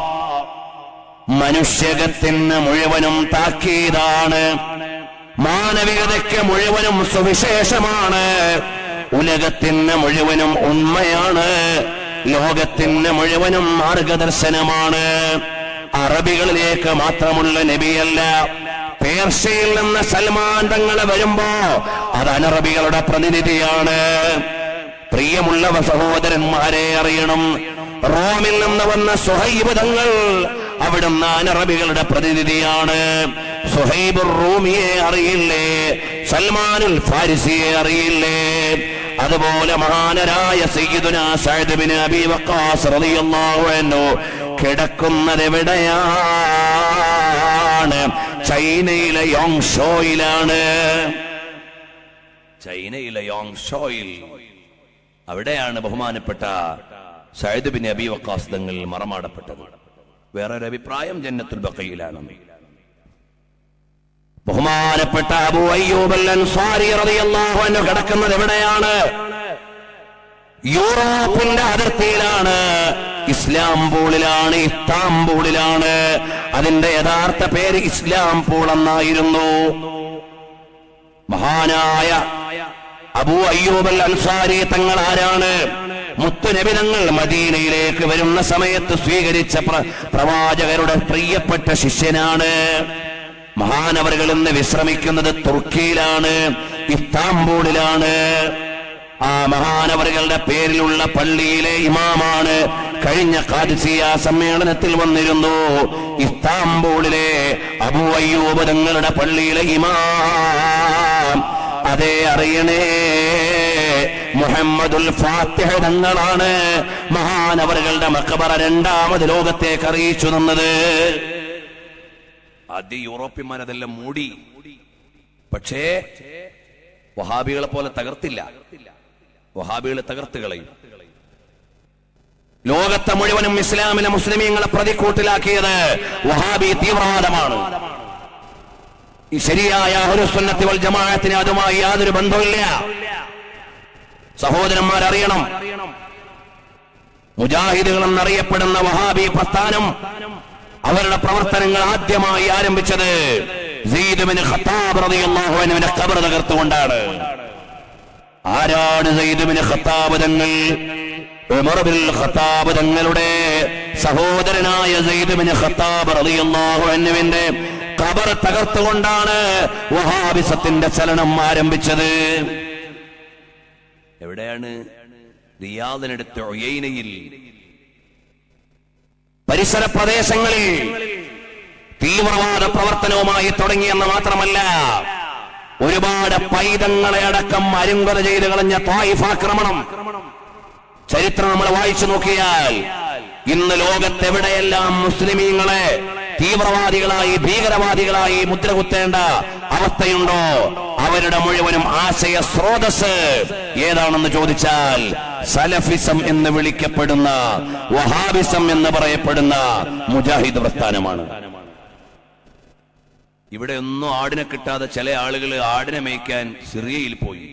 മനുഷ്യകത്തിന് മുഴുവനും താക്കീതാണ്, മാനവികതയ്ക്ക് മുഴുവനും സുവിശേഷമാണ്, ഉലകത്തിന് മുഴുവനും ഉണ്മയാണ്, ലോകത്തിന് മുഴുവനും മാർഗദർശനമാണ്. അറബികളിലേക്ക് മാത്രമുള്ള നബിയല്ല. പേർഷ്യയിൽ നിന്ന് സൽമാൻ തങ്ങളെ വരുമ്പോ അത് അനറബികളുടെ പ്രതിനിധിയാണ്. പ്രിയമുള്ള സഹോദരന്മാരെ അറിയണം, റോമിൽ നിന്ന് വന്ന സുഹൈബ് തങ്ങൾ അവിടുന്ന് അനറബികളുടെ പ്രതിനിധിയാണ്. സുഹൈബ് റൂമിയെ അറിയില്ലേ? സൽമാനുൽ ഫാരിസിയെ അറിയില്ലേ? അതുപോലെ മഹാനരായ സയ്യിദുനാ സഅദ് ബിൻ അബീ വഖാസ് റളിയല്ലാഹു അൻഹു കിടക്കുന്നത് എവിടെയാണ്? ചൈനയിലെ യോങ് ഷോയിലാണ്. ചൈനയിലെ യോങ് ഷോയിൽ അവിടെയാണ് ബഹുമാനപ്പെട്ട സഅദ് ബിൻ അബീ വഖാസ് തങ്ങൾ മറമാടപ്പെട്ടത്. വേറൊരു അഭിപ്രായം ജന്നത്തുൽ ബഖയിലാണ്. ബഹുമാനപ്പെട്ട അബൂ അയ്യൂബ് അൽ അൻസാരി റളിയല്ലാഹു അൻഹു കിടക്കുന്നത് എവിടെയാണ്? യൂറോപ്പിന്റെ അതിർത്തിയിലാണ്, ഇസ്ലാംപൂളിലാണ്, ഇസ്താംബൂളിലാണ്. അതിന്റെ യഥാർത്ഥ പേര് ഇസ്ലാംപൂൾ എന്നായിരുന്നു. മഹാനായ അബൂ അയ്യൂബ് അൽ അൻസാരി തങ്ങൾ ആരാണ്? മുത്തുനബി തങ്ങൾ മദീനയിലേക്ക് വരുന്ന സമയത്ത് സ്വീകരിച്ച പ്രവാചകരുടെ പ്രിയപ്പെട്ട ശിഷ്യനാണ്. മഹാനവറുകൾ ഇന്ന് വിശ്രമിക്കുന്നത് തുർക്കിയിലാണ്, ഇസ്താംബൂളിലാണ്. ആ മഹാനവറുകളുടെ പേരിലുള്ള പള്ളിയിലെ ഇമാമാണ്. കഴിഞ്ഞ ഖാദിസിയ സമ്മേളനത്തിൽ വന്നിരുന്നു. ഇസ്താംബൂളിലെ അബൂ അയ്യൂബ് തങ്ങളുടെ പള്ളിയിലെ ഇമാം അതേ അറിയണേ മുഹമ്മദുൽ ഫാത്തിഹ് തങ്ങളാണ്. മഹാനവറുകളുടെ മഖബറ രണ്ടാമത് ലോകത്തേക്ക് അറിയിച്ചു തന്നത്. ആദ്യ യൂറോപ്യന്മാരതെല്ലാം മൂടി, പക്ഷേ വഹാബികളെ പോലെ തകർത്തില്ല. വഹാബികളെ തകർത്ത് കളയും. ലോകത്തെ മുഴുവനും ഇസ്ലാമിലെ മുസ്ലിമീങ്ങളെ പ്രതിക്കൂട്ടിലാക്കിയത് വഹാബി തീവ്രവാദമാണ്. ഈ ശരിയായ അഹ്ലുസുന്നത്തി വൽ ജമാഅത്തിന് അതുമായി യാതൊരു ബന്ധവുമില്ല. സഹോദരന്മാരറിയണം, മുജാഹിദുകൾ എന്നറിയപ്പെടുന്ന വഹാബി പ്രസ്ഥാനം അവരുടെ പ്രവർത്തനങ്ങൾ ആദ്യമായി ആരംഭിച്ചത് സയ്യിദ് ബിൻ ഖത്താബ് റളിയല്ലാഹു അൻഹുവിന്റെ ഖബർ തകർത്തുകൊണ്ടാണ്. ആരാണ് സയ്യിദ് ബിൻ ഖത്താബ് തങ്ങൾ? ഉമർ ബിൻ ഖത്താബ് തങ്ങളുടെ സഹോദരനായ സയ്യിദ് ബിൻ ഖത്താബ് റളിയല്ലാഹു അൻഹുവിന്റെ ഖബർ തകർത്തുകൊണ്ടാണ് വഹാബിസത്തിന്റെ ചലനം ആരംഭിച്ചത്. എവിടെയാണ്? റിയാദിനടുത്ത് ഉയൈനയിൽ പരിസര പ്രദേശങ്ങളിൽ തീവ്രവാദ പ്രവർത്തനവുമായി തുടങ്ങിയെന്ന് മാത്രമല്ല, ഒരുപാട് പൈതങ്ങളെ അടക്കം അരുങ്കത ചെയ്ത് കളഞ്ഞ ത്വായിഫ് ആക്രമണം ചരിത്രം നമ്മൾ വായിച്ചു നോക്കിയാൽ ഇന്ന് ലോകത്തെവിടെയെല്ലാം മുസ്ലിമീങ്ങളെ തീവ്രവാദികളായി ഭീകരവാദികളായി മുദ്രകുത്തേണ്ട അവസ്ഥയുണ്ടോ അവരുടെ മുഴുവനും ആശയ സ്രോതസ് ഏതാണെന്ന് ചോദിച്ചാൽ സലഫിസം എന്ന് വിളിക്കപ്പെടുന്ന വഹാബിസം എന്ന് പറയപ്പെടുന്ന മുജാഹിദ് പ്രസ്ഥാനമാണ്. ഇവിടെ ഒന്നും ആടിനെ കിട്ടാതെ ചില ആളുകൾ ആടിനെ മേയ്ക്കാൻ സിറിയയിൽ പോയി,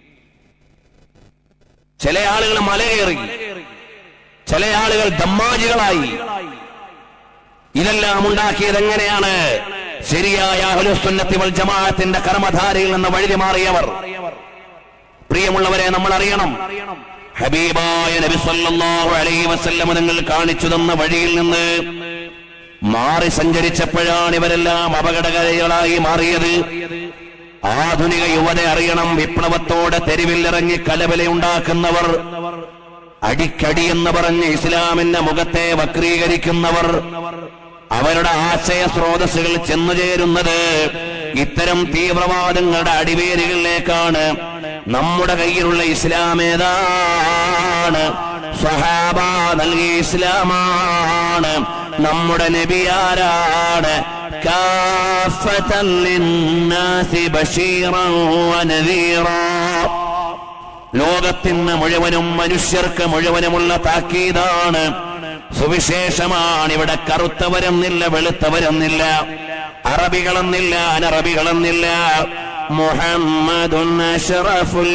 ചില ആളുകൾ മലകയറി, ചില ആളുകൾ ദമ്മാജികളായി. ഇതെല്ലാം ഉണ്ടാക്കിയത് എങ്ങനെയാണ്? ശരിയായ അഹ്ലുസുന്നത്തി വൽ ജമാഅത്തിന്റെ കർമ്മധാരയിൽ നിന്ന് വഴുതി മാറിയവർ. പ്രിയമുള്ളവരെ, നമ്മൾ അറിയണം, ഹബീബായ നബി സല്ലല്ലാഹു അലൈഹി വസല്ലം തങ്ങൾ കാണിച്ചു തന്ന വഴിയിൽ നിന്ന് മാറി സഞ്ചരിച്ചപ്പോഴാണ് ഇവരെല്ലാം അപകടകാരികളായി മാറിയത്. ആധുനിക യുവത അറിയണം, വിപ്ലവത്തോടെ തെരുവിലിറങ്ങി കലബലയുണ്ടാക്കുന്നവർ, അടിക്കടി എന്ന് പറഞ്ഞ് ഇസ്ലാമിന്റെ മുഖത്തെ വക്രീകരിക്കുന്നവർ, അവരുടെ ആശയ സ്രോതസ്സുകൾ ചെന്നു ചേരുന്നത് ഇത്തരം തീവ്രവാദങ്ങളുടെ അടിവേരുകളിലേക്കാണ്. നമ്മുടെ കയ്യിലുള്ള ഇസ്ലാം ഏതാണ്? സ്വഹാബ നൽകിയ ഇസ്ലാമാണ്. നമ്മുടെ നബി ആരാണ്? കാഫത്തൻ ലിന്നാസി ബശീറൻ വനദീറാ. ലോകത്തിന് മുഴുവനും മനുഷ്യർക്ക് മുഴുവനുമുള്ള താക്കീതാണ്, സുവിശേഷമാണ്. ഇവിടെ കറുത്തവരെന്നില്ല, വെളുത്തവരെന്നില്ല, അറബികളെന്നില്ല, അനറബികളെന്നില്ല. മുഹമ്മദുൻ അഷ്റഫുൽ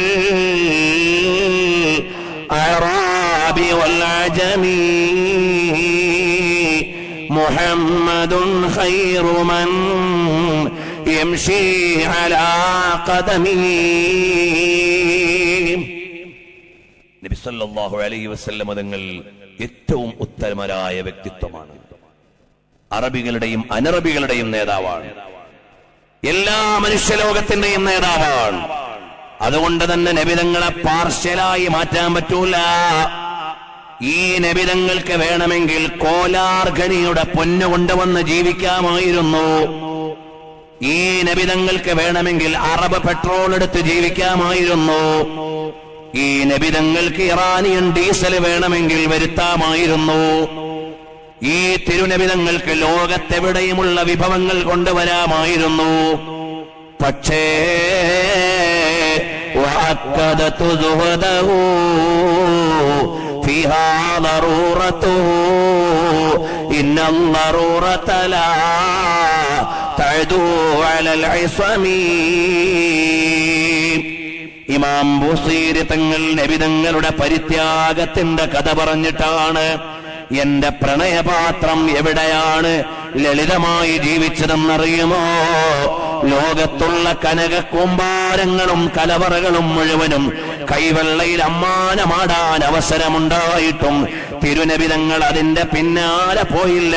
അറാബി വൽ അജമി മുഹമ്മദുൻ ഖൈറു മൻ യംശി അലാ ഖദമി. നബി സല്ലല്ലാഹു അലൈഹി വസല്ലം തങ്ങൾ ഏറ്റവും ഉത്തമരായ വ്യക്തിത്വമാണ്. അറബികളുടെയും അനറബികളുടെയും നേതാവാണ്. എല്ലാ മനുഷ്യലോകത്തിന്റെയും നേതാവാണ്. അതുകൊണ്ട് തന്നെ നബിതങ്ങളെ പാർശ്വലായി മാറ്റാൻ പറ്റൂല. ഈ നബിതങ്ങൾക്ക് വേണമെങ്കിൽ കോലാർഖനിയുടെ പൊന്നു കൊണ്ടുവന്ന് ജീവിക്കാമായിരുന്നു. ഈ നബിതങ്ങൾക്ക് വേണമെങ്കിൽ അറബ് പെട്രോൾ എടുത്ത് ജീവിക്കാമായിരുന്നു. ഈ നബിതങ്ങൾക്ക് ഇറാനിയൻ ഡീസൽ വേണമെങ്കിൽ വരുത്താമായിരുന്നു. ഈ തിരുനബിതങ്ങൾക്ക് ലോകത്തെവിടെയുമുള്ള വിഭവങ്ങൾ കൊണ്ടുവരാമായിരുന്നു. പക്ഷേ വഅക്കദതു സുഹദഹു ഫിഹാ ദറൂറതുഹു ഇന്നൽ ദറൂറത ലാ തഅദു അലൽ ഇസ്മി. ഇമാം ബുസീരി തങ്ങൾ നബിതങ്ങളുടെ പരിത്യാഗത്തിന്റെ കഥ പറഞ്ഞിട്ടാണ് എന്റെ പ്രണയപാത്രം എവിടെയാണ് ലളിതമായി ജീവിച്ചതെന്നറിയുമോ? ലോകത്തുള്ള കനക കൂമ്പാരങ്ങളും കലവറകളും മുഴുവനും കൈവെള്ളയിൽ അമ്മാനമാടാൻ അവസരമുണ്ടായിട്ടും തിരുനബിതങ്ങൾ അതിന്റെ പിന്നാലെ പോയില്ല.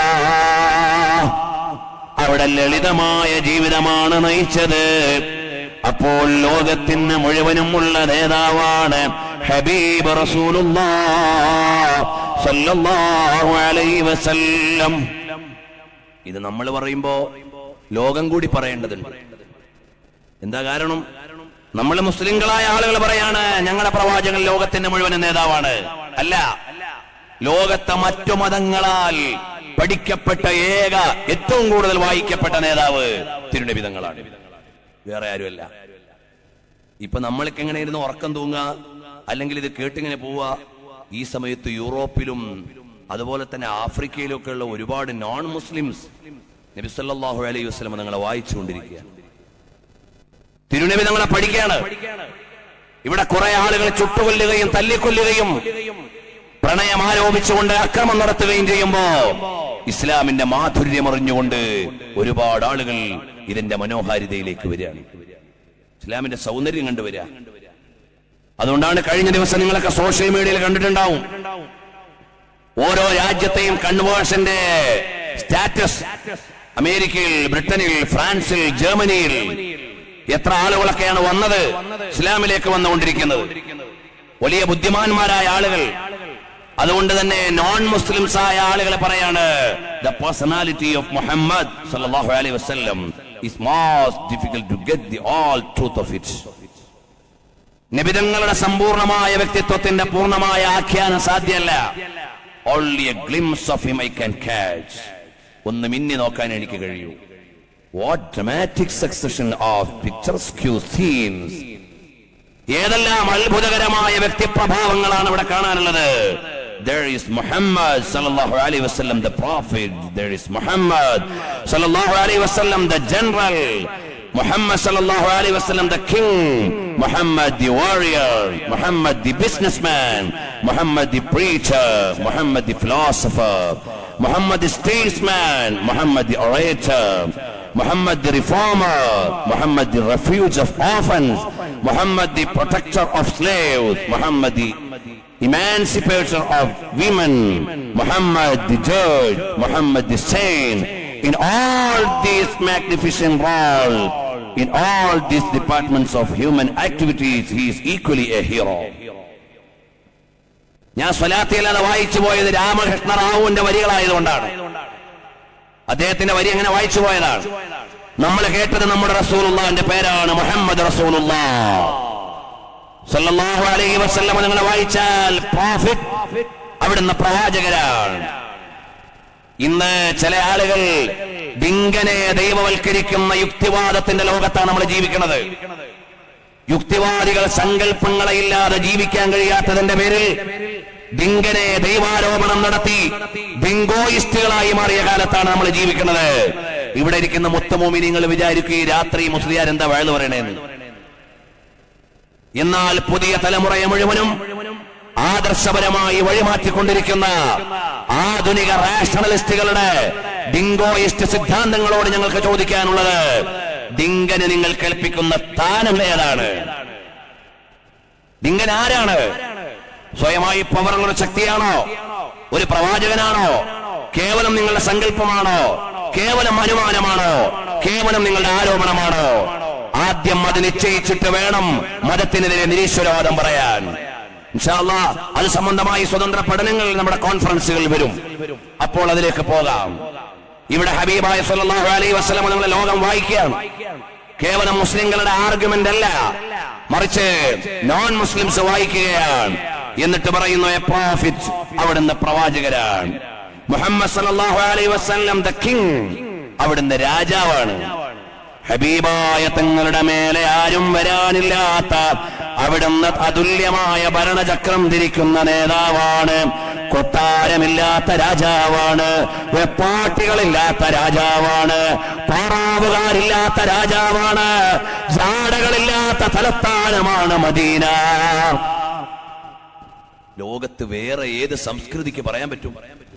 അവിടെ ലളിതമായ ജീവിതമാണ് നയിച്ചത്. അപ്പോൾ ലോകത്തിന് മുഴുവനും ഉള്ള നേതാവാണ് ഹബീബ് റസൂലുള്ളാഹ് സല്ലല്ലാഹു അലൈഹി വസല്ലം. ഇത് നമ്മൾ പറയുമ്പോ ലോകം കൂടി പറയേണ്ടതുണ്ട്. എന്താ കാരണം? നമ്മൾ മുസ്ലിങ്ങളായ ആളുകൾ പറയാണ് ഞങ്ങളുടെ പ്രവാചകൻ ലോകത്തിന്റെ മുഴുവൻ നേതാവാണ്. അല്ല, ലോകത്തെ മറ്റു മതങ്ങളാൽ പഠിക്കപ്പെട്ട ഏക ഏറ്റവും കൂടുതൽ വായിക്കപ്പെട്ട നേതാവ് തിരുനബി തങ്ങളാണ്, വേറെ ആരുമല്ല. ഇപ്പൊ നമ്മൾക്ക് എങ്ങനെയായിരുന്നു ഉറക്കം തൂങ്ങുക, അല്ലെങ്കിൽ ഇത് കേട്ടിങ്ങനെ പോവുക? ഈ സമയത്ത് യൂറോപ്പിലും അതുപോലെ തന്നെ ആഫ്രിക്കയിലൊക്കെ ഉള്ള ഒരുപാട് നോൺ മുസ്ലിംസ് നബി സല്ലല്ലാഹു അലൈഹി വസല്ലം തങ്ങളെ വായിച്ചുകൊണ്ടിരിക്കുക, തിരുനബി തങ്ങളെ പഠിക്കുകയാണ്. ഇവിടെ കുറെ ആളുകൾ ചുട്ടുകൊല്ലുകയും തല്ലിക്കൊല്ലുകയും പ്രണയം ആരോപിച്ചുകൊണ്ട് അക്രമം നടത്തുകയും ചെയ്യുമ്പോ ഇസ്ലാമിന്റെ മാധുര്യം അറിഞ്ഞുകൊണ്ട് ഒരുപാട് ആളുകൾ ഇതിന്റെ മനോഹാരിതയിലേക്ക് വരികയാണ്, ഇസ്ലാമിന്റെ സൗന്ദര്യം കണ്ടുവരിക. അതുകൊണ്ടാണ് കഴിഞ്ഞ ദിവസം നിങ്ങളൊക്കെ സോഷ്യൽ മീഡിയയിൽ കണ്ടിട്ടുണ്ടാവും, ഓരോ രാജ്യത്തെയും കൺവേർഷന്റെ സ്റ്റാറ്റസ് അമേരിക്കയിൽ, ബ്രിട്ടനിൽ, ഫ്രാൻസിൽ, ജർമ്മനിയിൽ എത്ര ആളുകളൊക്കെയാണ് വന്നത് ഇസ്ലാമിലേക്ക് വന്നുകൊണ്ടിരിക്കുന്നത്, വലിയ ബുദ്ധിമാന്മാരായ ആളുകൾ. അതുകൊണ്ട് തന്നെ നോൺ മുസ്ലിംസ് ആയ ആളുകൾ പറയാണ് the personality of Muhammad sallallahu alaihi wasallam is most difficult to get the all truth of it. നബിതങ്ങളുടെ സമ്പൂർണമായ വ്യക്തിത്വത്തിന്റെ പൂർണ്ണമായ ആഖ്യാനം സാധ്യമല്ല. only a glimpse of him I can catch. ഒന്ന് മിന്നി നോക്കാൻ എനിക്ക് കഴിയൂ. what dramatic succession of picturesque scenes. ഏതെല്ലാം അത്ഭുതകരമായ വ്യക്തിപ്രഭാവങ്ങളാണ് ഇവിടെ കാണാനുള്ളത്. There is Muhammad sallallahu alaihi wasallam the prophet, there is Muhammad sallallahu alaihi wasallam the general, Muhammad sallallahu alaihi wasallam the king, Muhammad the warrior, Muhammad the businessman, Muhammad the preacher, Muhammad the philosopher, Muhammad the statesman, Muhammad the orator, Muhammad the reformer, Muhammad the refuge of orphans, Muhammad the protector of slaves, Muhammad the emancipator of women, Muhammad the judge, Muhammad the saint. In all these magnificent roles, in all these departments of human activities, he is equally a hero. ഞാൻ സ്വലാത്തിലത് വായിച്ചു പോയത് രാമകൃഷ്ണ റാവുവിന്റെ വരികളായതുകൊണ്ടാണ്. അദ്ദേഹത്തിന്റെ വരി അങ്ങനെ വായിച്ചു പോയതാണ്. നമ്മൾ കേട്ടത് നമ്മുടെ റസൂലുള്ളാഹിന്റെ പേരാണ്, മുഹമ്മദ് റസൂലുള്ളാഹ് സല്ലല്ലാഹു അലൈഹി വസല്ലം. നിങ്ങൾ വായിച്ചാൽ പ്രോഫിറ്റ്, അവിടുന്ന് പ്രവാചകരാണ്. ഇന്ന് ചില ആളുകൾ ഡിങ്കനെ ദൈവവൽക്കരിക്കുന്ന യുക്തിവാദത്തിന്റെ ലോകത്താണ് നമ്മൾ ജീവിക്കുന്നത്. യുക്തിവാദികൾ സങ്കല്പങ്ങളെ ഇല്ലാതെ ജീവിക്കാൻ കഴിയാത്തതിന്റെ പേരിൽ ഡിങ്കനെ ദൈവാരോപണം നടത്തി ഡിങ്കോയിസ്റ്റുകളായി മാറിയ കാലത്താണ് നമ്മൾ ജീവിക്കുന്നത്. ഇവിടെ ഇരിക്കുന്ന മുത്തമോമിനിങ്ങൾ വിചാരിക്കുക ഈ രാത്രി മുസ്ലിയാർ എന്താ വഴന്നു പറയണേന്ന്. എന്നാൽ പുതിയ തലമുറയെ മുഴുവനും ആദർശപരമായി വഴിമാറ്റിക്കൊണ്ടിരിക്കുന്ന ആധുനിക റാഷണലിസ്റ്റുകളുടെ ഡിങ്കോയിസ്റ്റ് സിദ്ധാന്തങ്ങളോട് ഞങ്ങൾക്ക് ചോദിക്കാനുള്ളത്, ഡിങ്കന് നിങ്ങൾ കൽപ്പിക്കുന്ന സ്ഥാനം ഏതാണ്? ഡിങ്കൻ ആരാണ്? സ്വയമായി പവറുള്ള ഒരു ശക്തിയാണോ? ഒരു പ്രവാചകനാണോ? കേവലം നിങ്ങളുടെ സങ്കല്പമാണോ? കേവലം അനുമാനമാണോ? കേവലം നിങ്ങളുടെ ആരോപണമാണോ? ആദ്യം അത് നിശ്ചയിച്ചിട്ട് വേണം മതത്തിനെതിരെ നിരീശ്വരവാദം പറയാൻ. ഇൻഷാ അല്ലാഹ് അത് സംബന്ധമായി സ്വതന്ത്ര പഠനങ്ങൾ നമ്മുടെ കോൺഫറൻസുകൾ വരും. അപ്പോൾ അതിലേക്ക് പോകാം. ഇവിടെ ഹബീബായ സല്ലല്ലാഹു അലൈഹി വസല്ലം നമ്മളെ ലോകം വായിക്കുകയാണ്. കേവലം മുസ്ലിങ്ങളുടെ ആർഗ്യുമെന്റ് അല്ല, മറിച്ച് നോൺ മുസ്ലിംസ് വായിക്കുകയാണ്. എന്നിട്ട് പറയുന്നു എ പ്രോഫിറ്റ്, അവിടുന്ന് പ്രവാചകരാണ്. മുഹമ്മദ് സല്ലല്ലാഹു അലൈഹി വസല്ലം ദ കിങ്, അവിടുന്ന് രാജാവാണ്. ഹബീബായ തങ്ങളുടെ മേലെ ആരും വരാനില്ലാത്ത അവിടുന്ന് അതുല്യമായ ഭരണചക്രം തിരിക്കുന്ന നേതാവാണ്. കൊട്ടാരമില്ലാത്ത രാജാവാണ്, വെപ്പാട്ടികളില്ലാത്ത രാജാവാണ്, പാറാവുകാരില്ലാത്ത രാജാവാണ്, ജാടകളില്ലാത്ത തലസ്ഥാനമാണ് മദീന. ലോകത്ത് വേറെ ഏത് സംസ്കൃതിക്ക് പറയാൻ പറ്റും?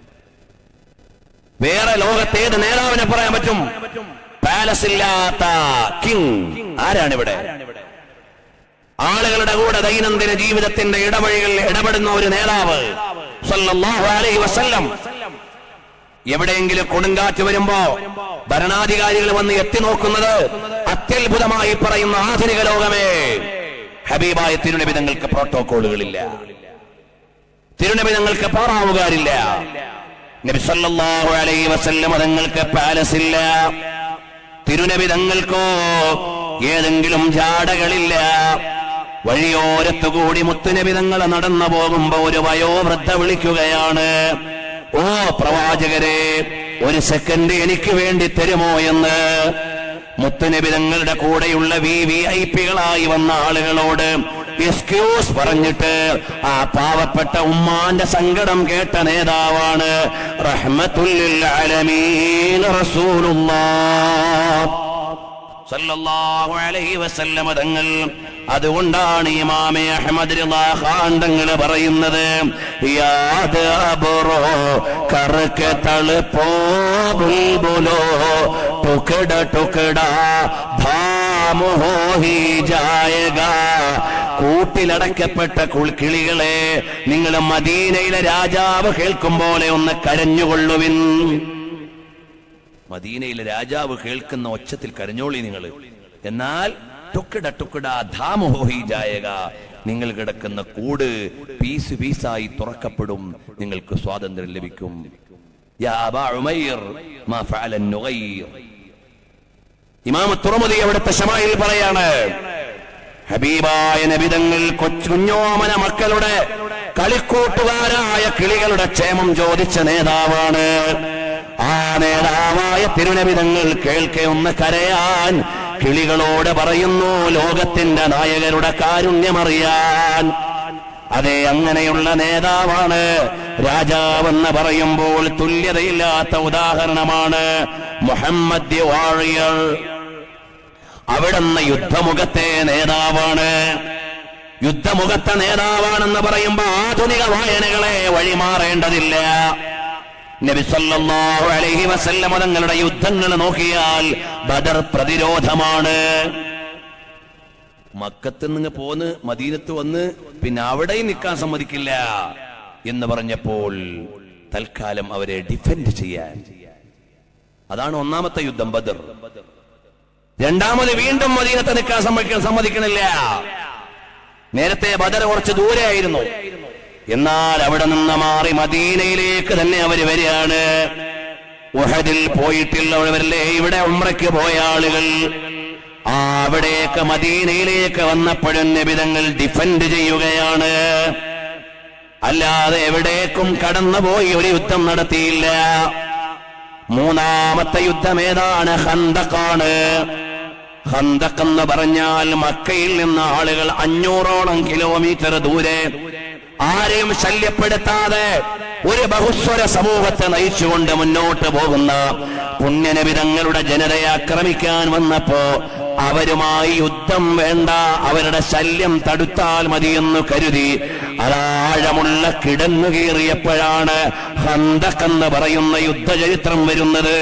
വേറെ ലോകത്ത് ഏത് നേതാവിനെ പറയാൻ പറ്റും? പാലസ് ഇല്ലാത്ത കിങ് ആരാണ് ഇവിടെ? ആളുകളുടെ കൂടെ ദൈനംദിന ജീവിതത്തിന്റെ ഇടവഴികളിൽ ഇടപെടുന്ന ഒരു നേതാവ് സല്ലല്ലാഹു അലൈഹി വസല്ലം. എവിടെയെങ്കിലും കൊടുങ്കാറ്റ് വരുമ്പോ ഭരണാധികാരികൾ വന്ന് എത്തി നോക്കുന്നത് അത്യത്ഭുതമായി പറയുന്ന ആധുനിക ലോകമേ, ഹബീബായ തിരുനബി തങ്ങൾക്ക് പ്രോട്ടോകോളുകളില്ല, തിരുനബി തങ്ങൾക്ക് പാറാവുകാരില്ല, നബി സല്ലല്ലാഹു അലൈഹി വസല്ലം തങ്ങൾക്ക് പാലസ് ഇല്ല, തിരുനബി തങ്ങൾക്കോ ഏതെങ്കിലും ജാടകളില്ല. വഴിയോരത്തുകൂടി മുത്തുനബി തങ്ങൾ നടന്നു പോകുമ്പോ ഒരു വയോവൃദ്ധ വിളിക്കുകയാണ്, ഓ പ്രവാചകരെ, ഒരു സെക്കൻഡ് എനിക്ക് വേണ്ടി തരുമോ എന്ന്. മുത്തുനബി തങ്ങളുടെ കൂടെയുള്ള വി വി ഐ പികളായി വന്ന ആളുകളോട് എക്സ്ക്യൂസ് പറഞ്ഞിട്ട് ആ പാവപ്പെട്ട ഉമ്മാന്റെ സങ്കടം കേട്ട നേതാവാണ് റഹ്മത്തുൽ ലിൽ ആലമീൻ റസൂലുള്ളാഹ് സല്ലല്ലാഹു അലൈഹി വസല്ലം തങ്ങൾ. അതുകൊണ്ടാണ് ഇമാമെ അഹ്മദ് റിളാ ഖാൻ തങ്ങൾ പറയുന്നത്, യാദ് അബ്റോ കർക്കെ തളപോ ബുൽബുലോ ടുകട ടുകട ധാം ഹോ ഹി ജായേഗാ. കൂട്ടിലടക്കപ്പെട്ട കിളികളെ, നിങ്ങൾ മദീനയിലെ രാജാവ് കേൾക്കും പോലെ ഒന്ന് കരഞ്ഞുകൊള്ളുവിൻ. മദീനയിലെ രാജാവ് കേൾക്കുന്ന ഒച്ചത്തിൽ കരഞ്ഞോളി നിങ്ങൾ. എന്നാൽ ടുക്കട ടുക്കട ധാമോഹി ജായക, നിങ്ങൾ കിടക്കുന്ന കൂട് പീസ് പീസായി തുറക്കപ്പെടും, നിങ്ങൾക്ക് സ്വാതന്ത്ര്യം ലഭിക്കും. യാ അബാ ഉമൈർ മാ ഫഅല നുഗൈർ. ഇമാം തുറമുദി അവിടുത്തെ ശമായിൽ പറയാണ്, ഹബീബായ നബിതങ്ങൾ കൊച്ചുഞ്ഞോമന മക്കളുടെ കളിക്കൂട്ടുകാരായ കിളികളുടെ ക്ഷേമം ചോദിച്ച നേതാവാണ്. ആ നേതാവായ തിരുനബിതങ്ങൾ കേൾക്കെ ഒന്ന് കരയാൻ കിളികളോട് പറയുന്നു, ലോകത്തിന്റെ നായകരുടെ കാരുണ്യമറിയാൻ. അതെ, അങ്ങനെയുള്ള നേതാവാണ്. രാജാവെന്ന് പറയുമ്പോൾ തുല്യതയില്ലാത്ത ഉദാഹരണമാണ് മുഹമ്മദ് വാഴിയർ. അവിടുന്ന് യുദ്ധമുഖത്തെ നേതാവാണ്. യുദ്ധമുഖത്തെ നേതാവാണെന്ന് പറയുമ്പോ ആധുനിക വായനകളെ വഴിമാറേണ്ടതില്ല. നബി സല്ലല്ലാഹു അലൈഹി വസല്ലം തങ്ങളുടെ യുദ്ധങ്ങൾ നോക്കിയാൽ ബദർ പ്രതിരോധമാണ്. മക്കത്ത് നിന്ന് പോന്ന് മദീനത്ത് വന്ന് പിന്നെ അവിടെയും നിൽക്കാൻ സമ്മതിക്കില്ല എന്ന് പറഞ്ഞപ്പോൾ തൽക്കാലം അവരെ ഡിഫെൻഡ് ചെയ്യാൻ, അതാണ് ഒന്നാമത്തെ യുദ്ധം ബദർ. രണ്ടാമത് വീണ്ടും മദീനത്ത് നിൽക്കാൻ സമ്മതിക്കാൻ സമ്മതിക്കണില്ല. നേരത്തെ ബദർ കുറച്ച് ദൂരെ ആയിരുന്നു, എന്നാൽ അവിടെ നിന്ന് മാറി മദീനയിലേക്ക് തന്നെ അവര് വരികയാണ്. ഉഹദിൽ പോയിട്ടുള്ളവരല്ലേ ഇവിടെ ഉംറയ്ക്ക് പോയ ആളുകൾ? ആ അവിടേക്ക് മദീനയിലേക്ക് വന്നപ്പോഴും നബി തങ്ങൾ ഡിഫൻഡ് ചെയ്യുകയാണ്, അല്ലാതെ എവിടേക്കും കടന്നുപോയി ഒരു യുദ്ധം നടത്തിയില്ല. മൂന്നാമത്തെ യുദ്ധം ഏതാണ്? ഖന്തഖാണ്. ഖന്തഖ് എന്ന് പറഞ്ഞാൽ മക്കയിൽ നിന്ന് ആളുകൾ അഞ്ഞൂറോളം കിലോമീറ്റർ ദൂരെ ആരെയും ശല്യപ്പെടുത്താതെ ഒരു ബഹുസ്വര സമൂഹത്തെ നയിച്ചുകൊണ്ട് മുന്നോട്ട് പോകുന്ന പുണ്യനബി തങ്ങളുടെ ജനതയെ ആക്രമിക്കാൻ വന്നപ്പോ അവരുമായി യുദ്ധം വേണ്ട, അവരുടെ ശല്യം തടുത്താൽ മതിയെന്ന് കരുതി അതാഴമുള്ള കിടങ്ങു കീറിയപ്പോഴാണ് ഖന്തഖ് എന്ന് പറയുന്ന യുദ്ധചരിത്രം വരുന്നത്.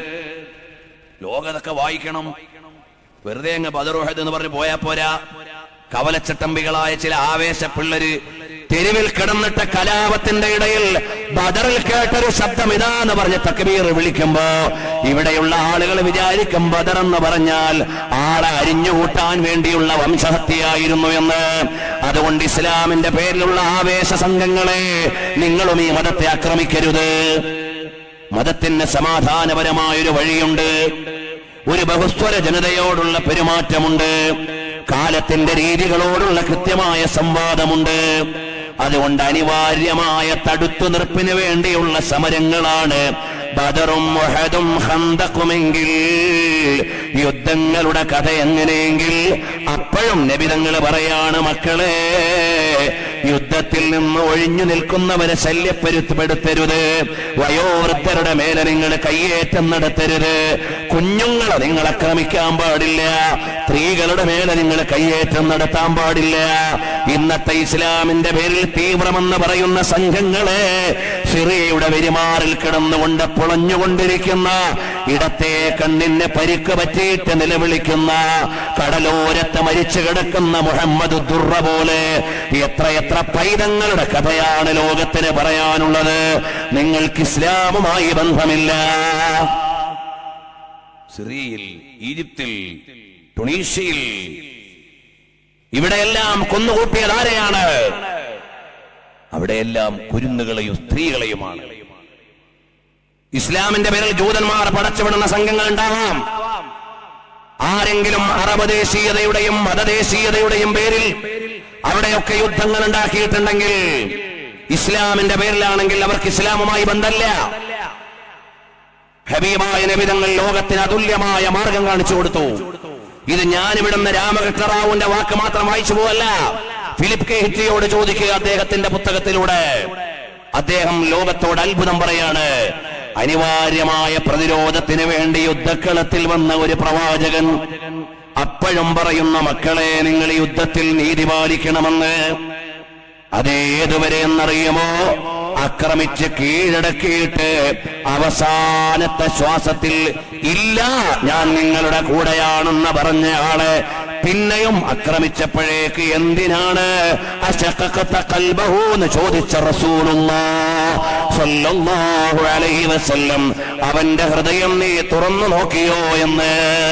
ലോകതൊക്കെ വായിക്കണം, വെറുതെ അങ്ങ് ബദർ ഉഹദ് എന്ന് പറഞ്ഞ് പോയാ പോരാ. കവലച്ചട്ടമ്പികളായ ചില ആവേശ പിള്ളര് തെരുവിൽ കിടന്നിട്ട് കലാപത്തിന്റെ ഇടയിൽ ബദറിൽ കേട്ടൊരു ശബ്ദം ഇതാന്ന് പറഞ്ഞ് തക്ബീർ വിളിക്കുമ്പോ ഇവിടെയുള്ള ആളുകൾ വിചാരിക്കും ബദർ എന്ന് പറഞ്ഞാൽ ആളെ അരിഞ്ഞുകൂട്ടാൻ വേണ്ടിയുള്ള വംശഹത്യയായിരുന്നു എന്ന്. അതുകൊണ്ട് ഇസ്ലാമിന്റെ പേരിലുള്ള ആവേശ സംഘങ്ങളെ നിങ്ങളും ഈ മതത്തെ ആക്രമിക്കരുത്. മതത്തിന് സമാധാനപരമായൊരു വഴിയുണ്ട്, ഒരു ബഹുസ്വര ജനതയോടുള്ള പെരുമാറ്റമുണ്ട്, കാലത്തിന്റെ രീതികളോടുള്ള കൃത്യമായ സംവാദമുണ്ട്. അതുകൊണ്ട് അനിവാര്യമായ തടുത്തു നിർപ്പിന് വേണ്ടിയുള്ള സമരങ്ങളാണ് ബദറും ഉഹദും ഖന്തഖുമെങ്കിൽ. യുദ്ധങ്ങളുടെ കഥ എങ്ങനെയെങ്കിൽ അപ്പോഴും നബി തങ്ങൾ പറയാണ്, മക്കളെ യുദ്ധത്തിൽ നിന്ന് ഒഴിഞ്ഞു നിൽക്കുന്നവരെ ശല്യപ്പെടുത്തരുത്, വയോവൃദ്ധരുടെ മേലെ നിങ്ങൾ കയ്യേറ്റം നടത്തരുത്, കുഞ്ഞുങ്ങളെ നിങ്ങൾ ആക്രമിക്കാൻ പാടില്ല, സ്ത്രീകളുടെ മേലെ നിങ്ങൾ കയ്യേറ്റം നടത്താൻ പാടില്ല. ഇന്നത്തെ ഇസ്ലാമിന്റെ പേരിൽ തീവ്രമെന്ന് പറയുന്ന സംഘങ്ങളെ സിറിയയുടെ വെരിമാറിൽ കിടന്നുകൊണ്ട് പൊളഞ്ഞുകൊണ്ടിരിക്കുന്ന, ഇടത്തെ കണ്ണിന് പരിക്ക് പറ്റിയിട്ട് നിലവിളിക്കുന്ന, കടലോരത്ത് മരിച്ചു കിടക്കുന്ന മുഹമ്മദ് ദുർറ പോലെ എത്രയെത്ര പൈതങ്ങളുടെ കഥയാണ് ലോകത്തിന് പറയാനുള്ളത്. നിങ്ങൾക്ക് ഇസ്ലാമുമായി ബന്ധമില്ല. സിറിയയിൽ, ഈജിപ്തിൽ, ടുണീഷ്യയിൽ ഇവിടെയെല്ലാം കൊന്നുകൂട്ടിയത് ആരെയാണ്? അവിടെയെല്ലാം കുരുന്നുകളെയും സ്ത്രീകളെയുമാണ്. ഇസ്ലാമിന്റെ പേരിൽ ജൂതന്മാർ പടച്ചുവിടുന്ന സംഘങ്ങൾ ഉണ്ടാവാം. ആരെങ്കിലും അറബ് ദേശീയതയുടെയും മതദേശീയതയുടെയും പേരിൽ അവിടെയൊക്കെ യുദ്ധങ്ങൾ ഉണ്ടാക്കിയിട്ടുണ്ടെങ്കിൽ ഇസ്ലാമിന്റെ പേരിലാണെങ്കിൽ അവർക്ക് ഇസ്ലാമുമായി ബന്ധമില്ല. ഹബീബായ നബി തങ്ങൾ ലോകത്തിന് അതുല്യമായ മാർഗം കാണിച്ചു കൊടുത്തു. ഇത് ഞാനിവിടുന്ന് രാമകൃഷ്ണറാവുവിന്റെ വാക്ക് മാത്രം വായിച്ചു പോവല്ല, ഫിലിപ്പ് കെ ഹിറ്റിയോട് ചോദിക്കുക അദ്ദേഹത്തിന്റെ പുസ്തകത്തിലൂടെ. അദ്ദേഹം ലോകത്തോട് അത്ഭുതം പറയാണ്. അനിവാര്യമായ പ്രതിരോധത്തിന് വേണ്ടി യുദ്ധക്കളത്തിൽ വന്ന ഒരു പ്രവാചകൻ അപ്പോഴും പറയുന്ന, മക്കളെ നിങ്ങൾ യുദ്ധത്തിൽ നീതി പാലിക്കണമെന്ന്. അതേതുവരെ എന്നറിയുമോ? ആക്രമിച്ച് കീഴടക്കിയിട്ട് അവസാനത്തെ ശ്വാസത്തിൽ ഇല്ല ഞാൻ നിങ്ങളുടെ കൂടെയാണെന്ന് പറഞ്ഞ ആള് പിന്നെയും ആക്രമിച്ചപ്പോഴേക്ക് എന്തിനാണ് അശഖഖത ഖൽബഹു എന്ന് ചോദിച്ച റസൂലുള്ളാഹി സ്വല്ലല്ലാഹു അലൈഹി വസല്ലം, അവന്റെ ഹൃദയം നീ തുറന്നു നോക്കിയോ എന്ന്.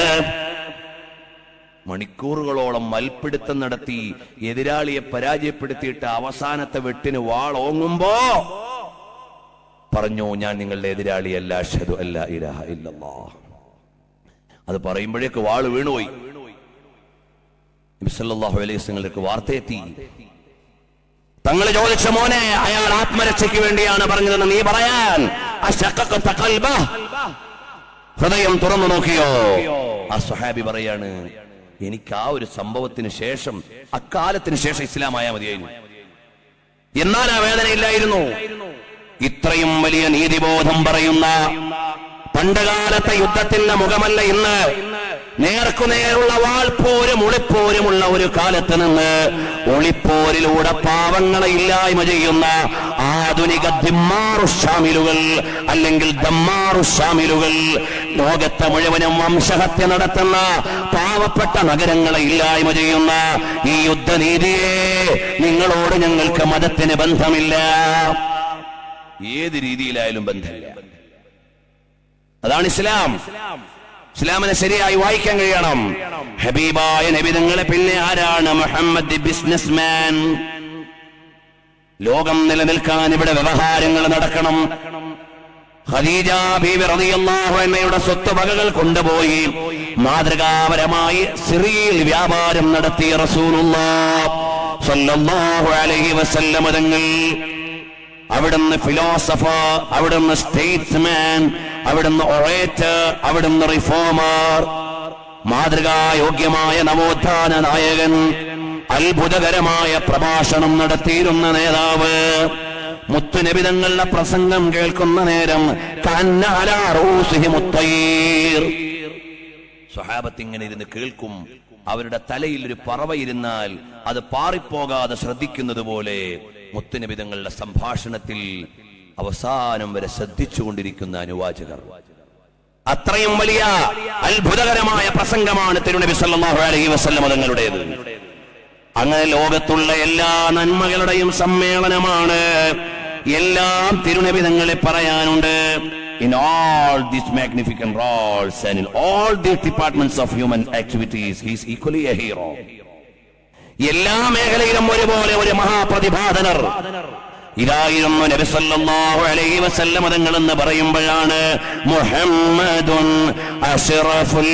മണിക്കൂറുകളോളം മൽപ്പിടുത്തം നടത്തി എതിരാളിയെ പരാജയപ്പെടുത്തിയിട്ട് അവസാനത്തെ വെട്ടിന് വാൾ ഓങ്ങുമ്പോ പറഞ്ഞു, ഞാൻ നിങ്ങളുടെ എതിരാളിയല്ല, അഷ്ഹദു അല്ലാ ഇലാഹ ഇല്ലല്ലാഹ്. അത് പറയുമ്പോഴേക്ക് വാള് വീണുപോയി. നബി സല്ലല്ലാഹു അലൈഹി വസല്ലമക്ക് വാർത്തയെത്തി. തങ്ങൾ ചോദിച്ച, മോനെ അയാൾ ആത്മരക്ഷയ്ക്ക് വേണ്ടിയാണ് പറഞ്ഞതെന്ന് നീ പറയാൻ, അശഖഖത ഖൽബഹു, ഹൃദയം തുറന്നു നോക്കിയോ? ആ സ്വഹാബി പറയാണ്, എനിക്ക് ആ ഒരു സംഭവത്തിന് ശേഷം, അക്കാലത്തിന് ശേഷം ഇസ്ലാമായ മതിയായിരുന്നു, എന്നാൽ ആ വേദനയില്ലായിരുന്നു. ഇത്രയും വലിയ നീതിബോധം പറയുന്ന, പണ്ടുകാലത്തെ യുദ്ധത്തിന്റെ മുഖമല്ല ഇന്ന്, നേർക്കുനേരുള്ള വാൾപോരും ഒളിപ്പോരുമുള്ള ഒരു കാലത്ത് നിന്ന് ഒളിപ്പോരിലൂടെ പാവങ്ങളെ ഇല്ലായ്മ ചെയ്യുന്ന ആധുനിക ദിമ്മാറുഷാമിലുകൾ അല്ലെങ്കിൽ ദമ്മാറുഷാമിലുകൾ, ലോകത്തെ മുഴുവനും വംശഹത്യ നടത്തുന്ന പാവപ്പെട്ട നഗരങ്ങളെ ഇല്ലായ്മ ചെയ്യുന്ന ഈ യുദ്ധനീതിയെ നിങ്ങളോട് ഞങ്ങൾക്ക് മതത്തിന് ബന്ധമില്ല, ഏത് രീതിയിലായാലും ബന്ധമില്ല. അതാണ് ഇസ്ലാം. ഇസ്ലാമിനെ ശരിയായി വായിക്കാൻ കഴിയണം. ഹബീബായ നബി തങ്ങളെ പിന്നെ ആരാണ്? Muhammad businessman. ലോകം നിലനിൽക്കാൻ ഇവിടെ വ്യവഹാരങ്ങൾ നടക്കണം. ഖദീജ ബീവി റളിയല്ലാഹു അൻഹയുടെ സ്വത്തുവകകൾ കൊണ്ടുപോയി മാതൃകാപരമായി സിറിയയിൽ വ്യാപാരം നടത്തിയ റസൂലുള്ളാഹി സ്വല്ലല്ലാഹു അലൈഹി വസല്ലം തങ്ങൾ അവിടുന്ന് ഫിലോസഫർ, അവിടുന്ന് സ്റ്റേറ്റ്സ്മാൻ, അവിടുന്ന് ഒറേറ്റർ, അവിടുന്ന് റിഫോമർ, മാതൃകായോഗ്യമായ നവോത്ഥാന നായകൻ, അത്ഭുതകരമായ പ്രഭാഷണം നടത്തിയിരുന്ന നേതാവ്. മുത്തുനബി തങ്ങളുടെ പ്രസംഗം കേൾക്കുന്ന നേരം സ്വഹാബത്ത് ഇങ്ങനെ ഇരുന്ന് കേൾക്കും. അവരുടെ തലയിൽ ഒരു പറവ ഇരുന്നാൽ അത് പാറിപ്പോകാതെ ശ്രദ്ധിക്കുന്നത് പോലെ മുത്തുനബി തങ്ങളുടെ സംഭാഷണത്തിൽ അവസാനം വരെ ശ്രദ്ധിച്ചുകൊണ്ടിരിക്കുന്ന അനുവാചകർ. അത്രയും വലിയ അത്ഭുതകരമായ പ്രസംഗമാണ് തിരുനബി സല്ലല്ലാഹു അലൈഹി വസല്ലം തങ്ങളുടേത്. അങ്ങനെ ലോകത്തുള്ള എല്ലാ നന്മകളുടെയും സമ്മേളനമാണ്. എല്ലാം തിരുനബി തങ്ങളെ പറയാനുണ്ട്. In all these magnificent roles and in all these departments of human activities, he is equally a hero. എല്ലാ മേഖലയിലും ഒരുപോലെ ഒരു മഹാപ്രതിഭാധനർ. ഇതായിരുന്നു നബി സല്ലല്ലാഹു അലൈഹി വസല്ലം തങ്ങൾ എന്ന് പറയുമ്പോഴാണ് മുഹമ്മദുൻ അശ്റഫുൽ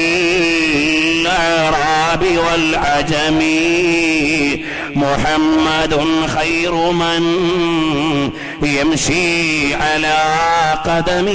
അറാബി വൽ അജമി മുഹമ്മദുൻ ഖൈറു മൻ യംശി അലാ ഖദമി.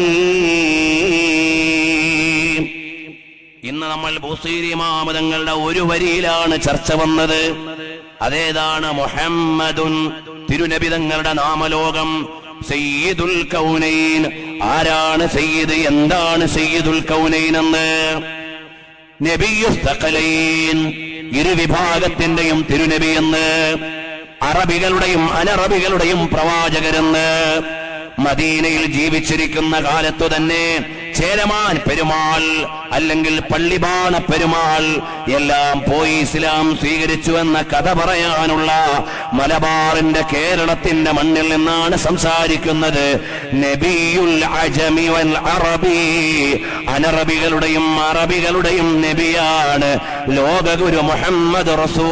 ഇന്ന് നമ്മൾ ബുസീരി ഇമാം തങ്ങളുടെ ഒരു വരിയിലാണ് ചർച്ച വന്നത്. അതേതാണ് മുഹമ്മദുൻ, തിരുനബി തങ്ങളുടെ നാമലോകം, സയ്യിദുൽ കൗനൈൻ. ആരാണ് സയ്യിദ്, എന്താണ് സയ്യിദുൽ കൗനൈൻ എന്ന്? നബിയുസ് തഖലൈൻ, ഇരുവിഭാഗത്തിന്റെയും തിരുനബി എന്ന്, അറബികളുടെയും അനറബികളുടെയും പ്രവാചകരെന്ന്. മദീനയിൽ ജീവിച്ചിരിക്കുന്ന കാലത്തു തന്നെ ചേരമാൻ പെരുമാൾ അല്ലെങ്കിൽ പള്ളിബാണ പെരുമാൾ എല്ലാം പോയി ഇസ്ലാം സ്വീകരിച്ചു എന്ന കഥ പറയാനുള്ള മലബാറിന്റെ കേരളത്തിന്റെ മണ്ണിൽ നിന്നാണ് സംസാരിക്കുന്നത്. നബിയുൽ അജമി വൽ അറബി, അനറബികളുടെയും അറബികളുടെയും നബിയാണ് ലോകഗുരു മുഹമ്മദ്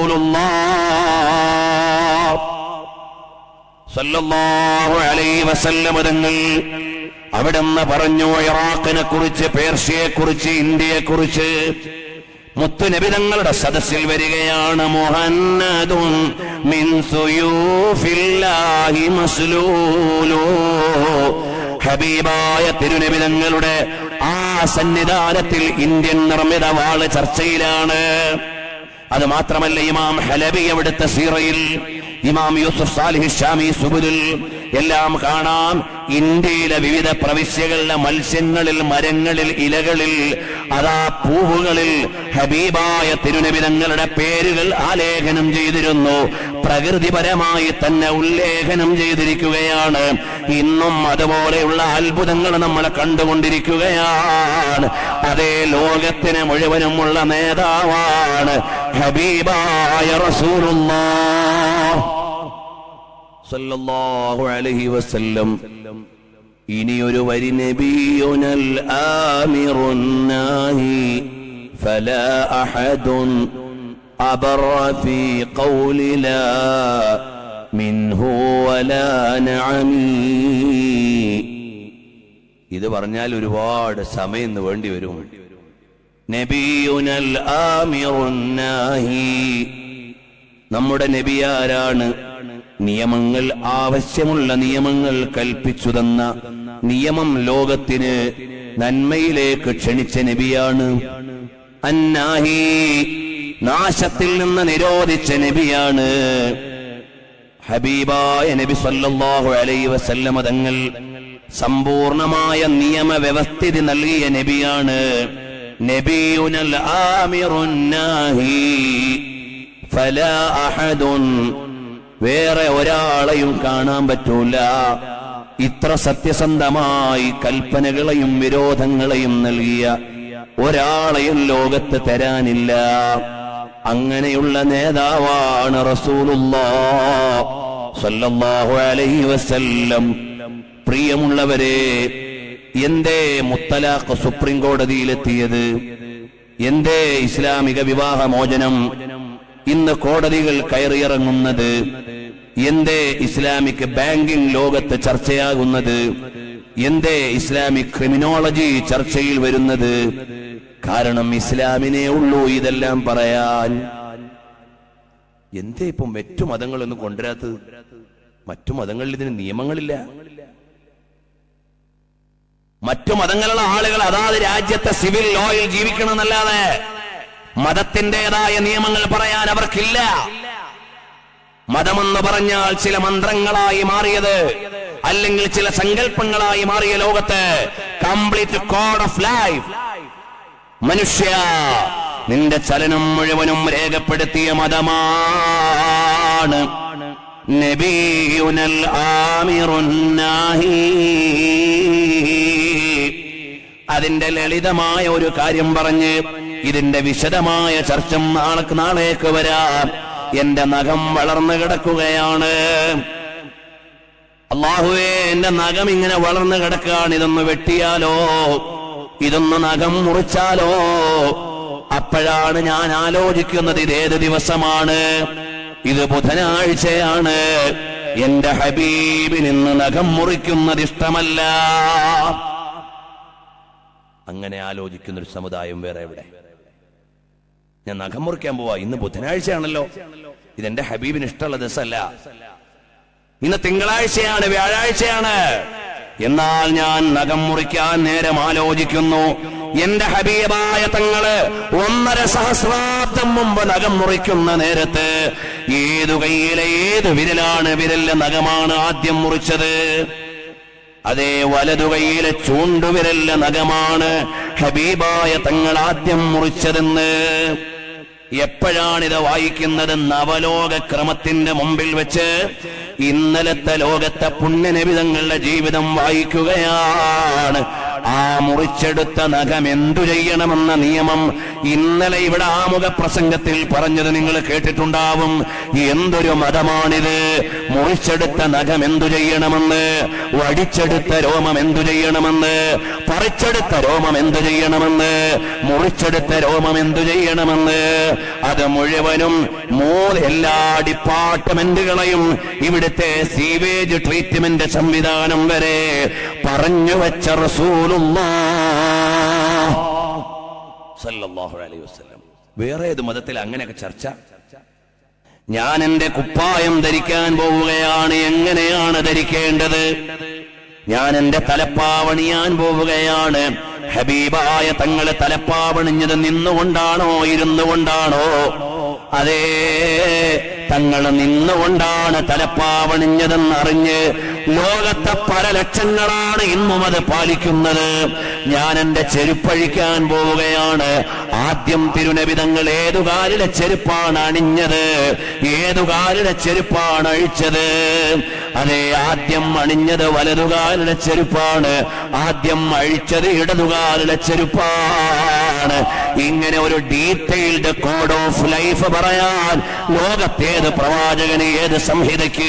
റസൂലുള്ളാഹ് സല്ലല്ലാഹു അലൈഹി വസല്ലം തങ്ങൾ. അവിടുന്ന് പറഞ്ഞു ഇറാഖിനെ കുറിച്ച്, പേർഷ്യയെ കുറിച്ച്, ഇന്ത്യയെ കുറിച്ച്. മുത്തുനബി തങ്ങളുടെ സദസ്സിൽ വരികയാണ് മുഹമ്മദുൻ മിൻ സുയൂഫില്ലാഹി മസ്ലൂലു. ഹബീബായ തിരുനബി തങ്ങളുടെ ആ സന്നിധാനത്തിൽ ഇന്ത്യൻ നിർമ്മിത വാള് ചർച്ചയിലാണ്. അത് മാത്രമല്ല, ഇമാം ഹലബി അവിടുത്തെ സീറയിൽ, ഇമാം യൂസുഫ് സാലിഹ് ഷാമി സുബുലിൽ എല്ലാം കാണാം. ഇന്ത്യയിലെ വിവിധ പ്രവിശ്യകളിലെ മത്സ്യങ്ങളിൽ, മരങ്ങളിൽ, ഇലകളിൽ, അതാ പൂവുകളിൽ ഹബീബായ തിരുനബി തങ്ങളുടെ പേരുകൾ ആലേഖനം ചെയ്തിരുന്നു. പ്രകൃതിപരമായി തന്നെ ഉല്ലേഖനം ചെയ്തിരിക്കുകയാണ്. ഇന്നും അതുപോലെയുള്ള അത്ഭുതങ്ങൾ നമ്മൾ കണ്ടുകൊണ്ടിരിക്കുകയാണ്. അതേ ലോകത്തിന് മുഴുവനുമുള്ള നേതാവാണ് ഹബീബായ റസൂലുള്ളാഹ് സല്ലല്ലാഹു അലൈഹി വസല്ലം. ഇനിയൊരു വരി നബിയുനൽ ആമിറുൻ നാഹി ഫലാ അഹദുൻ അബറ ഫീ ഖൗലി ലാ മിൻഹു വലാ നഅമി. ഇത് പറഞ്ഞാൽ ഒരുപാട് സമയം വേണ്ടി വരും. നബിയുനൽ ആമിറുൻ നാഹി, നമ്മുടെ നബി ആരാണ്? നിയമങ്ങൾ, ആവശ്യമുള്ള നിയമങ്ങൾ കൽപ്പിച്ചു തന്ന, നിയമം ലോകത്തിന് നന്മയിലേക്ക് ക്ഷണിച്ച നബിയാണ്. അന്നാഹി, നാശത്തിൽ നിന്ന് നിരോധിച്ച നബിയാണ്. ഹബീബായ നബി സല്ലല്ലാഹു അലൈഹി വസല്ലം തങ്ങൾ സമ്പൂർണമായ നിയമവ്യവസ്ഥിതി നൽകിയ നബിയാണ്. നബിയുനൽ ആമിറുൻ നാഹി ഫലാ അഹദുൻ, വേറെ ഒരാളെയും കാണാൻ പറ്റൂല ഇത്ര സത്യസന്ധമായി കൽപ്പനകളെയും വിരോധങ്ങളെയും നൽകിയ ഒരാളെയും ലോകത്ത് തരാനില്ല. അങ്ങനെയുള്ള നേതാവാണ് റസൂലുള്ളാഹ് സല്ലല്ലാഹു അലൈഹി വസല്ലം. പ്രിയമുള്ളവരെ, എന്തേ മുത്തലാഖ് സുപ്രീം കോടതിയിലെത്തിയത്? എന്തേ ഇസ്ലാമിക വിവാഹമോചനം ഇന്ന് കോടതികൾ കയറിയിറങ്ങുന്നത്? എന്തേ ഇസ്ലാമിക് ബാങ്കിംഗ് ലോകത്ത് ചർച്ചയാകുന്നത്? എന്തേ ഇസ്ലാമിക് ക്രിമിനോളജി ചർച്ചയിൽ വരുന്നത്? കാരണം ഇസ്ലാമിനെ ഉള്ളൂ ഇതെല്ലാം പറയാൻ. എന്തേ ഇപ്പം മറ്റു മതങ്ങളൊന്നും കൊണ്ടുവരാത്തത്? മറ്റു മതങ്ങളിൽ ഇതിന് നിയമങ്ങളില്ല. മറ്റു മതങ്ങളുള്ള ആളുകൾ അതാത് രാജ്യത്തെ സിവിൽ ലോയിൽ ജീവിക്കണമെന്നല്ലാതെ മതത്തിൻ്റെതായ നിയമങ്ങൾ പറയാൻ അവർക്കില്ല. മതമെന്ന് പറഞ്ഞാൽ ചില മന്ത്രങ്ങളായി മാറിയത്, അല്ലെങ്കിൽ ചില സങ്കല്പങ്ങളായി മാറിയ ലോകത്ത് കംപ്ലീറ്റ് കോഡ് ഓഫ് ലൈഫ്, മനുഷ്യ നിന്റെ ചലനം മുഴുവനും രേഖപ്പെടുത്തിയ മതമാണ് നബിയുനൽ ആമിറുൻ നാഹി. അതിന്റെ ലളിതമായ ഒരു കാര്യം പറഞ്ഞ് ഇതിന്റെ വിശദമായ ചർച്ച നാളെ നാളേക്ക് വരാം. എന്റെ നഖം വളർന്നു കിടക്കുകയാണ്. അല്ലാഹുവേ, എന്റെ നഖം ഇങ്ങനെ വളർന്നു കിടക്കുകയാണ്. ഇതൊന്ന് വെട്ടിയാലോ, ഇതൊന്ന് നഖം മുറിച്ചാലോ? അപ്പോഴാണ് ഞാൻ ആലോചിക്കുന്നത്, ഇതേത് ദിവസമാണ്? ഇത് ബുധനാഴ്ചയാണ്. എന്റെ ഹബീബിന് ഇന്ന് നഖം മുറിക്കുന്നത് ഇഷ്ടമല്ല. അങ്ങനെ ആലോചിക്കുന്നൊരു സമുദായം വേറെ എവിടെ? ഞാൻ നഖം മുറിക്കാൻ പോവാ, ഇന്ന് ബുധനാഴ്ചയാണല്ലോ, ഇതെന്റെ ഹബീബിന് ഇഷ്ടമുള്ള ദിവസമല്ല. ഇന്ന് തിങ്കളാഴ്ചയാണ്, വ്യാഴാഴ്ചയാണ്. എന്നാൽ ഞാൻ നഖം മുറിക്കാൻ നേരം ആലോചിക്കുന്നു, എന്റെ ഹബീബായ തങ്ങള് ഒന്നര സഹസ്രാബ്ദം മുമ്പ് നഖം മുറിക്കുന്ന നേരത്ത് ഏതു കൈയിലെ ഏത് വിരലാണ്, വിരലിലെ നഖമാണ് ആദ്യം മുറിച്ചത്? അതേ വലതു കൈയിലെ ചൂണ്ടുവിരലിലെ നഖമാണ് ഹബീബായ തങ്ങൾ ആദ്യം മുറിച്ചതെന്ന്. എപ്പോഴാണിത് വായിക്കുന്നത്? നവലോക ക്രമത്തിന്റെ മുമ്പിൽ വെച്ച് ഇന്നലത്തെ ലോകത്തെ പുണ്യനബിതങ്ങളുടെ ജീവിതം വായിക്കുകയാണ്. ആ മുറിച്ചെടുത്ത നഖം എന്തു ചെയ്യണമെന്ന നിയമം ഇന്നലെ ഇവിടെ ആമുഖ പ്രസംഗത്തിൽ പറഞ്ഞത് നിങ്ങൾ കേട്ടിട്ടുണ്ടാവും. എന്തൊരു മതമാണിത്! മുറിച്ചെടുത്ത നഖം എന്തു ചെയ്യണമെന്ന്, വടിച്ചെടുത്ത രോമം എന്തു ചെയ്യണമെന്ന്, പറിച്ചെടുത്ത രോമം എന്തു ചെയ്യണമെന്ന്, മുറിച്ചെടുത്ത രോമം എന്തു ചെയ്യണമെന്ന്, അത് മുഴുവനും മൂന്ന് എല്ലാ ഡിപ്പാർട്ട്മെന്റുകളെയും ഇവിടുത്തെ സീവേജ് ട്രീറ്റ്മെന്റ് സംവിധാനം വരെ പറഞ്ഞു വെച്ച റസൂലുള്ളാഹ് സല്ലല്ലാഹു അലൈഹി വസല്ലം. വേറെ ഏത് മതത്തിൽ അങ്ങനെയൊക്കെ ചർച്ച? ഞാൻ എന്റെ കുപ്പായം ധരിക്കാൻ പോവുകയാണ്, എങ്ങനെയാണ് ധരിക്കേണ്ടത്? ഞാൻ എന്റെ തലപ്പാവണിയാൻ പോവുകയാണ്. ഹബീബായ തങ്ങളെ തലപ്പാവണിഞ്ഞത് നിന്നുകൊണ്ടാണോ ഇരുന്നു കൊണ്ടാണോ? അതേ, തങ്ങൾ നിന്നുകൊണ്ടാണ് തലപ്പാവണിഞ്ഞതെന്നറിഞ്ഞ് ലോകത്തെ പല ലക്ഷങ്ങളാണ് ഇന്നും അത് പാലിക്കുന്നത്. ഞാൻ എന്റെ ചെരുപ്പഴിക്കാൻ പോവുകയാണ്. ആദ്യം തിരുനബി തങ്ങൾ ഏതുകാലിലെ ചെരുപ്പാണ് അണിഞ്ഞത്, ഏതുകാലിലെ ചെരുപ്പാണ് അഴിച്ചത്? അതെ, ആദ്യം അണിഞ്ഞത് വലതുകാലിലെ ചെരുപ്പാണ്, ആദ്യം അഴിച്ചത് ഇടതുകാലിലെ ചെരുപ്പാണ്. ഇങ്ങനെ ഒരു ഡീറ്റെയിൽഡ് കോഡ് ഓഫ് ലൈഫ് പറയാൻ ലോകത്തേത് പ്രവാചകന്, ഏത് സംഹിതയ്ക്ക്?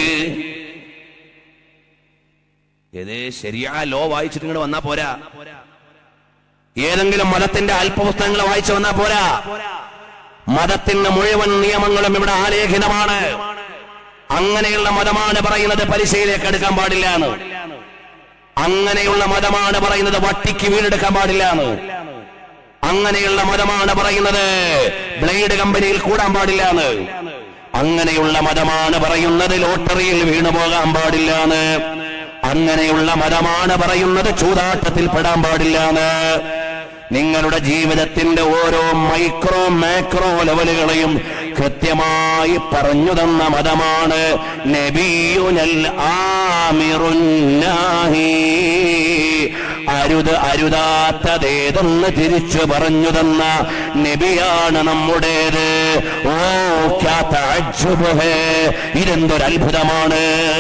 ഏതേ ശരിയാ ലോ വായിച്ചിട്ട് ഇങ്ങോട്ട് വന്നാ പോരാ. ഏതെങ്കിലും മതത്തിന്റെ അല്പപുസ്തകങ്ങൾ വായിച്ചു വന്നാ പോരാ. മതത്തിന്റെ മുഴുവൻ നിയമങ്ങളും ഇവിടെ ആലേഖനമാണ്. അങ്ങനെയുള്ള മതമാണ് പറയുന്നത് പലിശയിലേക്ക് എടുക്കാൻ പാടില്ല എന്ന്. അങ്ങനെയുള്ള മതമാണ് പറയുന്നത് വട്ടിക്ക് വീടെടുക്കാൻ പാടില്ല എന്ന്. അങ്ങനെയുള്ള മതമാണ് പറയുന്നത് ബ്ലേഡ് കമ്പനിയിൽ കൂടാൻ പാടില്ല എന്ന്. അങ്ങനെയുള്ള മതമാണ് പറയുന്നത് ലോട്ടറിയിൽ വീണു പോകാൻ പാടില്ല എന്ന്. അങ്ങനെയുള്ള മതമാണ് പറയുന്നത് ചൂതാട്ടത്തിൽ പെടാൻ പാടില്ല എന്ന്. നിങ്ങളുടെ ജീവിതത്തിന്റെ ഓരോ മൈക്രോ മാക്രോ ലെവലുകളെയും കൃത്യമായി പറഞ്ഞു തന്ന മതമാണ് നബിയുനൽ ആമിറുൻ നാഹി. അരുത് അരുതാത്തതേതെന്ന് തിരിച്ചു പറഞ്ഞു തന്ന നബിയാണ് നമ്മുടേത്. ഓ ക്യാ തഅജ്ജുബ് ഹേ, ഇതെന്തൊരത്ഭുതമാണ്.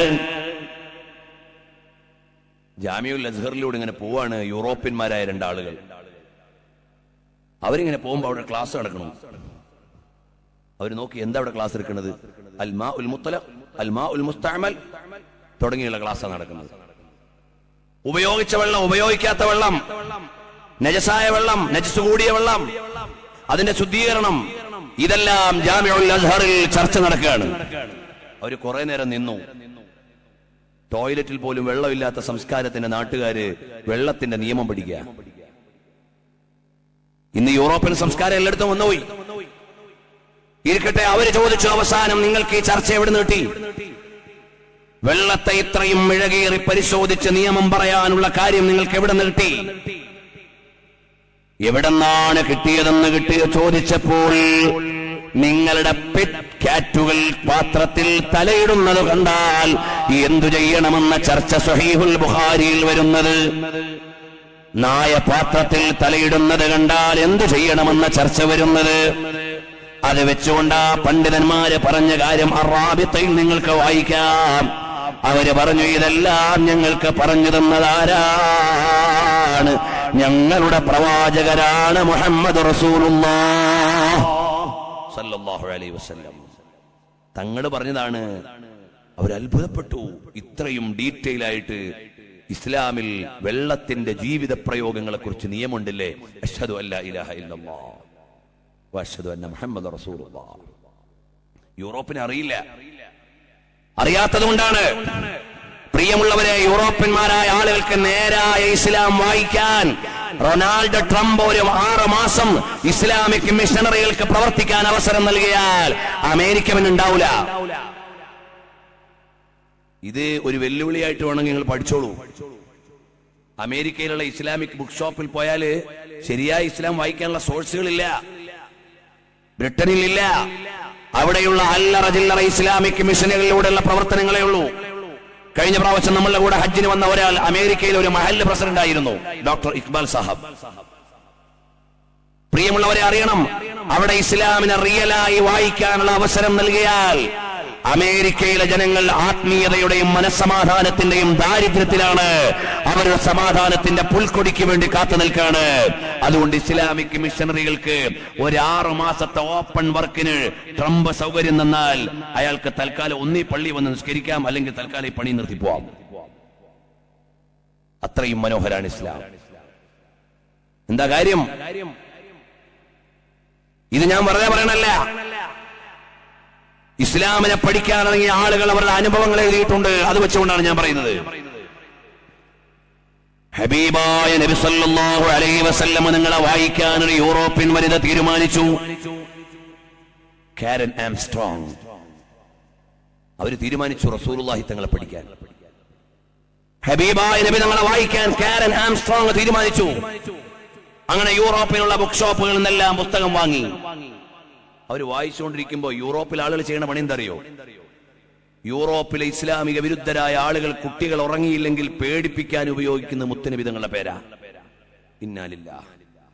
ജാമിഉൽ അസ്ഹറിലൂടെ ഇങ്ങനെ പോവാണ് യൂറോപ്യന്മാരായ രണ്ടാളുകൾ. അവരിങ്ങനെ പോകുമ്പോൾ അവിടെ ക്ലാസ് നടക്കണം. അവർ നോക്കി എന്താ അവിടെ ക്ലാസ് എടുക്കുന്നത്? അൽ മാ ഉൽ മുത്തലഖ്, അൽ മാ ഉൽ മുസ്തഅമൽ തുടങ്ങിയുള്ള ക്ലാസ്സാണ് നടക്കുന്നത്. ഉപയോഗിച്ച വെള്ളം, ഉപയോഗിക്കാത്ത വെള്ളം, നജസായ വെള്ളം, നജസ് കൂടിയ വെള്ളം, അതിന്റെ ശുദ്ധീകരണം, ഇതെല്ലാം ജാമിഉൽ അസ്ഹറിൽ ചർച്ച നടക്കുകയാണ്. അവർ കുറെ നേരം നിന്നു. ടോയ്ലറ്റിൽ പോലും വെള്ളമില്ലാത്ത സംസ്കാരത്തിന്റെ നാട്ടുകാര് വെള്ളത്തിന്റെ നിയമം പഠിക്കുക. ഇന്ന് യൂറോപ്യൻ സംസ്കാരം എല്ലായിടത്തും വന്നുപോയി. ഇരിക്കട്ടെ, അവര് ചോദിച്ചു അവസാനം നിങ്ങൾക്ക് ഈ ചർച്ച എവിടെ നീട്ടി? വെള്ളത്തെ ഇത്രയും മിഴകേറി പരിശോധിച്ച് നിയമം പറയാനുള്ള കാര്യം നിങ്ങൾക്ക് എവിടെ നീട്ടി? എവിടെന്നാണ് കിട്ടിയതെന്ന് കിട്ടിയ ചോദിച്ചപ്പോൾ നിങ്ങളുടെ പെറ്റ് കാറ്റുകൾ പാത്രത്തിൽ തലയിടുന്നത് കണ്ടാൽ എന്തു ചെയ്യണമെന്ന ചർച്ച സ്വഹീഹുൽ ബുഖാരിയിൽ വരുന്നത്. നായ പാത്രത്തിൽ തലയിടുന്നത് കണ്ടാൽ എന്തു ചെയ്യണമെന്ന ചർച്ച വരുന്നത്. അത് വെച്ചുകൊണ്ട് ആ പണ്ഡിതന്മാര് പറഞ്ഞ കാര്യം അറാബിത്തയിൽ നിങ്ങൾക്ക് വായിക്കാം. അവര് പറഞ്ഞു ഇതെല്ലാം ഞങ്ങൾക്ക് പറഞ്ഞു തന്നതാരാണ്? ഞങ്ങളുടെ പ്രവാചകരാണ് മുഹമ്മദ് റസൂലുള്ളാഹ് സല്ലല്ലാഹു അലൈഹി വസല്ലം. തങ്ങൾ പറഞ്ഞതാണ്. അവർ അത്ഭുതപ്പെട്ടു. ഇത്രയും ഡീറ്റെയിൽ ആയിട്ട് ഇസ്ലാമിൽ വെള്ളത്തിന്റെ ജീവിത പ്രയോഗങ്ങളെ കുറിച്ച് നിയമമുണ്ടല്ലേ? അഷ്ഹദു അല്ലാ ഇലാഹ ഇല്ലല്ലാഹ് വ അഷ്ഹദു അന്ന മുഹമ്മദ് റസൂലുള്ളാഹ്. യൂറോപ്പിന് അറിയില്ല. അറിയാത്തതുകൊണ്ടാണ് പ്രിയമുള്ളവരെ, യൂറോപ്യന്മാരായ ആളുകൾക്ക് നേരായ ഇസ്ലാം വായിക്കാൻ റൊണാൾഡ് ട്രംപ് ഒരു ആറ് മാസം ഇസ്ലാമിക് മിഷണറികൾക്ക് പ്രവർത്തിക്കാൻ അവസരം നൽകിയാൽ അമേരിക്കൻ ഉണ്ടാവില്ല. ഇത് ഒരു വെല്ലുവിളിയായിട്ട് വേണമെങ്കിൽ നിങ്ങൾ പഠിച്ചോളൂ. അമേരിക്കയിലുള്ള ഇസ്ലാമിക് ബുക്ക് ഷോപ്പിൽ പോയാല് ശരിയായ ഇസ്ലാം വായിക്കാനുള്ള സോഴ്സുകളില്ല. ബ്രിട്ടനിലില്ല. അവിടെയുള്ള അല്ലറ ചില്ലറ ഇസ്ലാമിക് മിഷനുകളിലൂടെയുള്ള പ്രവർത്തനങ്ങളേ ഉള്ളൂ. കഴിഞ്ഞ പ്രാവശ്യം നമ്മളുടെ കൂടെ ഹജ്ജിന് വന്ന ഒരാൾ അമേരിക്കയിൽ ഒരു മഹല്ല് പ്രസിഡന്റ് ആയിരുന്നു, ഡോക്ടർ ഇക്ബാൽ സാഹബ്. പ്രിയമുള്ളവരെ അറിയണം, അവിടെ ഇസ്ലാമിനെ റിയലായി വായിക്കാനുള്ള അവസരം നൽകിയാൽ അമേരിക്കയിലെ ജനങ്ങൾ ആത്മീയതയുടെയും മനസ്സമാധാനത്തിന്റെയും ദാരിദ്ര്യത്തിലാണ്. അവരുടെ സമാധാനത്തിന്റെ പുൽക്കൊടിക്ക് വേണ്ടി കാത്തു നിൽക്കാണ്. അതുകൊണ്ട് ഇസ്ലാമിക് മിഷണറികൾക്ക് ഒരാറു മാസത്തെ ഓപ്പൺ വർക്കിന് ട്രംപ് സൗകര്യം തന്നാൽ അയാൾക്ക് തൽക്കാലം ഒന്നീ പള്ളി വന്ന് നിസ്കരിക്കാം, അല്ലെങ്കിൽ തൽക്കാലം ഈ പണി നിർത്തി പോവാം. അത്രയും മനോഹരാണ് ഇസ്ലാം. എന്താ കാര്യം? ഇത് ഞാൻ വെറുതെ പറയണല്ല. ഇസ്ലാമിനെ പഠിക്കാനിറങ്ങിയ ആളുകൾ അവരുടെ അനുഭവങ്ങൾ എഴുതിയിട്ടുണ്ട്. അത് വെച്ചുകൊണ്ടാണ് ഞാൻ പറയുന്നത്. ഹബീബായ നബി സല്ലല്ലാഹു അലൈഹി വസല്ലം നിങ്ങളെ വായിക്കാൻ ഒരു യൂറോപ്യൻ വനിത തീരുമാനിച്ചു. Karen Armstrong. അവര് തീരുമാനിച്ചു റസൂലുള്ളാഹി തങ്ങളെ പഠിക്കാൻ. ഹബീബായ നബി തങ്ങളെ വായിക്കാൻ കാരൻ ആംസ്ട്രോങ് തീരുമാനിച്ചു. അങ്ങനെ യൂറോപ്പിലുള്ള ബുക്ക് ഷോപ്പുകളിൽ നിന്നെല്ലാം പുസ്തകം വാങ്ങി. അവർ വായിച്ചുകൊണ്ടിരിക്കുമ്പോ യൂറോപ്പിലെ ആളുകൾ ചെയ്യുന്ന പണി എന്തറിയോ? യൂറോപ്പിലെ ഇസ്ലാമിക വിരുദ്ധരായ ആളുകൾ കുട്ടികൾ ഉറങ്ങിയില്ലെങ്കിൽ പേടിപ്പിക്കാൻ ഉപയോഗിക്കുന്ന മുത്തുനബി തങ്ങളുടെ പേരാ. ഇന്നാലില്ലാഹ്.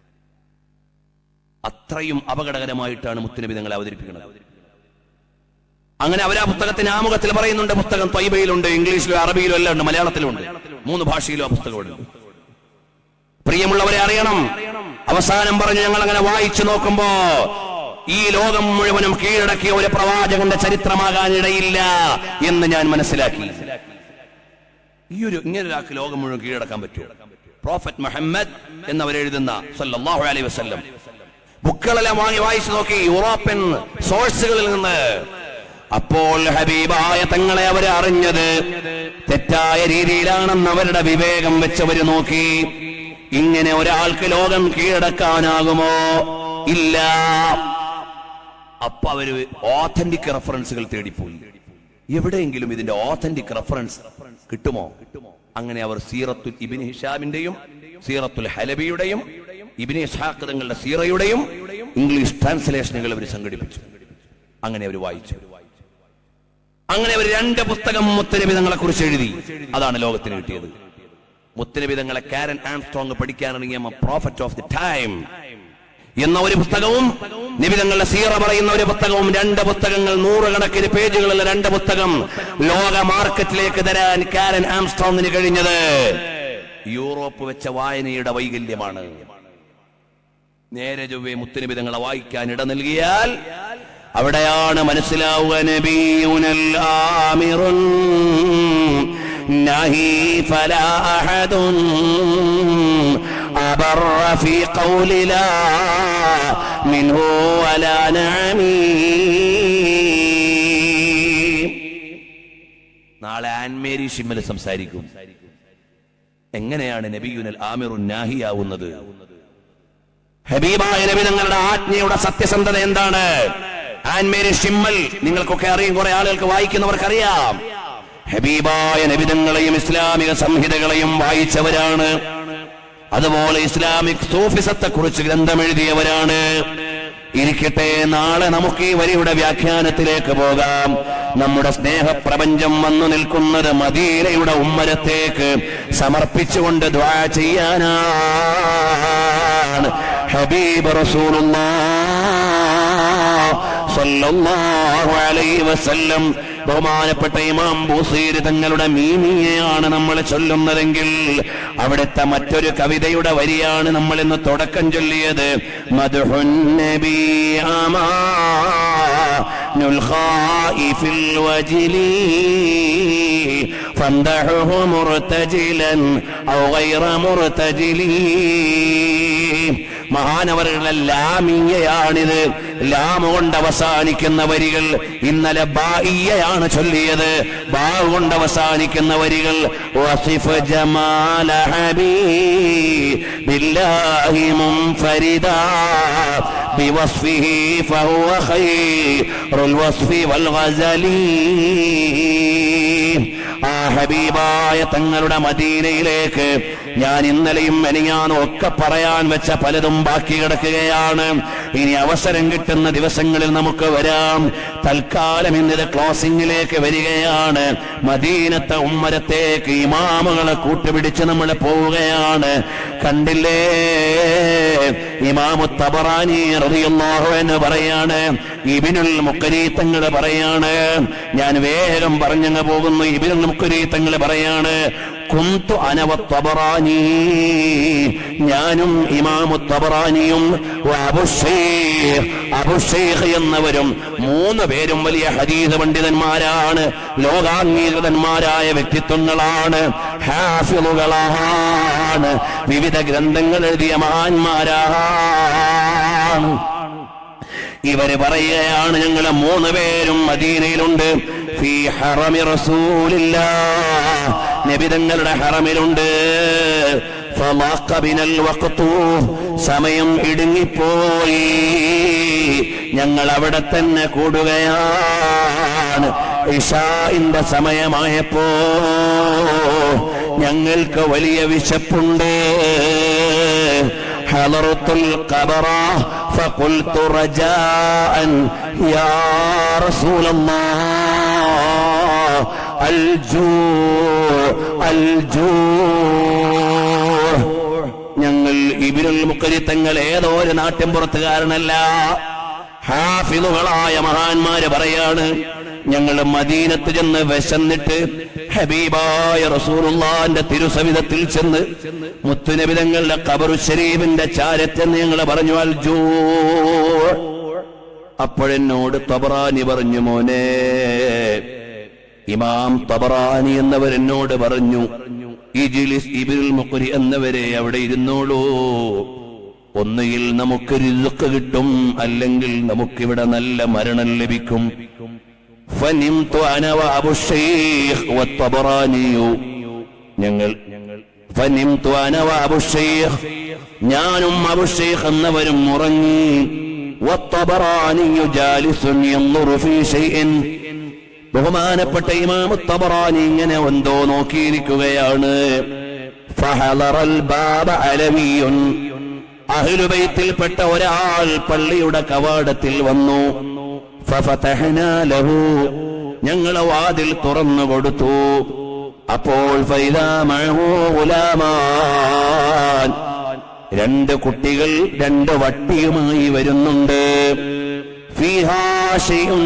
അത്രയും അപകടകരമായിട്ടാണ് മുത്തുനബി തങ്ങളെ അവതരിപ്പിക്കുന്നത്. അങ്ങനെ അവർ ആ പുസ്തകത്തിന് ആമുഖത്തിൽ പറയുന്നുണ്ട്, പുസ്തകം ത്വയ്ബയിലുണ്ട്, ഇംഗ്ലീഷിലോ അറബിയിലോ എല്ലാം ഉണ്ട്, മലയാളത്തിലുണ്ട്, മൂന്ന് ഭാഷയിലും ആ പുസ്തകമുണ്ട്. പ്രിയമുള്ളവരെ അറിയണം, അവസാനം പറഞ്ഞു ഞങ്ങൾ അങ്ങനെ വായിച്ചു നോക്കുമ്പോ ഈ ലോകം മുഴുവനും കീഴടക്കിയ ഒരു പ്രവാചകന്റെ ചരിത്രമാകാനിടയില്ല എന്ന് ഞാൻ മനസ്സിലാക്കി. ഈ ഒരു ഇങ്ങനെ ഒരാൾക്ക് ലോകം മുഴുവൻ കീഴടക്കാൻ പറ്റുമോ? പ്രോഫറ്റ് മുഹമ്മദ് എന്നവരെഴുതുന്ന സല്ലല്ലാഹു അലൈഹി വസല്ലം ബുക്കുകളെല്ലാം വാങ്ങി വായിച്ചു നോക്കി യൂറോപ്യൻ സോഴ്സുകളിൽ നിന്ന്. അപ്പോൾ ഹബീബായ തങ്ങളെ അവർ അറിഞ്ഞത് തെറ്റായ രീതിയിലാണെന്ന് അവരുടെ വിവേകം വെച്ചവര് നോക്കി. ഇങ്ങനെ ഒരാൾക്ക് ലോകം കീഴടക്കാനാകുമോ? ഇല്ല. അപ്പൊ അവര് ഓഥന്റിക് റെഫറൻസുകൾ തേടിപ്പോയി. എവിടെയെങ്കിലും ഇതിന്റെ ഓഥന്റിക് റെഫറൻസ് കിട്ടുമോ? അങ്ങനെ അവർ സീറത്തുൽ ഇബ്നു ഹിഷാമിന്റെയും സീറത്തുൽ ഹലബിയുടെയും ഇബ്നു ഇസ്ഹാഖ് തങ്ങളുടെ സീറയുടെയും ഇംഗ്ലീഷ് ട്രാൻസ്ലേഷനുകൾ അവർ സംഘടിപ്പിച്ചു. അങ്ങനെ അവർ വായിച്ചു. അങ്ങനെ അവർ രണ്ട് പുസ്തകം മുത്തുനബി തങ്ങളെ കുറിച്ച് എഴുതി. അതാണ് ലോകത്തിന് കിട്ടിയത്. മുത്തുനബി തങ്ങളെ കാരൻ ആംസ്ട്രോങ് പഠിക്കാനിറങ്ങിയ പ്രോഫറ്റ് ഓഫ് ദി ടൈം എന്ന ഒരു പുസ്തകവും നബി തങ്ങളുടെ സീറ പറയുന്ന ഒരു പുസ്തകവും, രണ്ട് പുസ്തകങ്ങൾ, നൂറുകണക്കിന് പേജുകളുള്ള രണ്ട് പുസ്തകം ലോക മാർക്കറ്റിലേക്ക് തരാൻ കാരൻ ആംസ്ട്രോങ്ങിന് കഴിഞ്ഞത് യൂറോപ്പ് വെച്ച വായനയുടെ വൈകല്യമാണ്. നേരെ ചൊവ്വേ മുത്തുനബി തങ്ങളെ വായിക്കാൻ ഇട നൽകിയാൽ അവിടെയാണ് മനസ്സിലാവുക നബിയുനൽ ആമിറുൻ നഹി ഫലാ അഹദുൻ അബറ ഫീ ഖൗലി ലാ മിൻഹു വലാ നഅമീ. നാളെ ആൻമ ആൻമേരി ഷിമ്മൽ സംസാരിക്കും. എങ്ങനെയാണ് നബിയുൽ ആമിറുൻ നാഹിയാവുന്നത്? ഹബീബായ നബി തങ്ങളുടെ ആജ്ഞയുടെ സത്യസന്ധത എന്താണ്? ആൻമേരി ഷിമ്മൽ നിങ്ങൾക്കൊക്കെ അറിയും, കുറെ ആളുകൾക്ക് വായിക്കുന്നവർക്കറിയാം. ഹബീബായ നബി തങ്ങളെയും ഇസ്ലാമിക സംഹിതകളെയും വായിച്ചവരാണ്. അതുപോലെ ഇസ്ലാമിക് സൂഫിസത്തെ കുറിച്ച് ഗ്രന്ഥമെഴുതിയവരാണ്. ഇരിക്കട്ടെ, നാളെ നമുക്ക് ഈ വരിയുടെ വ്യാഖ്യാനത്തിലേക്ക് പോകാം. നമ്മുടെ സ്നേഹപ്രപഞ്ചം വന്നു നിൽക്കുന്നത് മദീനയുടെ ഉമ്മരത്തേക്ക് സമർപ്പിച്ചുകൊണ്ട് ദുആ ചെയ്യാനാണ്. ഹബീബ് റസൂലുള്ളാഹ് സ്വല്ലല്ലാഹു അലൈഹി വസല്ലം ബഹുമാനപ്പെട്ട ഇമാം ബൂസീരി തങ്ങളുടെ മീമിയെയാണ് നമ്മൾ ചൊല്ലുന്നതെങ്കിൽ അവിടുത്തെ മറ്റൊരു കവിതയുടെ വരിയാണ് നമ്മൾ ഇന്ന് തുടക്കം ചൊല്ലിയത്. മദ്ഹുൻ നബി അമാനുൽ ഖായിഫിൽ വജ്ലി ഫംദഹു മുർതജിലൻ ഔ ഗൈറ മുർതജിലി. മഹാനവറുകളുടെ ലാമിയയാണിത്. ലാമ കൊണ്ട് അവസാനിക്കുന്ന വരികൾ. ഇന്നലെ ബായിയാണ് ചൊല്ലിയത്. ബാ കൊണ്ട് അവസാനിക്കുന്ന വരികൾ. വസിഫ് ജമാല ഹബീബില്ലാഹി മുൻഫരിദാ ബിവസ്ഫിഹി ഫഹുവ ഖൈറുൽ വസ്ഫി വൽ ഗസലി. ആ ഹബീബായ തങ്ങളുടെ മദീനയിലേക്ക് ഞാൻ ഇന്നലെയും മെനിഞ്ഞാന്നും ഒക്കെ പറയാൻ വെച്ച പലതും ബാക്കി കിടക്കുകയാണ്. ഇനി അവസരം കിട്ടുന്ന ദിവസങ്ങളിൽ നമുക്ക് വരാം. തൽക്കാലം ഇന്നത് ക്ലോസിംഗിലേക്ക് വരികയാണ്. മദീനത്തെ ഉമ്മരത്തേക്ക് ഇമാമുകളെ കൂട്ടുപിടിച്ച് നമ്മൾ പോവുകയാണ്. കണ്ടില്ലേ, ഇമാമു തബറാനി റളിയല്ലാഹു അൻഹു പറയാണ്, ഇബ്നുൽ മുഖരി തങ്ങൾ പറയാണ്, ഞാൻ വേഗം പറഞ്ഞങ്ങ് പോകുന്നു. ഇബ്നുൽ മുഖരി തങ്ങൾ പറയാണ്, കുന്തു അനവ തബറാനി, ഞാനും ഇമാമു തബറാനിയും അബുശൈഖ് അബുശൈഖ് എന്നവരും മൂന്ന് പേരും വലിയ ഹദീസ് പണ്ഡിതന്മാരാണ്. ലോകാംഗീകൃതന്മാരായ വ്യക്തിത്വങ്ങളാണ്. ഹാഫിളുകളാണ്. വിവിധ ഗ്രന്ഥങ്ങൾ എഴുതിയ മഹാന്മാരാണ്. ഇവര് പറയുകയാണ്, ഞങ്ങളെ മൂന്ന് പേരും മദീനയിലുണ്ട്. ഫീ ഹറമി റസൂലില്ലാഹ്, നബി തങ്ങളുടെ ഹറമിലുണ്ട്. ഫളാഖ ബിനൽ വഖ്തു, സമയം ഇടുങ്ങിപ്പോയി. ഞങ്ങൾ അവിടെ തന്നെ കൂടുകയാണ്. ഇശാഇന്റെ സമയമായപ്പോ ഞങ്ങൾക്ക് വലിയ വിശപ്പുണ്ട്. ഹളറത്തുൽ ഖബറ ഫഖുൽതു റജാഅൻ യാ റസൂലല്ലാഹ് അൽജൂ അൽജൂ. ഞങ്ങൾ ഇബ്നുൽ മുഖരി തങ്ങൾ ഏതോ ഒരു നാട്ടിൻപുറത്തുകാരനല്ല, ഹാഫിളുകളായ മഹാന്മാര് പറയാണ്, ഞങ്ങൾ മദീനത്ത് ചെന്ന് വിശന്നിട്ട് ഹബീബായ റസൂലുള്ളാഹിന്റെ തിരുസവിധത്തിൽ ചെന്ന് മുത്തുനബി തങ്ങളുടെ ഖബറു ശരീഫിന്റെ ചാരത്തെന്ന് ഞങ്ങൾ പറഞ്ഞു അൽജൂ. അപ്പോഴെന്നോട് തബറാനി പറഞ്ഞു, മോനെ, ഇമാം തബറാനി എന്നവരെന്നോട് പറഞ്ഞു, ഇജ്ലിസ് ഇബ്നുൽ മുഖരി എന്നവരെ അവിടെ ഇരുന്നോളൂ. ഒന്നുകിൽ നമുക്ക് റിസ്ക് കിട്ടും, അല്ലെങ്കിൽ നമുക്കിവിടെ നല്ല മരണം ലഭിക്കും. ഫനിംതു അന വഅബുശൈഖ് വത്തബറാനി, ഞങ്ങൾ ഫനിംതു അന വഅബുശൈഖ്, ഞാനും അബുശൈഖ് എന്നവരും ഉറങ്ങി. വത്തബറാനി ജാലിസുൻ യൻദുറു ഫീ ഷൈഇൻ, ബഹുമാനപ്പെട്ട ഇമാം തബറാനി ഇങ്ങനെ എന്തോ നോക്കിയിരിക്കുകയാണ്. ഫഹളറൽ ബാബ അലവിയുൻ, അഹ്ലുബൈത്തിൽപ്പെട്ട ഒരാൾ പള്ളിയുടെ കവാടത്തിൽ വന്നു. ഫഫതഹ്നാ ലഹു, ഞങ്ങൾ വാതിൽ തുറന്നു കൊടുത്തു. അപ്പോൾ ഫൈദാ മഅഹു ഗുലാമാൻ, രണ്ട് കുട്ടികൾ രണ്ട് വട്ടിയുമായി വരുന്നുണ്ട്. ഫീഹാ ശൈഉൻ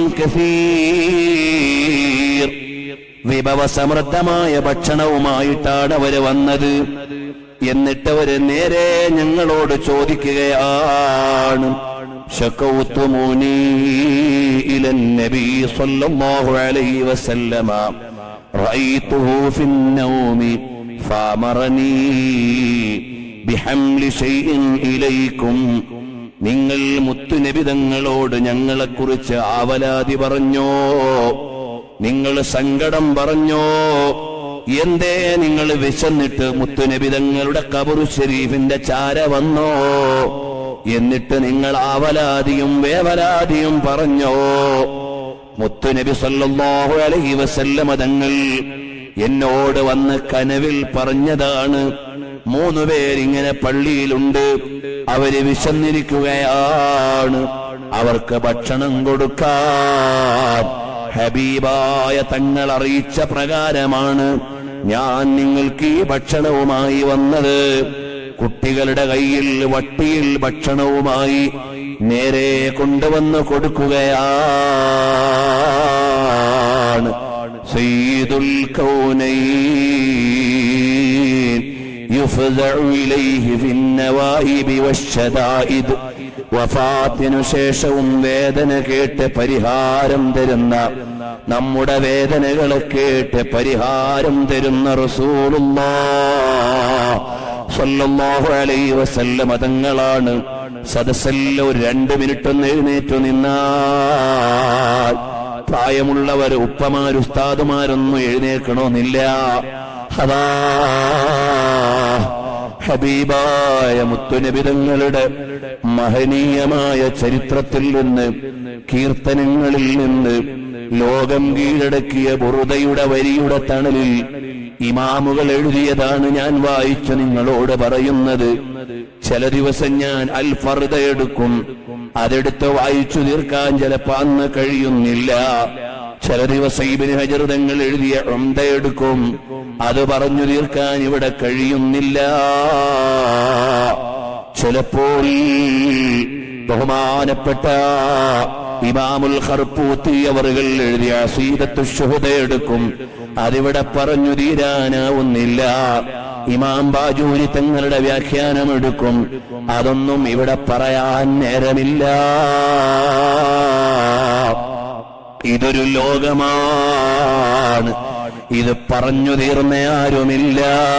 കസീർ, വിഭവസമൃദ്ധമായ ഭക്ഷണവുമായിട്ടാണ് അവര് വന്നത്. എന്നിട്ട് അവര് നേരെ ഞങ്ങളോട് ചോദിക്കുകയാണ്, ശകൗതുമുനി ഇലൻ നബി സ്വല്ലല്ലാഹു അലൈഹി വസല്ലമ റഅയ്തുഹു ഫിന്നൗമി ഫഅമറനി ബിഹംലി ശൈഇൻ ഇലൈക്കും. നിങ്ങൾ മുത്തുനബി തങ്ങളോട് ഞങ്ങളെക്കുറിച്ച് ആവലാതി പറഞ്ഞോ, നിങ്ങൾ സങ്കടം പറഞ്ഞോ, എന്തേ നിങ്ങൾ വിശന്നിട്ട് മുത്തുനബി തങ്ങളുടെ ഖബറു ശരീഫിന്റെ ചാര വന്നോ? എന്നിട്ട് നിങ്ങൾ ആവലാദിയും വേവലാദിയും പറഞ്ഞോ? മുത്തുനബി സല്ലല്ലാഹു അലൈഹി വസല്ലമ തങ്ങൾ എന്നോട് വന്ന് കനവിൽ പറഞ്ഞതാണ്, മൂന്നു പേരിങ്ങനെ പള്ളിയിലുണ്ട്, അവര് വിശന്നിരിക്കുകയാണ്, അവർക്ക് ഭക്ഷണം കൊടുക്കാൻ ഹബീബായ തങ്ങൾ അറിയിച്ച പ്രകാരമാണ് ഞാൻ നിങ്ങൾക്ക് ഈ ഭക്ഷണവുമായി വന്നത്. കുട്ടികളുടെ കയ്യിൽ വട്ടിയിൽ ഭക്ഷണവുമായി നേരെ കൊണ്ടുവന്ന് കൊടുക്കുകയാണ്. സയ്യിദുൽ കൗനൈൻ യുഫ്ദഉ ഇലൈഹി ഫിന്നവായിബി വശദായിദ്. വഫാത്തിനു ശേഷവും വേദന കേട്ട് പരിഹാരം തരുന്ന, നമ്മുടെ വേദനകളെ കേട്ട് പരിഹാരം തരുന്ന റസൂലുള്ളാഹ് സല്ലല്ലാഹു അലൈഹി വസല്ലം തങ്ങളാണ്. സദസ്സിൽ ഒരു രണ്ട് മിനിറ്റ് ഒന്ന് എഴുന്നേറ്റു നിന്നാൽ പ്രായമുള്ളവർ, ഉപ്പമാർ, ഉസ്താദുമാരൊന്നും എഴുന്നേൽക്കണമെന്നില്ല. അതാ ഹബീബായ മുത്തുനബി തങ്ങളുടെ മഹനീയമായ ചരിത്രത്തിൽ നിന്ന്, കീർത്തനങ്ങളിൽ നിന്ന്, ലോകം കീഴടക്കിയ ബുറുദയുടെ വരിയുടെ തണലിൽ ഇമാമുകൾ എഴുതിയതാണ് ഞാൻ വായിച്ചു നിങ്ങളോട് പറയുന്നത്. ചില ദിവസം ഞാൻ അൽ ഫർദ എടുക്കും, അതെടുത്ത് വായിച്ചു തീർക്കാൻ ചിലപ്പോ അന്ന് കഴിയുന്നില്ല. ചില ദിവസം ഇബ്നു ഹജർ തങ്ങൾ എഴുതിയ ഉംദ എടുക്കും, അത് പറഞ്ഞു തീർക്കാൻ ഇവിടെ കഴിയുന്നില്ല. ചിലപ്പോൾ ബഹുമാനപ്പെട്ട ഇമാമുൽ ഖർപൂത്തി അവറുകൾ എഴുതിയ അസീദത്തു ശുഹദ എടുക്കും, അതിവിടെ പറഞ്ഞു തീരാനാവുന്നില്ല. ഇമാം ബാജൂരി തങ്ങളുടെ വ്യാഖ്യാനം എടുക്കും, അതൊന്നും ഇവിടെ പറയാൻ നേരമില്ല. ഇതൊരു ലോകമാണ്, ഇത് പറഞ്ഞു തീർന്ന ആരുമില്ല.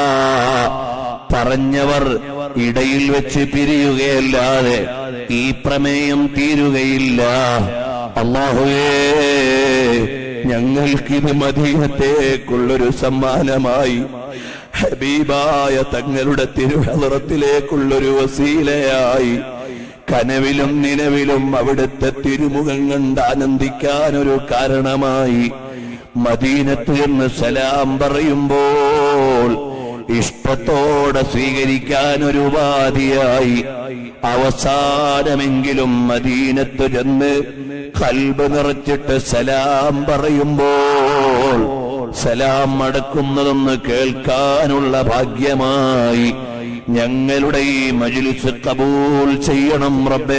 പറഞ്ഞവർ ഇടയിൽ വെച്ച് പിരിയുകയല്ലാതെ ഈ പ്രമേയം തീരുകയില്ല. അല്ലാഹുവേ, ഞങ്ങൾക്കിത് മദീനത്തേക്കുള്ളൊരു സമ്മാനമായി, ഹബീബായ തങ്ങളുടെ തിരുഹളറത്തിലേക്കുള്ളൊരു വസീലയായി, കനവിലും നിലവിലും അവിടുത്തെ തിരുമുഖം കണ്ട് ആനന്ദിക്കാനൊരു കാരണമായി, മദീനത്ത് എന്ന് സലാം പറയുമ്പോൾ ഇഷ്ടത്തോടെ സ്വീകരിക്കാനൊരു ഉപാധിയായി, അവസാനമെങ്കിലും മദീനത്ത് ചെന്ന് ഖൽബ് നിറച്ചിട്ട് സലാം പറയുമ്പോൾ സലാം മടക്കുന്നതൊന്ന് കേൾക്കാനുള്ള ഭാഗ്യമായി ഞങ്ങളുടെ ഈ മജ്ലിസ് ഖബൂൽ ചെയ്യണം റബ്ബേ.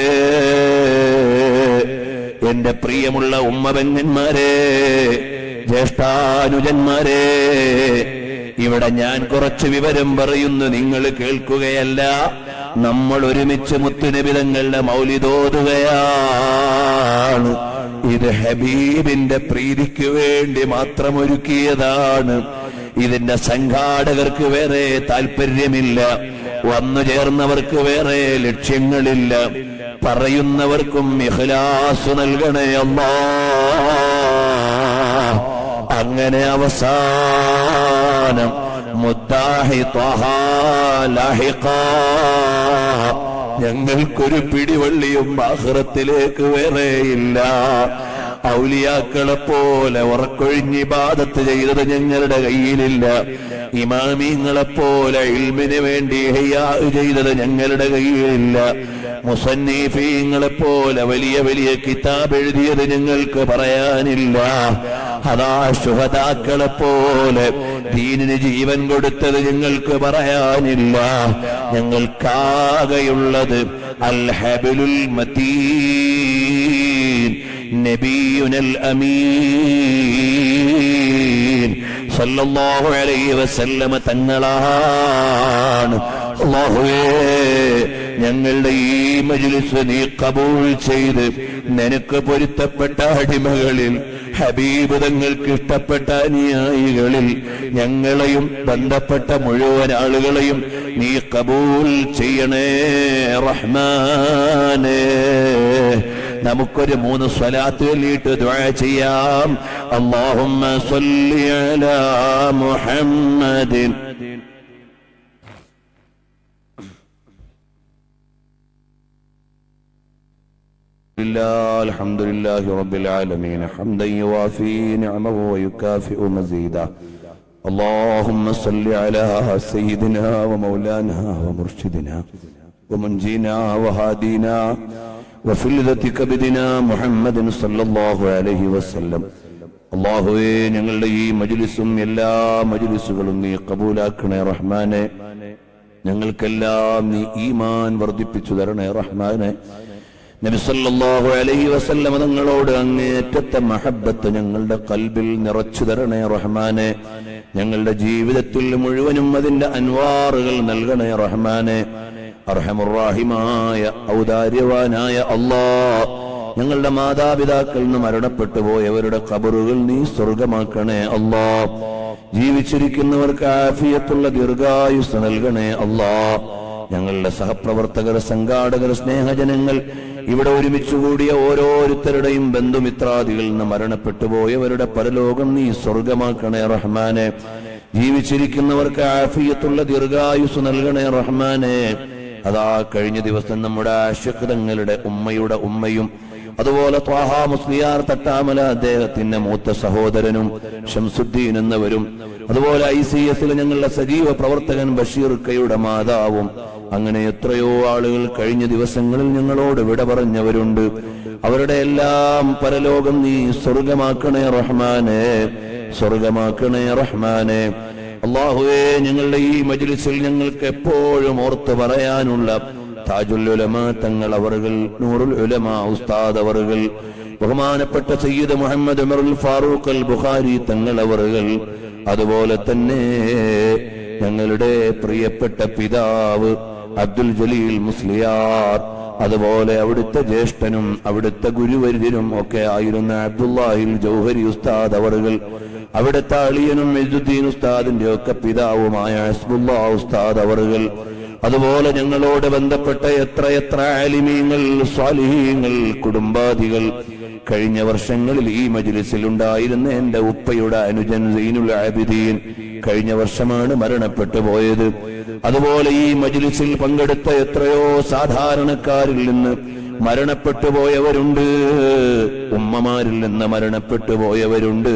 എന്റെ പ്രിയമുള്ള ഉമ്മബെങ്ങന്മാരെ, ജ്യേഷ്ഠാനുജന്മാരെ, ഇവിടെ ഞാൻ കുറച്ച് വിവരം പറയുന്നു, നിങ്ങൾ കേൾക്കുകയല്ല. നമ്മൾ ഒരുമിച്ച് മുത്തുനബി തങ്ങളുടെ മൗലിദോതുകയാണ്. ഇത് ഹബീബിന്റെ പ്രീതിക്ക് വേണ്ടി മാത്രം ഒരുക്കിയതാണ്. ഇതിന്റെ സംഘാടകർക്ക് വേറെ താല്പര്യമില്ല, വന്നു ചേർന്നവർക്ക് വേറെ ലക്ഷ്യങ്ങളില്ല. പറയുന്നവർക്കും ഇഖ്ലാസ് നൽകണേ അല്ലാഹ്. അങ്ങനെ അവസാനം മുദ്ദാഹി ത്വഹ ലാഹിഖ, ഞങ്ങൾക്കൊരു പിടിവള്ളിയും ആഖിറത്തിലേക്ക് വേറെയില്ല. ഔലിയാക്കളെ പോലെ ഉറക്കൊഴിഞ്ഞ് ഇബാദത്ത് ചെയ്തത് ഞങ്ങളുടെ കയ്യിലില്ല. ഇമാമിങ്ങളെ പോലെ ഇൽമിന് വേണ്ടി ഹയ്യാ ചെയ്തത് ഞങ്ങളുടെ കയ്യിലില്ല. മുസന്നീഫീങ്ങളെ പോലെ വലിയ വലിയ കിതാബ് എഴുതിയത് ഞങ്ങൾക്ക് പറയാനില്ല. അതാ ശുഹദാക്കളെ പോലെ ദീനിന് ജീവൻ കൊടുത്തത് ഞങ്ങൾക്ക് പറയാനില്ല. ഞങ്ങൾക്കാകെയുള്ളത് അൽ ഹബലുൽ മതീൻ നബിയുനൽ അമീൻ സല്ലല്ലാഹു അലൈഹി വസല്ലമ തങ്ങളാണ്. അല്ലാഹുവേ, ഞങ്ങളുടെ ഈ മജ്ലിസ് നീ ഖബൂൽ ചെയ്ത് നിനക്ക് പൊരുത്തപ്പെട്ട അടിമകളിൽ, ഹബീബ് തങ്ങൾക്ക് ഇഷ്ടപ്പെട്ട അനുയായികളിൽ ഞങ്ങളെയും ബന്ധപ്പെട്ട മുഴുവൻ ആളുകളെയും നീ ഖബൂൽ ചെയ്യണേ റഹ്മാനേ. നമുക്കൊരു മൂന്ന് സ്വലാത്ത് ചൊല്ലിയിട്ട് ദുആ ചെയ്യാം. അല്ലാഹുമ്മ സ്വല്ലി അലാ മുഹമ്മദിൻ الحمد لله رب العالمين حمدا يوافي نعمه ويكافئ مزيدا. اللهم صل على سيدنا ومولانا ومرشدنا ومنجينا وهادينا وفلذة كبدنا محمد صلى الله عليه وسلم. അല്ലാഹുവേ, ഞങ്ങളുടെ ഈ മജ്ലിസും എല്ലാ മജ്ലിസുകളും നീ കബൂലാക്കണേ റഹ്മാനെ. ഞങ്ങൾക്കെല്ലാം നീ ഈമാൻ വർദ്ധിപ്പിച്ചു തരണേ റഹ്മാനെ. നബി സല്ലല്ലാഹു അലൈഹി വസല്ലം തങ്ങളോട് അങ്ങേയറ്റത്തെ മഹബ്ബത്ത് ഞങ്ങളുടെ ഖൽബിൽ നിറച്ചു തരണേ റഹ്മാനെ. ഞങ്ങളുടെ ജീവിതത്തിൽ മുഴുവനും അതിന്റെ അൻവാറുകൾ നൽകണേ റഹ്മാനെ. അർഹമുർ റഹീമായ ഔദാര്യവാനായ അല്ലാഹ്, ഞങ്ങളുടെ മാതാപിതാക്കളിൽ നിന്ന് മരണപ്പെട്ടു പോയവരുടെ ഖബറുകൾ നീ സ്വർഗമാക്കണേ അല്ലാഹ്. ജീവിച്ചിരിക്കുന്നവർക്ക് ആഫിയത്തുള്ള ദീർഘായുസ് നൽകണേ അല്ലാഹ്. ഞങ്ങളുടെ സഹപ്രവർത്തകർ, സംഘാടകർ, സ്നേഹജനങ്ങൾ, ഇവിടെ ഒരുമിച്ചുകൂടിയ ഓരോരുത്തരുടെയും ബന്ധുമിത്രാദികളിൽ നിന്ന് മരണപ്പെട്ടു പോയവരുടെ പരലോകം നീ സ്വർഗമാക്കണേ റഹ്മാനെ. ജീവിച്ചിരിക്കുന്നവർക്ക് ആഫിയത്തുള്ള ദീർഘായുസ് നൽകണേ റഹ്മാനെ. അതാ കഴിഞ്ഞ ദിവസം നമ്മുടെ ആശിഖ്തങ്ങളുടെ ഉമ്മയുടെ ഉമ്മയും അതുപോലെ ത്വാഹ മുസ്ലിയാർ തട്ടാമല അദ്ദേഹത്തിന്റെ മൂത്ത സഹോദരനും ഷംസുദ്ദീൻ എന്നവരും, അതുപോലെ ഐ സി എസിലെ ഞങ്ങളുടെ സജീവ പ്രവർത്തകൻ ബഷീർ കയുടെ മാതാവും, അങ്ങനെ എത്രയോ ആളുകൾ കഴിഞ്ഞ ദിവസങ്ങളിൽ ഞങ്ങളോട് വിട പറഞ്ഞവരുണ്ട്. അവരുടെ എല്ലാം പരലോകം നീ സ്വർഗമാക്കണേ റഹ്മാനെ, സ്വർഗമാക്കണേ റഹ്മാനെ. അല്ലാഹുവേ, ഞങ്ങളുടെ ഈ മജ്ലിസിൽ ഞങ്ങൾക്ക് എപ്പോഴും ഓർത്ത് പറയാനുള്ള താജുൽ ഉലമാ തങ്ങൾ അവറുകൾ, നൂറുൽ ഉലമാ ഉസ്താദ് അവറുകൾ, ബഹുമാനപ്പെട്ട സയ്യിദ് മുഹമ്മദ് ഉമറുൽ ഫാറൂഖ് അൽ ബുഖാരി തങ്ങൾ അവറുകൾ, അതുപോലെ തന്നെ ഞങ്ങളുടെ പ്രിയപ്പെട്ട പിതാവ് അബ്ദുൽ ജലീൽ മുസ്ലിയാർ, അതുപോലെ അവിടുത്തെ ജ്യേഷ്ഠനും അവിടുത്തെ ഗുരുവര്യനും ഒക്കെ ആയിരുന്ന അബ്ദുല്ലാഹിൽ ജൗഹരി ഉസ്താദ് അവറുകൾ, അവിടുത്തെ അളിയനും ഇസുദ്ദീൻ ഉസ്താദിന്റെ ഒക്കെ പിതാവുമായ ഹസ്ബുല്ലാ ഉസ്താദ് അവറുകൾ, അതുപോലെ ഞങ്ങളോട് ബന്ധപ്പെട്ട എത്രയെത്ര ആലിമീങ്ങൾ, സ്വാലിഹീങ്ങൾ, കുടുംബാദികൾ, കഴിഞ്ഞ വർഷങ്ങളിൽ ഈ മജ്ലിസിൽ ഉണ്ടായിരുന്ന എന്റെ ഉപ്പയുടെ അനുജൻ സൈനുൽ ആബിദീൻ കഴിഞ്ഞ വർഷമാണ് മരണപ്പെട്ടു പോയത്. അതുപോലെ ഈ മജ്ലിസിൽ പങ്കെടുത്ത എത്രയോ സാധാരണക്കാരിൽ നിന്ന് മരണപ്പെട്ടു പോയവരുണ്ട്, ഉമ്മമാരിൽ നിന്ന് മരണപ്പെട്ടു പോയവരുണ്ട്.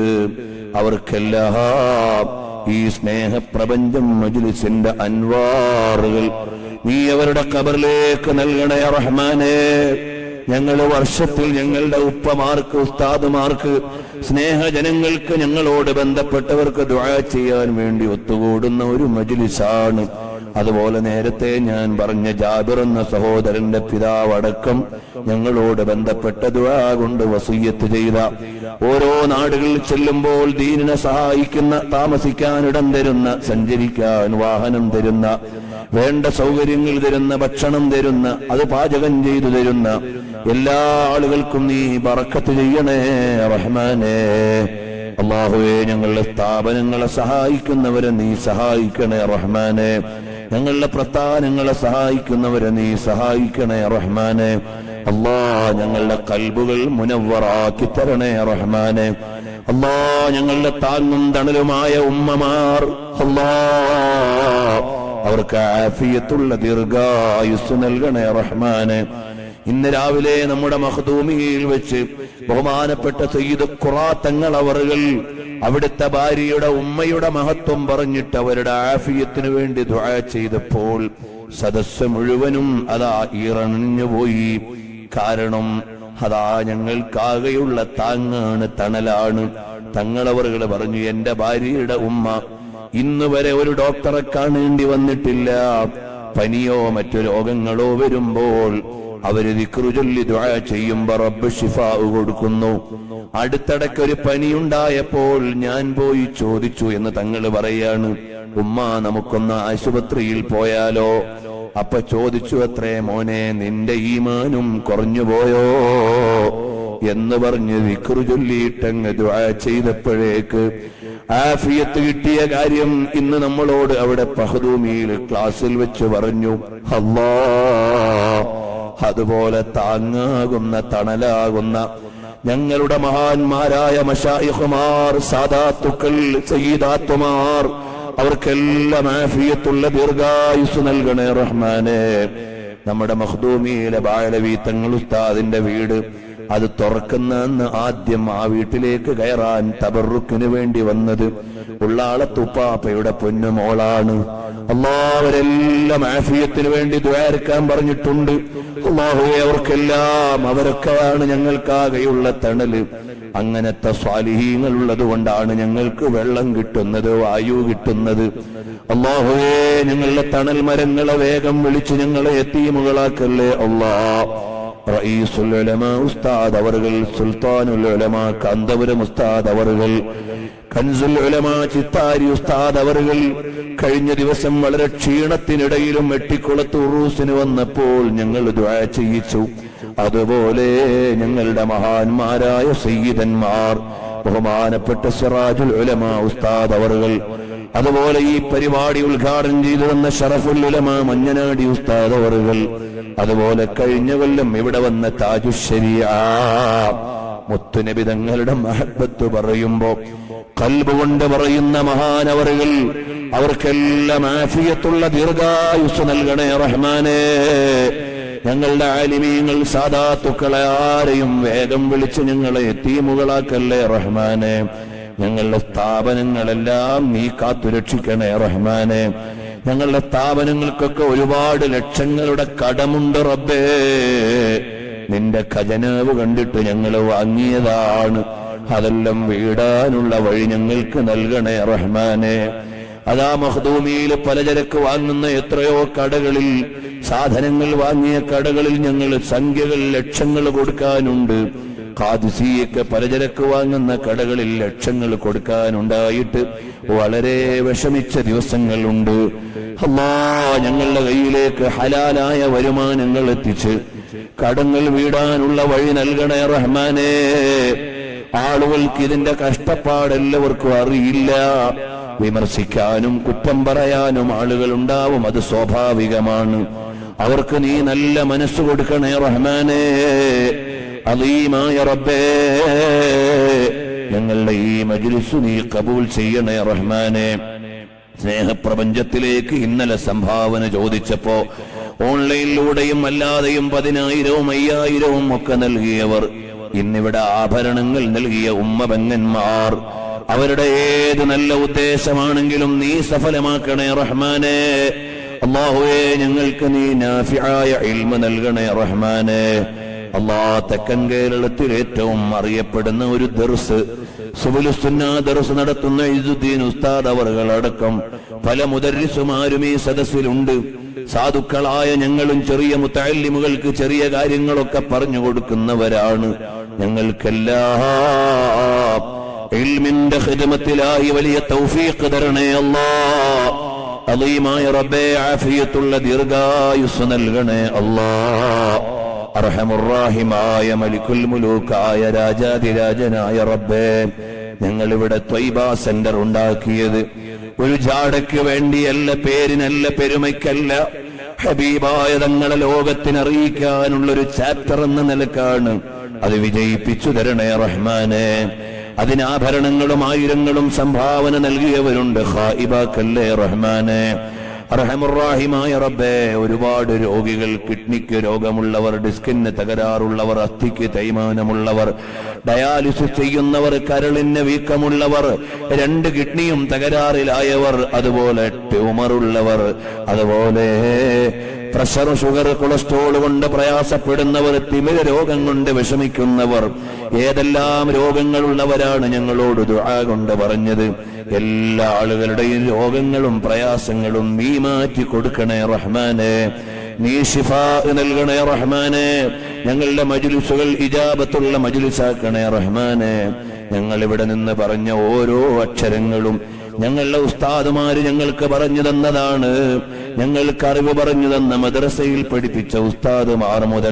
അവർക്കെല്ലാം ഈ സ്നേഹപ്രപഞ്ചം മജ്ലിസിന്റെ അൻവാറുകൾ നീ അവരുടെ ഖബറിലേക്ക് നൽകണേ റഹ്മാനെ. ഞങ്ങൾ വർഷത്തിൽ ഞങ്ങളുടെ ഉപ്പമാർക്ക്, ഉസ്താദുമാർക്ക്, സ്നേഹജനങ്ങൾക്ക്, ഞങ്ങളോട് ബന്ധപ്പെട്ടവർക്ക് ദുആ ചെയ്യാൻ വേണ്ടി ഒത്തുകൂടുന്ന ഒരു മജ്ലിസാണ്. അതുപോലെ നേരത്തെ ഞാൻ പറഞ്ഞ ജാബിർ എന്ന സഹോദരന്റെ പിതാവടക്കം ഞങ്ങളോട് ബന്ധപ്പെട്ട ദുആ കൊണ്ട് വസിയ്യത്ത് ചെയ്ത, ഓരോ നാടുകളിൽ ചെല്ലുമ്പോൾ ദീനിനെ സഹായിക്കുന്ന, താമസിക്കാൻ ഇടം തരുന്ന, സഞ്ചരിക്കാൻ വാഹനം തരുന്ന, വേണ്ട സൗകര്യങ്ങൾ തരുന്ന, ഭക്ഷണം തരുന്ന, അത് പാചകം ചെയ്തു തരുന്ന എല്ലാ ആളുകൾക്കും നീ ബറക്കത്ത് ചെയ്യണേ റഹ്മാനേ. അല്ലാഹുവേ, ഞങ്ങളുടെ സ്ഥാപനങ്ങളെ സഹായിക്കുന്നവരെ നീ സഹായിക്കണേ റഹ്മാനെ. ഞങ്ങളുടെ പ്രസ്ഥാനങ്ങളെ സഹായിക്കുന്നവരെ നീ സഹായിക്കണേ റഹ്മാനെ. അല്ലാ, ഞങ്ങളുടെ കൽബുകൾ മുനവ്വറാക്കി തരണേ റഹ്മാനെ. അല്ലാ, ഞങ്ങളുടെ താങ്ങും തണലുമായ ഉമ്മമാർ, അല്ലാ അവർക്ക് ആഫിയത്തുള്ള ദീർഘായുസ് നൽകണേ റഹ്മാനെ. ഇന്ന് രാവിലെ നമ്മുടെ മഖ്ദൂമിയിൽ വെച്ച് ബഹുമാനപ്പെട്ട സയ്യിദ് ഖുറാ തങ്ങൾ അവറുകൾ അവിടുത്തെ ഭാര്യയുടെ ഉമ്മയുടെ മഹത്വം പറഞ്ഞിട്ട് അവരുടെ ആഫിയത്തിന് വേണ്ടി ദുആ ചെയ്തപ്പോൾ സദസ്സ് മുഴുവനും അതാ ഈറണിഞ്ഞുപോയി. കാരണം അതാ ഞങ്ങൾക്കാകെയുള്ള താങ്ങാണ്, തണലാണ്. തങ്ങളവറുകൾ പറഞ്ഞു, എന്റെ ഭാര്യയുടെ ഉമ്മ ഇന്ന് വരെ ഒരു ഡോക്ടറെ കാണേണ്ടി വന്നിട്ടില്ല. പനിയോ മറ്റു രോഗങ്ങളോ വരുമ്പോൾ അവര് ദിക്റ് ചൊല്ലി ദുആ ചെയ്യുമ്പോ റബ്ബ് ശിഫാ കൊടുക്കുന്നു. അടുത്തിടയ്ക്ക് ഒരു പനിയുണ്ടായപ്പോൾ ഞാൻ പോയി ചോദിച്ചു എന്ന് തങ്ങൾ പറയാണ്, ഉമ്മ നമുക്കൊന്ന് ആശുപത്രിയിൽ പോയാലോ? അപ്പൊ ചോദിച്ചു, അത്രേ മോനെ, നിന്റെ ഈമാനും കുറഞ്ഞുപോയോ എന്ന് പറഞ്ഞ് ദിക്റ് ചൊല്ലിയിട്ടങ്ങ് ദുആ ചെയ്തപ്പോഴേക്ക് ആഫിയത്ത് കിട്ടിയ കാര്യം ഇന്ന് നമ്മളോട് അവിടെ മഖ്ദൂമിയിൽ ക്ലാസ്സിൽ വെച്ച് പറഞ്ഞു. അല്ലാഹ് അതുപോലെ താങ്ങാകുന്ന തണലാകുന്ന ഞങ്ങളുടെ മഹാന്മാരായ മശായിഖുമാർ, സാദാത്തുക്കൾ, സയ്യിദാത്തുമാർ, അവർക്കെല്ലാം ആഫിയത്തുള്ള ദീർഘായുസ് നൽകണേ റഹ്മാനെ. നമ്മുടെ മഖ്ദൂമിയിലെ ബാലവി തങ്ങൾ ഉസ്താദിന്റെ വീട് അത് തുറക്കുന്ന അന്ന് ആദ്യം ആ വീട്ടിലേക്ക് കയറാൻ തബറുക്കിന് വേണ്ടി വന്നത് ഉള്ളാളത്തുപ്പാപ്പയുടെ പൊന്നുമോളാണ്. അല്ലാഹുവരെല്ലാം ആഫിയത്തിന് വേണ്ടി ദുആർക്കാൻ പറഞ്ഞിട്ടുണ്ട്. അല്ലാഹുവേ അവർക്കെല്ലാം അവരൊക്കെയാണ് ഞങ്ങൾക്കാകെയുള്ള തണല്. അങ്ങനത്തെ സ്വാലിഹീങ്ങൾ ഉള്ളത് കൊണ്ടാണ് ഞങ്ങൾക്ക് വെള്ളം കിട്ടുന്നത്, വായു കിട്ടുന്നത്. അല്ലാഹുവേ ഞങ്ങളുടെ തണൽ മരങ്ങളെ വേഗം വിളിച്ച് ഞങ്ങളെ യതീമുകളാക്കല്ലേ അല്ലാഹ്. റഈസുൽ ഉലമാ ഉസ്താദ് അവറുകൾ, സുൽത്താനുൽ ഉലമാ കാന്തപുരം ഉസ്താദ് അവറുകൾ, കൻസുൽ ഉലമാ ചിത്താരി ഉസ്താദ് അവറുകൾ കഴിഞ്ഞ ദിവസം വളരെ ക്ഷീണത്തിനിടയിലും എട്ടിക്കുളത്ത് ഉറൂസിന് വന്നപ്പോൾ ഞങ്ങൾ ദുആ ചെയ്യിച്ചു. അതുപോലെ ഞങ്ങളുടെ മഹാന്മാരായ സയ്യിദന്മാർ, ബഹുമാനപ്പെട്ട സിറാജുൽ ഉലമാ ഉസ്താദ് അവറുകൾ, അതുപോലെ ഈ പരിപാടി ഉദ്ഘാടനം ചെയ്തു തന്ന ഷറഫുൽ ഉലമാ മഞ്ഞനാടി ഉസ്താദ് അവറുകൾ, അതുപോലെ കഴിഞ്ഞ കൊല്ലം ഇവിടെ വന്ന താജുശ്ശരിയാ മുത്തുനബി തങ്ങളുടെ മഹബത്ത് പറയുമ്പോ ഖൽബ് കൊണ്ട് പറയുന്ന മഹാനവറുകൾ, അവർക്കെല്ലാം ആഫിയത്തുള്ള ദീർഘായുസ് നൽകണേ റഹ്മാനേ. ഞങ്ങളുടെ ആലിമീങ്ങൾ, സാദാത്തുക്കളെ ആരെയും വേഗം വിളിച്ച് ഞങ്ങളെ യതീമുകളാക്കല്ലേ റഹ്മാനേ. ഞങ്ങളുടെ സ്ഥാപനങ്ങളെല്ലാം നീ കാത്തുരക്ഷിക്കണേ റഹ്മാനെ. ഞങ്ങളുടെ സ്ഥാപനങ്ങൾക്കൊക്കെ ഒരുപാട് ലക്ഷങ്ങളുടെ കടമുണ്ട് റബ്ബേ. നിന്റെ ഖജനാവ് കണ്ടിട്ട് ഞങ്ങൾ വാങ്ങിയതാണ്. അതെല്ലാം വീടാനുള്ള വഴി ഞങ്ങൾക്ക് നൽകണേ റഹ്മാനെ. അതാ മഖ്ദൂമിയിൽ പലചരക്ക് വാങ്ങുന്ന എത്രയോ കടകളിൽ, സാധനങ്ങൾ വാങ്ങിയ കടകളിൽ ഞങ്ങൾ സംഖ്യകൾ ലക്ഷങ്ങൾ കൊടുക്കാനുണ്ട്. ഖാദിസിയൊക്കെ പലചരക്ക് വാങ്ങുന്ന കടകളിൽ ലക്ഷങ്ങൾ കൊടുക്കാനുണ്ടായിട്ട് വളരെ വിഷമിച്ച ദിവസങ്ങളുണ്ട്. അല്ലാഹ് ഞങ്ങളുടെ കയ്യിലേക്ക് ഹലാലായ വരുമാനങ്ങൾ എത്തിച്ച് കടങ്ങൾ വീടാനുള്ള വഴി നൽകണേ റഹ്മാനേ. ആളുകൾക്ക് ഇതിന്റെ കഷ്ടപ്പാട് എല്ലാവർക്കും അറിയില്ല. വിമർശിക്കാനും കുറ്റം പറയാനും ആളുകൾ ഉണ്ടാവും, അത് സ്വാഭാവികമാണ്. അവർക്ക് നീ നല്ല മനസ്സ് കൊടുക്കണേ റഹ്മാനേ. അലീമായ റബ്ബേ, ഞങ്ങളുടെ ഈ മജ്ലിസ് നീ കബൂൽ ചെയ്യണേ റഹ്മാനെ. സ്നേഹപ്രപഞ്ചത്തിലേക്ക് ഇന്നലെ സംഭാവന ചോദിച്ചപ്പോ ഓൺലൈനിലൂടെയും അല്ലാതെയും പതിനായിരവും അയ്യായിരവും ഒക്കെ നൽകിയവർ, ഇന്നിവിടെ ആഭരണങ്ങൾ നൽകിയ ഉമ്മബങ്ങന്മാർ, അവരുടെ ഏത് നല്ല ഉദ്ദേശമാണെങ്കിലും നീ സഫലമാക്കണേ റഹ്മാനെ. അല്ലാഹുവേ ഞങ്ങൾക്ക് നീ നാഫിആയ ഇൽമ നൽകണേ റഹ്മാനെ. അല്ലാഹ് തെക്കൻ കേരളത്തിൽ ഏറ്റവും അറിയപ്പെടുന്ന ഒരു ദർസ്, സുബുലുസുന്ന ദർസ് നടത്തുന്ന ഇസുദ്ദീൻ ഉസ്താദ് അവറുകൾ അടക്കം പല മുദർരിസുമാരും ഈ സദസ്സിലുണ്ട്. സാധുക്കളായ ഞങ്ങളും ചെറിയ മുതഅല്ലിമുകൾക്ക് ചെറിയ കാര്യങ്ങളൊക്കെ പറഞ്ഞു കൊടുക്കുന്നവരാണ്. ഞങ്ങൾക്കെല്ലാം ഇൽമിന്റെ ഖിദ്മത്തിലായി വലിയ തൗഫീഖ് തരണേ അല്ലാഹ്. അലീമായ റബ്ബേ, ആഫിയത്തുള്ള ദീർഘായുസ് നൽകണേ അല്ലാഹ്. അർഹമുർറാഹിമായ മലിക്കുൽ മുലൂക്കായ രാജാതിരാജനായ റബ്ബേ, ഞങ്ങളിവിടെ ത്വയ്ബ സെന്റർ ഉണ്ടാക്കിയത് ഒരു ജാടയ്ക്ക് വേണ്ടിയല്ല, പേരിനല്ല, പെരുമയ്ക്കല്ല, ഹബീബായ തങ്ങളെ ലോകത്തിന് അറിയിക്കാനുള്ളൊരു ചാപ്റ്റർ എന്ന നിലക്കാണ്. അത് വിജയിപ്പിച്ചു തരണേ റഹ്മാനെ. അതിനാഭരണങ്ങളും ആയിരങ്ങളും സംഭാവന നൽകിയവരുണ്ട്. ഖായിബാക്കല്ലേ റഹ്മാനെ. അർഹമുർറാഹിമായ റബ്ബേ, ഒരുപാട് രോഗികൾ, കിഡ്നിക്ക് രോഗമുള്ളവർ, ഡിസ്കിന് തകരാറുള്ളവർ, അസ്ഥിക്ക് തേയ്മാനമുള്ളവർ, ഡയാലിസിസ് ചെയ്യുന്നവർ, കരളിന് വീക്കമുള്ളവർ, രണ്ട് കിഡ്നിയും തകരാറിലായവർ, അതുപോലെ ട്യൂമറുള്ളവർ, അതുപോലെ പ്രഷർ, ഷുഗർ, കൊളസ്ട്രോൾ കൊണ്ട് പ്രയാസപ്പെടുന്നവർ, തിമിര രോഗം കൊണ്ട് വിഷമിക്കുന്നവർ, ഏതെല്ലാം രോഗങ്ങളുള്ളവരാണ് ഞങ്ങളോട് ദുആ കൊണ്ട് പറഞ്ഞത്. എല്ലാ ആളുകളുടെയും രോഗങ്ങളും പ്രയാസങ്ങളും നീ മാറ്റി കൊടുക്കണേ റഹ്മാനെ. നീ ശിഫാ നൽകണേ റഹ്മാനെ. ഞങ്ങളുടെ മജ്ലിസുകൾ ഇജാബത്തുള്ള മജ്ലിസാക്കണേ റഹ്മാനെ. ഞങ്ങൾ ഇവിടെ നിന്ന് പറഞ്ഞ ഓരോ അക്ഷരങ്ങളും ഞങ്ങളുടെ ഉസ്താദുമാര് ഞങ്ങൾക്ക് പറഞ്ഞു തന്നതാണ്. ഞങ്ങൾക്ക് അറിവ് പറഞ്ഞു തന്ന മദ്രസയിൽ പഠിപ്പിച്ച ഉസ്താദുമാർ മുതൽ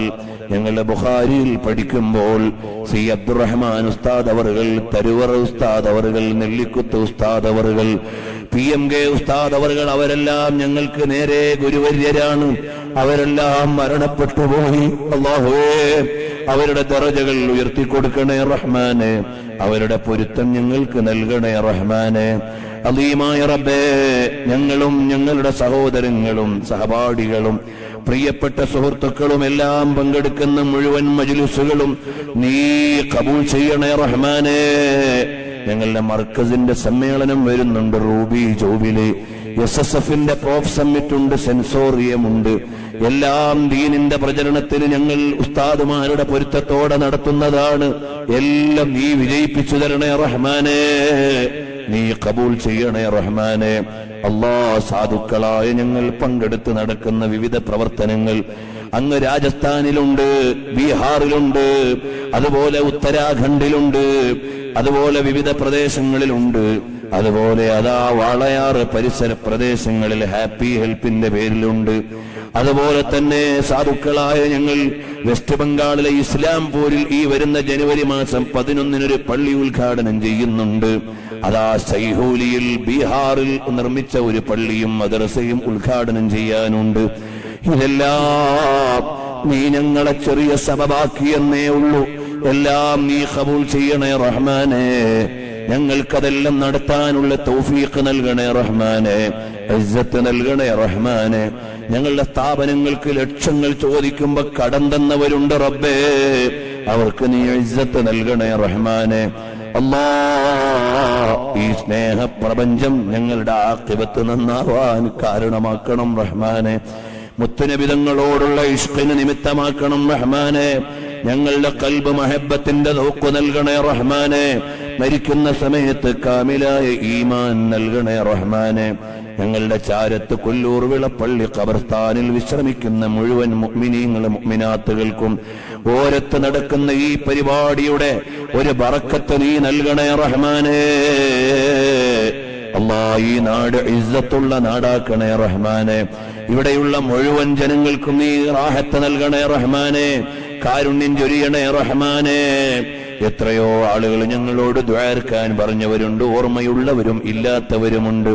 ഞങ്ങളുടെ ബുഖാരിയിൽ പഠിക്കുമ്പോൾ സി അബ്ദുറഹ്മാൻ ഉസ്താദ് അവറുകൾ, തരുവറ ഉസ്താദ് അവറുകൾ, നെല്ലിക്കുത്ത് ഉസ്താദ് അവറുകൾ, പി എം കെ ഉസ്താദ് അവറുകൾ, അവരെല്ലാം ഞങ്ങൾക്ക് നേരെ ഗുരുവര്യരാണ്. അവരെല്ലാം മരണപ്പെട്ടുപോയി. അല്ലാഹുവേ, അവരുടെ ദറജകൾ ഉയർത്തിക്കൊടുക്കണേ റഹ്മാനെ. അവരുടെ പൊരുത്തം ഞങ്ങൾക്ക് നൽകണേ റഹ്മാനെ. അലീമായ റബ്ബേ, ഞങ്ങളും ഞങ്ങളുടെ സഹോദരങ്ങളും സഹപാഠികളും പ്രിയപ്പെട്ട സുഹൃത്തുക്കളും എല്ലാം പങ്കെടുക്കുന്ന മുഴുവൻ മജ്ലിസുകളും നീ ഖബൂൽ ചെയ്യണേ റഹ്മാനെ. ഞങ്ങളുടെ മർക്കസിന്റെ സമ്മേളനം വരുന്നുണ്ട്, റൂബി ജോബില്, എസ് എസ് എഫിന്റെ പ്രോഫ് സമ്മിറ്റ് ഉണ്ട്, സെൻസോറിയം ഉണ്ട്. എല്ലാം ദീനിന്റെ പ്രചരണത്തിന് ഞങ്ങൾ ഉസ്താദുമാരുടെ പൊരുത്തത്തോടെ നടത്തുന്നതാണ്. എല്ലാം നീ വിജയിപ്പിച്ചു തരണേ റഹ്മാനെ, നീ ഖബൂൽ ചെയ്യണേ റഹ്മാനെ. അല്ലാ, സാധുക്കളായ ഞങ്ങൾ പങ്കെടുത്ത് നടക്കുന്ന വിവിധ പ്രവർത്തനങ്ങൾ അങ്ങ് രാജസ്ഥാനിലുണ്ട്, ബീഹാറിലുണ്ട്, അതുപോലെ ഉത്തരാഖണ്ഡിലുണ്ട്, അതുപോലെ വിവിധ പ്രദേശങ്ങളിലുണ്ട്. അതുപോലെ അതാ വാളയാറ് പരിസര പ്രദേശങ്ങളിൽ ഹാപ്പി ഹെൽപ്പിന്റെ പേരിലുണ്ട്. അതുപോലെ തന്നെ സാധുക്കളായ ഞങ്ങൾ വെസ്റ്റ് ബംഗാളിലെ ഇസ്ലാംപൂരിൽ ഈ വരുന്ന ജനുവരി മാസം പതിനൊന്നിനൊരു പള്ളി ഉദ്ഘാടനം ചെയ്യുന്നുണ്ട്. അതാ സൈഹൂലിയിൽ ബീഹാറിൽ നിർമ്മിച്ച ഒരു പള്ളിയും മദ്രസയും ഉദ്ഘാടനം ചെയ്യാനുണ്ട്. ഇതെല്ലാം നീ ഞങ്ങളെ ചെറിയ സബബാക്കിയെന്നേ ഉള്ളൂ. എല്ലാം നീ ഖബൂൽ ചെയ്യണേ റഹ്മാനെ. ഞങ്ങൾക്കതെല്ലാം നടത്താനുള്ള തൗഫീഖ് നൽകണേ റഹ്മാനെ, ഇസ്സത്ത് നൽകണേ റഹ്മാനെ. ഞങ്ങളുടെ സ്ഥാപനങ്ങൾക്ക് ലക്ഷങ്ങൾ ചോദിക്കുമ്പോ കടം തന്നവരുണ്ട് റബ്ബേ, അവർക്ക് നീ ഇസ്സത്ത് നൽകണേ റഹ്മാനെ. അല്ലാ, ഈ സ്നേഹ പ്രപഞ്ചം ഞങ്ങളുടെ ആഖിബത്ത് നന്നാവാൻ കാരണമാക്കണം റഹ്മാനെ. മുത്തുനബിതങ്ങളോടുള്ള ഇഷ്ഖിന് നിമിത്തമാക്കണം റഹ്മാനെ. ഞങ്ങളുടെ ഖൽബ് മഹബ്ബത്തിന്റെ ദൗഖ് നൽകണേ റഹ്മാനെ. മരിക്കുന്ന സമയത്ത് കാമിലായ ഈമാൻ നൽകണേ റഹ്മാനെ. ഞങ്ങളുടെ ചാരത്ത് കൊല്ലൂർ വിളപ്പള്ളി ഖബർസ്ഥാനിൽ വിശ്രമിക്കുന്ന മുഴുവൻ മുഅ്മിനീങ്ങളും മുഅ്മിനാത്തുകൾക്കും ഓരത്ത് നടക്കുന്ന ഈ പരിപാടിയുടെ ഒരു ബറക്കത്ത് നീ നൽകണേ റഹ്മാനെ. അല്ലാ, ഈ നാട് ഇസ്സത്തുള്ള നാടാക്കണേ റഹ്മാനെ. ഇവിടെയുള്ള മുഴുവൻ ജനങ്ങൾക്കും നീ റാഹത്ത് നൽകണേ റഹ്മാനെ, കാരുണ്യം ചൊരിയണേ റഹ്മാനെ. എത്രയോ ആളുകൾ ഞങ്ങളോട് ദുആർക്കാൻ പറഞ്ഞവരുണ്ട്, ഓർമ്മയുള്ളവരും ഇല്ലാത്തവരുമുണ്ട്.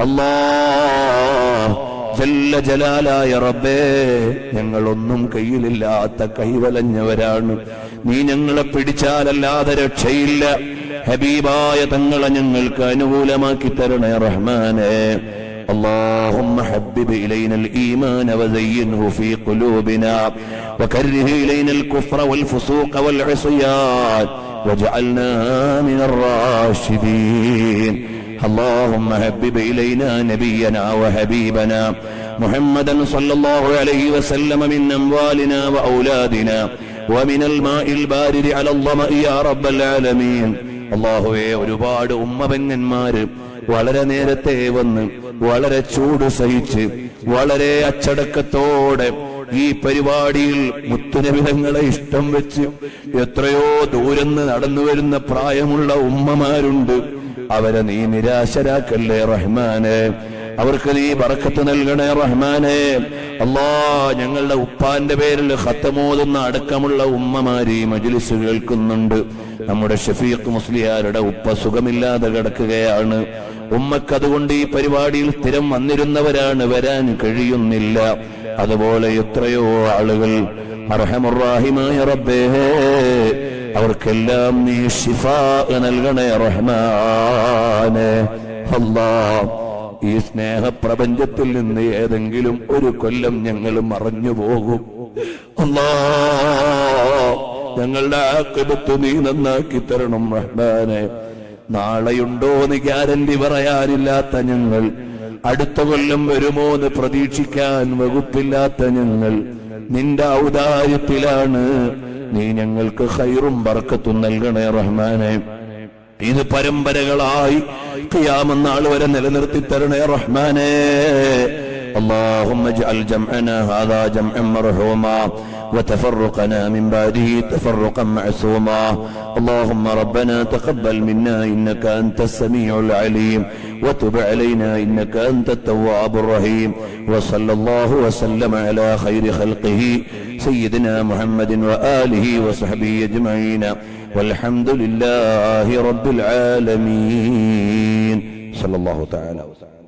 അല്ലാഹ് ജല്ല ജലാലായ റബ്ബേ, ഞങ്ങളൊന്നും കയ്യിലില്ലാത്ത കൈവലഞ്ഞവരാണ്. നീ ഞങ്ങളെ പിടിച്ചാലല്ലാതെ രക്ഷയില്ല. ഹബീബായ തങ്ങളെ ഞങ്ങൾക്ക് അനുകൂലമാക്കി തരണേ റഹ്മാനെ. اللهم حبب إلينا الإيمان وزينه في قلوبنا وكره إلينا الكفر والفسوق والعصيان واجعلنا من الراشدين. اللهم حبب إلينا نبينا وحبيبنا محمدا صلى الله عليه وسلم من أموالنا وأولادنا ومن الماء البارد على الظمأ يا رب العالمين. അല്ലാഹുവേ, ഒരുപാട് ഉമ്മപെങ്ങന്മാര് വളരെ നേരത്തെ വന്ന് വളരെ ചൂട് സഹിച്ച് വളരെ അച്ചടക്കത്തോടെ ഈ പരിപാടിയിൽ മുത്തുനബിതങ്ങളെ ഇഷ്ടം വെച്ച് എത്രയോ ദൂരന്ന് നടന്നു വരുന്ന പ്രായമുള്ള ഉമ്മമാരുണ്ട്. അവരെ നീ നിരാശരാക്കല്ലേ റഹ്മാനെ. അവർക്ക് നീ ബറക്കത്ത് നൽകണേ റഹ്മാനെ. അല്ലാ, ഞങ്ങളുടെ ഉപ്പാന്റെ പേരിൽ ഖത്തമോതുന്ന അടക്കമുള്ള ഉമ്മമാര് ഈ മജ്ലിസ് കേൾക്കുന്നുണ്ട്. നമ്മുടെ ഷഫീഖ് മുസ്ലിയാരുടെ ഉപ്പ സുഖമില്ലാതെ കിടക്കുകയാണ്. ഉമ്മക്ക് അതുകൊണ്ട് ഈ പരിപാടിയിൽ സ്ഥിരം വന്നിരുന്നവരാണ്, വരാൻ കഴിയുന്നില്ല. അതുപോലെ എത്രയോ ആളുകൾ അർഹമുർ-റഹീമായ റബ്ബേ, അവർക്കെല്ലാം നീ ശിഫാ നൽകണേ റഹ്മാനെ. അല്ലാഹ്, ഈ സ്നേഹ പ്രപഞ്ചത്തിൽ നിന്ന് ഏതെങ്കിലും ഒരു കൊല്ലം ഞങ്ങൾ മറഞ്ഞു പോകും. അല്ലാഹ്, ഞങ്ങളുടെ ആഖിബത്ത് നീ നന്നാക്കി തരണം റഹ്മാനെ. നാളെയുണ്ടോന്ന് ഗ്യാരണ്ടി പറയാനില്ലാത്ത ഞങ്ങൾ, അടുത്ത കൊല്ലം വരുമോന്ന് പ്രതീക്ഷിക്കാൻ വകുപ്പില്ലാത്ത ഞങ്ങൾ നിന്റെ ഔദാര്യത്തിലാണ്. നീ ഞങ്ങൾക്ക് ഖൈറും ബർക്കത്തും നൽകണേ റഹ്മാനെ. ഇത് പരമ്പരകളായി ഖിയാമത്ത് നാൾ വരെ നിലനിർത്തി തരണേ റഹ്മാനെ. اللهم اجعل جمعنا هذا جمعا مرحوما وتفرقنا من بعده تفرقا معصوما اللهم ربنا تقبل منا إنك أنت السميع العليم وتب علينا إنك أنت التواب الرحيم وصلى الله وسلم على خير خلقه سيدنا محمد وآله وصحبه أجمعين والحمد لله رب العالمين صلى الله تعالى وسلم.